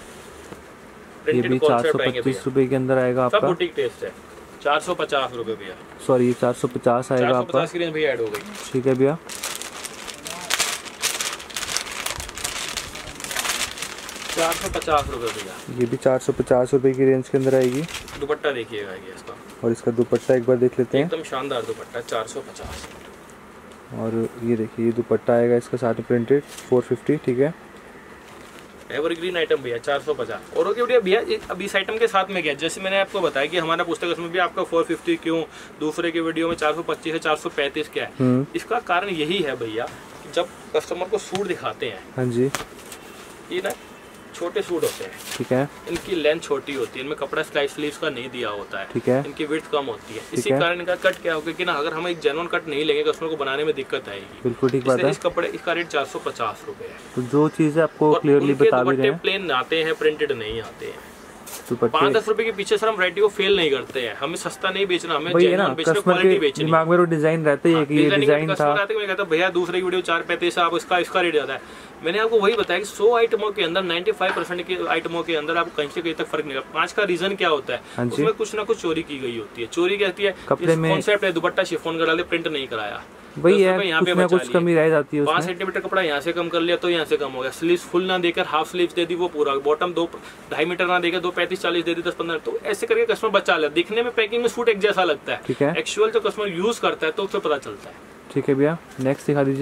B: ये भी 425 रुपए के अंदर आएगा आपका।
A: सब बुटीक टेस्ट है। 450 रुपए भैया।
B: सॉरी ये 450 आएगा आपका।
A: 450 की रेंज भैया ऐड हो गई।
B: ठीक है भैया।
A: 450 रुपए भैया।
B: ये भी 450 रुपए की रेंज के अंदर आएगी।
A: दुपट्टा देखिएगा ये इसका,
B: और इसका दुपट्टा एक बार देख लेते हैं।
A: एकदम शानदार दुपट्टा 450।
B: और ये देखिए ये दुपट्टा आएगा इसका साथ में प्रिंटेड 450। ठीक है।
A: एवरग्रीन आइटम भैया 450। और ओके भैया, अब इस आइटम के साथ में क्या, जैसे मैंने आपको बताया कि हमारा पुस्तक में भी आपका 450 क्यों, दूसरे के वीडियो में 425 है, 435 क्या है। इसका कारण यही है भैया, जब कस्टमर को सूट दिखाते हैं,
B: हाँ जी,
A: ये ना छोटे सूट होते हैं।
B: ठीक है।
A: इनकी लेंथ छोटी होती है, इनमें कपड़ा स्लीव्स का नहीं दिया होता है।
B: ठीक है।
A: इनकी विड्थ कम होती है, इसी कारण इनका कट क्या होगा कि ना, अगर हम एक जेन्युइन कट नहीं लेंगे कस्टमर को बनाने में दिक्कत आएगी।
B: बिल्कुल ठीक बात है।
A: इस कपड़े इसका रेट 450 रुपए है।
B: तो जो चीजें आपको क्लियरली बता भी रहे हैं,
A: प्लेन आते हैं, प्रिंटेड नहीं आते हैं। 5-10 रुपए के पीछे सर हम वैरायटी को फेल नहीं करते हैं। हमें सस्ता नहीं बेचना, हमें जेन्युइन बेचना, क्वालिटी बेचनी।
B: दिमाग में वो डिजाइन रहता है कि ये डिजाइन था।
A: मैं कहता भैया दूसरे की वीडियो 435 आप इसका रेट ज्यादा है। मैंने आपको वही बताया कि 100 आइटमों के अंदर 95% के आइटमों के अंदर आपको कहीं से कहीं तक फर्क नहीं लगता। 5 का रीजन क्या होता है, उसमें कुछ ना कुछ चोरी की गई होती है। चोरी कहती है
B: कपड़े में
A: कॉन्सेप्ट है, दुपट्टा शिफॉन करा ले, प्रिंट नहीं कराया,
B: वही है, यहाँ पे कुछ कमी रह जाती है।
A: 5 सेंटीमीटर कपड़ा यहाँ से कम कर लिया तो यहाँ से कम हो गया। स्लीव्स फुल ना देकर हाफ स्लीव्स दे दी वो पूरा, बॉटम 2.5 मीटर ना देकर 2.35-40 दे दी 10-15, तो ऐसे करके कस्टमर बचा ले। दिखने में पैकिंग में सूट एक जैसा लगता है,
B: ठीक है।
A: एक्चुअल जो कस्टमर यूज करता है तो उससे पता चलता है।
B: ठीक है भैया, नेक्स्ट दिखा दीजिए।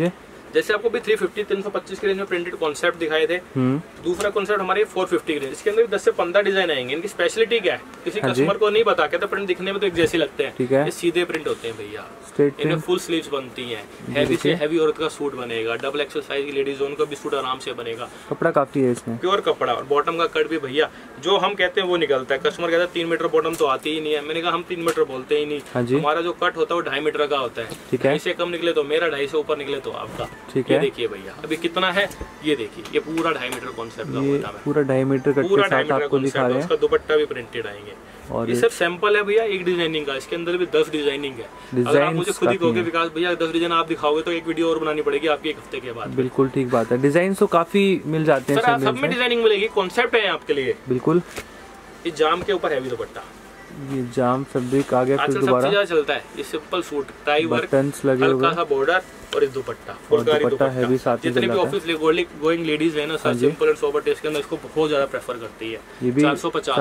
A: जैसे आपको भी 350 325 की रेंज में प्रिंटेड कॉन्सेप्ट दिखाए थे, दूसरा कॉन्सेप्ट हमारे 450 की रेंज, इसके अंदर 10 से 15 डिजाइन आएंगे। इनकी स्पेशलिटी क्या है, किसी कस्टमर को नहीं बता के, तो प्रिंट दिखने में तो एक जैसे लगते हैं, ये सीधे प्रिंट होते हैं भैया। इनमें फुल स्लीव्स बनती हैं, हैवी से हैवी औरत का सूट बनेगा, डबल एक्सेल साइज की लेडीज जोन का भी सूट आराम से बनेगा।
B: कपड़ा काफी है इसमें, प्योर
A: कपड़ा, और बॉटम का कट भी भैया जो हम कहते हैं वो निकलता है। कस्टमर कहता है 3 मीटर बॉटम तो आती ही नहीं है, मैंने कहा हम 3 मीटर बोलते ही नहीं, हमारा जो कट होता है वो 2.5 मीटर का होता है।
B: ठीक है,
A: इससे कम निकले तो मेरा, 2.5 से ऊपर निकले तो आपका।
B: ठीक है,
A: देखिए भैया अभी कितना है, ये देखिए, ये पूरा 2.5 मीटर कॉन्सेप्ट का होता है,
B: पूरा 2.5 मीटर कट के साथ आपको दिखा रहे हैं।
A: उसका दुपट्टा भी प्रिंटेड आएंगे, और ये सिर्फ सैंपल है भैया एक डिजाइनिंग का, इसके अंदर भी 10 डिजाइनिंग है। अगर आप मुझे खुद ही कहोगे विकास भैया 10 डिजाइन आप दिखाओगे तो एक वीडियो और बनानी पड़ेगी आपकी 1 हफ्ते के बाद।
B: बिल्कुल ठीक बात है, डिजाइन तो काफी मिल जाते हैं
A: सब में, डिजाइनिंग मिलेगी, कॉन्सेप्ट है आपके लिए।
B: बिल्कुल,
A: ये जाम के ऊपर हैवी दुपट्टा,
B: ये जाम फैब्रिक आ गया, फिर दोबारा
A: चलता है। ये सिंपल सूट, टाई वर्क,
B: लगे हुए,
A: हल्का सा बॉर्डर और इस दुपट्टा, फुलकारी दुपट्टा हैवी साथ में। जितने भी ऑफिस गोइंग लेडीज है ना सर, सिंपल और सोबर टेस्ट के अंदर इसको बहुत ज्यादा प्रेफर करती है। ये भी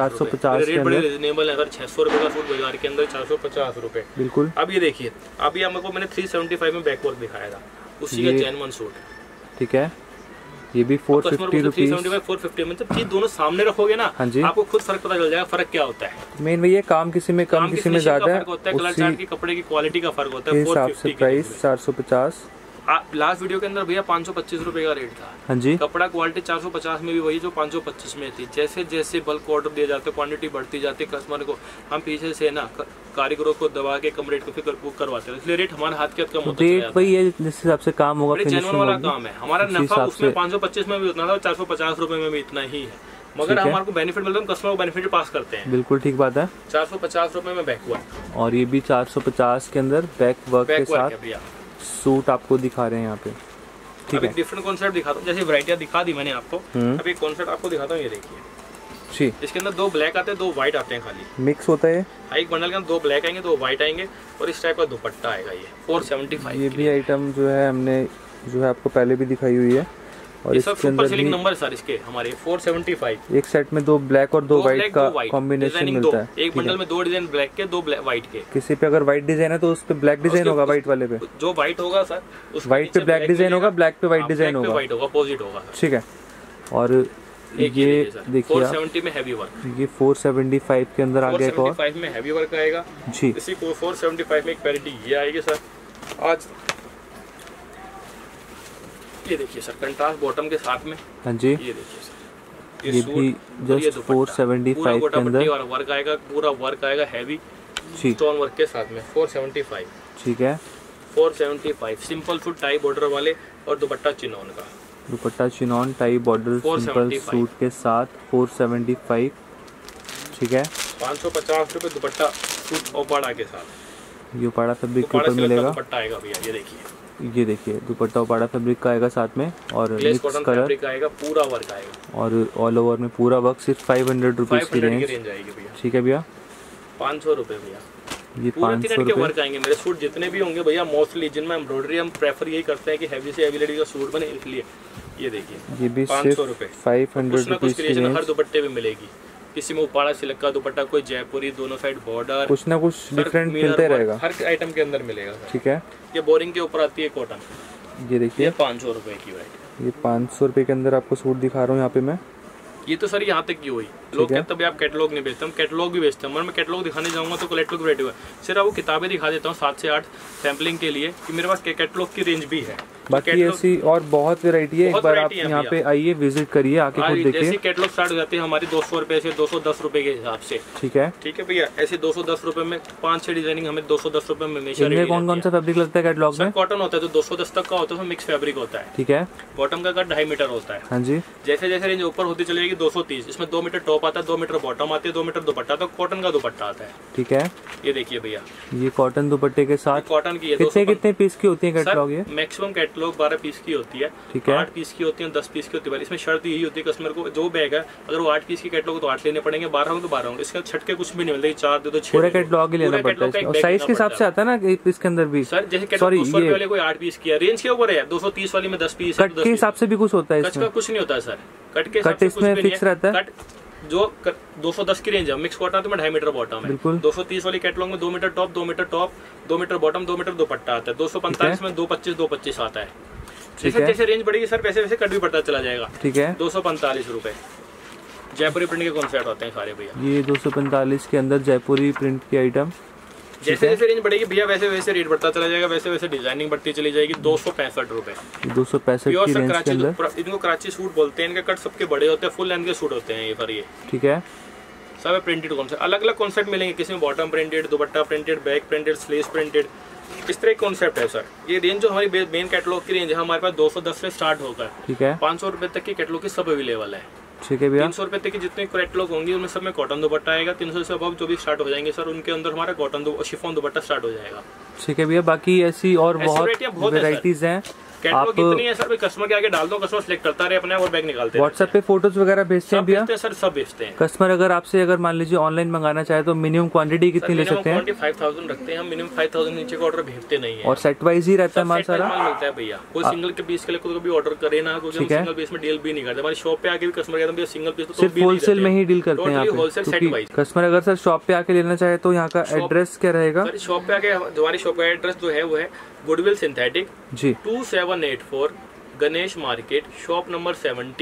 A: 450 रेट बड़े रीजनेबल है सर। 600 रुपए का सूट बाजार के अंदर 450 रुपए।
B: बिल्कुल।
A: अब ये देखिए, अभी आपको मैंने 375 में बैकवर्क दिखाया था, उसी का जेन्युइन सूट।
B: ठीक है, ये भी 450 रुपीज,
A: 450 में जब चीज दोनों सामने रखोगे ना, आपको खुद फर्क पता चल जाएगा फर्क क्या होता है।
B: मेन वही है, काम किसी में कम किसी में ज्यादा है,
A: कलर चार्ट की कपड़े की क्वालिटी का फर्क होता है।
B: 450 प्राइस 450।
A: लास्ट वीडियो के अंदर भैया 525 रुपए का रेट था।
B: हाँ जी,
A: कपड़ा क्वालिटी 450 में भी वही जो 525 में थी। जैसे जैसे बल्क ऑर्डर दिए जाते, क्वांटिटी बढ़ती जाती है, कस्टमर को हम पीछे से ना कारीगरों को दबा के कम रेट को फिर बुक करवाते हैं, इसलिए रेट हमारे हाथ के कम होता है।
B: वही है जिस हिसाब से काम होगा,
A: जेन्युइन वाला काम है हमारा। नफा उसमें 525 में भी उतना था, 450 रुपए में भी इतना ही है, मगर हमारे को बेनिफिट मिलता है, हम कस्टमर को बेनिफिट पास करते हैं।
B: बिल्कुल ठीक बात है।
A: 450 रुपए में बैकवर्क,
B: और ये भी 450 के अंदर बैकवर्क के साथ सूट आपको दिखा रहे हैं यहाँ पे।
A: ठीक है, डिफरेंट कॉन्सेप्ट दिखाता हूँ, जैसे वैरायटियां दिखा दी मैंने आपको। अभी कॉन्सेप्ट आपको दिखाता हूँ, ये देखिए, इसके अंदर 2 ब्लैक आते हैं, 2 व्हाइट आते हैं, खाली
B: मिक्स होता है।
A: एक बंडल के अंदर 2 ब्लैक आएंगे, 2 व्हाइट आएंगे, और इस टाइप का दुपट्टा आएगा। ये 475।
B: ये भी आइटम जो है हमने जो है आपको पहले भी दिखाई हुई है, और इसके अंदर
A: सेलिंग नंबर सर इसके हमारे 475।
B: एक सेट में 2 ब्लैक और 2 व्हाइट का कॉम्बिनेशन मिलता है।
A: एक बंडल में 2 डिजाइन ब्लैक के, 2 व्हाइट के।
B: किसी पे अगर व्हाइट डिजाइन है तो उस पे ब्लैक डिजाइन होगा, व्हाइट वाले पे
A: जो व्हाइट होगा सर,
B: उस व्हाइट पे ब्लैक डिजाइन होगा, ब्लैक पे व्हाइट डिजाइन होगा,
A: व्हाइट होगा, अपोजिट होगा।
B: ठीक है, और ये देखिए
A: 470 में हैवी वर्क,
B: ये 475 के अंदर आ गया एक और
A: 475 में हैवी वर्क आएगा जी। इसी को 475 में एक पैरिटी ये आएगी सर। आज ये देखिए सर, कंट्रास्ट बॉटम के साथ में।
B: हाँ जी,
A: ये देखिए सर,
B: ये भी जस्ट 475 के अंदर
A: वर्क आएगा, पूरा वर्क आएगा हैवी स्टोन वर्क के साथ में 475।
B: ठीक है,
A: 475 सिंपल सूट टाई बॉर्डर वाले, और दुपट्टा चिनॉन का,
B: dupatta chiffon tie border simple suit के साथ 475। ठीक है,
A: 550 रुपए दुपट्टा सूट ओपाड़ा के साथ।
B: ये ओपाड़ा फैब्रिक के ऊपर मिलेगा,
A: दुपट्टा आएगा भैया, ये देखिए
B: दुपट्टा ओपाड़ा फैब्रिक का आएगा साथ में, और मिक्स कलर
A: आएगा, पूरा वर्क आएगा,
B: और ऑल ओवर में पूरा वर्क। सिर्फ 500 रुपीज की रेंज
A: आएगी भैया।
B: ठीक है भैया,
A: 500 रुपए भैया,
B: ये 500 रुपए
A: वर्क आएंगे। मेरे सूट जितने भी होंगे भैया, मोस्टली जिनमें एम्ब्रॉयडरी हम प्रेफर यही करते हैं कि हैवी से हैवी लेडी का सूट बने, इसलिए ये देखिए,
B: ये भी 500 रुपए 500 रुपीज की रेंज।
A: हर दुपट्टे में मिलेगी, किसी में उपाड़ा सिल्क का दुपट्टा, कोई जयपुरी, दोनों साइड बॉर्डर,
B: कुछ ना कुछ डिफरेंट मिलते रहेगा,
A: हर आइटम के अंदर मिलेगा।
B: ठीक है,
A: ये बोरिंग के ऊपर आती है कॉटन,
B: ये देखिए
A: 500 रुपए की वैरायटी।
B: ये 500 रुपए के अंदर आपको सूट दिखा रहा हूँ यहाँ पे मैं।
A: ये तो सर यहाँ तक की हुई, लोग कहते हैं आप कैटलॉग नहीं बेचते, हम कैटलॉग भी बेचते हैं, मगर मैं कैटलॉग दिखाने जाऊंगा तो कैटलॉग वैरायटी है, सिर्फ आपको किताबें दिखा देता हूँ 7 से 8 सैम्पलिंग के लिए, कि मेरे पास कैटलॉग की रेंज भी है।
B: बाकी ऐसी और बहुत वैरायटी है, एक बार आप यहाँ पे आइए, विजिट करिए, आके खुद देखिए।
A: जैसे कैटलॉग स्टार्ट हो जाते हैं हमारी 200 रुपए से 210 रुपए के हिसाब से।
B: ठीक है,
A: ठीक है भैया, ऐसे 210 रुपए में 5-6 डिजाइनिंग हमें 210 रुपए में हमेशा।
B: कौन कौन सा फैब्रिक लगता है कैटलॉग में?
A: कॉटन होता है, तो 210 तक का होता है, मिक्स फैब्रिक होता है।
B: ठीक है,
A: बॉटम का कट 2.5 मीटर होता है।
B: हाँ जी,
A: जैसे जैसे रेंज ऊपर होती चली जाएगी 230, इसमें 2 मीटर टॉप आता है, 2 मीटर बॉटम आती है, 2 मीटर दुपट्टा, तो कॉटन का दुपट्टा आता है।
B: ठीक है,
A: ये देखिए भैया,
B: ये कॉटन दुपट्टे के साथ
A: कॉटन की
B: कितने पीस की होती है कैटलॉग? ये
A: मैक्सिमम कैटलॉग 12 पीस की होती है।
B: ठीक है,
A: 8 पीस की होती है, 10 पीस की होती है। इसमें शर्त यही होती है कस्टमर को, जो बैग है अगर वो 8 पीस की कैटलॉग तो 8 लेने पड़ेंगे, 12 होंगे तो 12 होंगे, इसका छटके कुछ भी नहीं मिलते, 4 दे दो 6,
B: पूरा कैटलॉग ही लेना पड़ता है। और साइज के हिसाब से आता है ना इसके अंदर भी
A: सर, जैसे कैटलॉग 200 वाले कोई 8 पीस की है, रेंज के ऊपर है, 230 वाली में 10 पीस,
B: कट के हिसाब से भी कुछ होता है,
A: इसमें कुछ नहीं होता है सर, कट के
B: कट इसमें फिक्स रहता है।
A: जो 210 की रेंज है, मिक्स कॉटन तो में 2.5 मीटर बॉटम है, 230 वाली कैटलॉग में 2 metre top, 2 metre top, 2 metre bottom, 2 metre dupatta आता है, 245 में 225 आता है। जैसे जैसे रेंज बढ़ेगी सर वैसे वैसे कट भी बढ़ता चला जाएगा।
B: ठीक है,
A: 245 रुपए जयपुरी प्रिंट के कॉन्सेप्ट होते हैं सारे भैया।
B: ये 245 के अंदर जयपुरी प्रिंट की आइटम।
A: जैसे जैसे रेंज बढ़ेगी भैया वैसे वैसे रेट बढ़ता चला जाएगा, वैसे वैसे डिजाइनिंग बढ़ती चली जाएगी। 265 रुपए
B: 265 की रेंज के अंदर।
A: इनको कराची सूट बोलते हैं, इनके कट सबके बड़े होते हैं, फुल लेंथ के सूट होते हैं ये पर। ये ठीक है, सब प्रिंटेड कॉन्सेप्ट, अलग अलग कॉन्सेप्ट मिलेंगे, किसी में bottom printed, dupatta printed, back printed, sleeves printed, इस तरह कॉन्सेप्ट है सर। ये रेंज जो हमारी मेन कैटलॉग की रेंज है, हमारे पास 210 से स्टार्ट होकर ठीक है 500 रुपए तक की कैटलॉग की सब अवेलेबल है। ठीक है भैया, 300 रुपए तक की जितनी कैटलॉग होंगी उनमें सब में कॉटन दुपट्टा आएगा। 300 से अब जो भी स्टार्ट हो जाएंगे सर उनके अंदर हमारा कॉटन शिफॉन दुपट्टा स्टार्ट हो जाएगा। ठीक है भैया, बाकी ऐसी और बहुत वेराइटीज हैं। कैटलॉग कितनी है सर, कस्टमर के आगे डाल दो, कस्टमर सेलेक्ट करता रहे अपने और बैग निकालते हैं। व्हाट्सएप पे फोटोज वगैरह भेजते हैं भैया? सर सब भेजते हैं। कस्टमर अगर आपसे अगर मान लीजिए ऑनलाइन मंगाना चाहे तो मिनिमम क्वांटिटी कितनी ले सकते हैं? 5000 रखते हैं हम, मिनिमम 5000 नीचे का ऑर्डर भेजते नहीं है। और सेट वाइज ही रहता है माल सारा मिलता है भैया, कोई सिंगल के पीस के लिए कोई भी ऑर्डर करे ना, कोई सिंगल पीस में डील भी नहीं करते। हमारी शॉप पे आके भी कस्टमर कहते हैं सिंगल पीस तो सिर्फ होलसेल में ही डील करते हैं होलसेल सेट वाइज। कस्टमर अगर सर शॉप पे आके लेना चाहे तो यहाँ का एड्रेस क्या रहेगा? शॉप पे आके हमारी शॉप का एड्रेस जो है वो है goodwill synthetic ji 2784 Ganesh market, shop number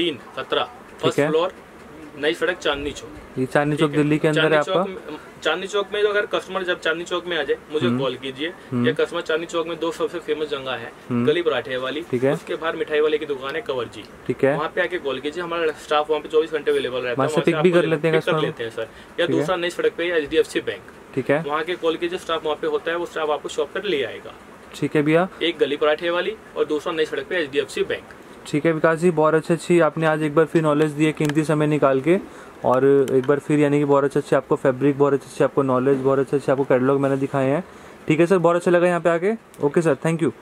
A: 17 first floor, Nai Sarak, Chandni Chowk. ये चांदनी चौक दिल्ली के अंदर है आपका? चांदनी चौक में अगर कस्टमर जब चांदनी चौक में आ जाए मुझे कॉल कीजिए। या कस्टमर चांदनी चौक में 2 सबसे फेमस जगह है, गली पराठे वाली, उसके बाहर मिठाई वाले की दुकान है कवर जी, ठीक है, वहाँ पे आके कॉल कीजिए। हमारा स्टाफ वहाँ पे 24 घंटे अवेलेबल रहता है, पिक भी कर लेते हैं सर। या दूसरा नई सड़क पे HDFC बैंक, ठीक है, वहाँ के कॉल कीजिए, स्टाफ वहाँ पे होता है, वो स्टाफ आपको शॉप पर ले आएगा। ठीक है भैया, एक गली पराठे वाली और दूसरा नई सड़क पे HDFC बैंक। ठीक है विकास जी, बहुत अच्छी आपने आज एक बार फिर नॉलेज दी है कीमती समय निकाल के, और एक बार फिर यानी कि बहुत अच्छे आपको फैब्रिक, बहुत अच्छे आपको नॉलेज, बहुत अच्छे आपको कैटलॉग मैंने दिखाए हैं। ठीक है सर, बहुत अच्छा लगा यहाँ पे आके। Okay sir, thank you.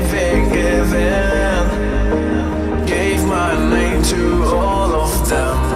C: Gave my name to all of them.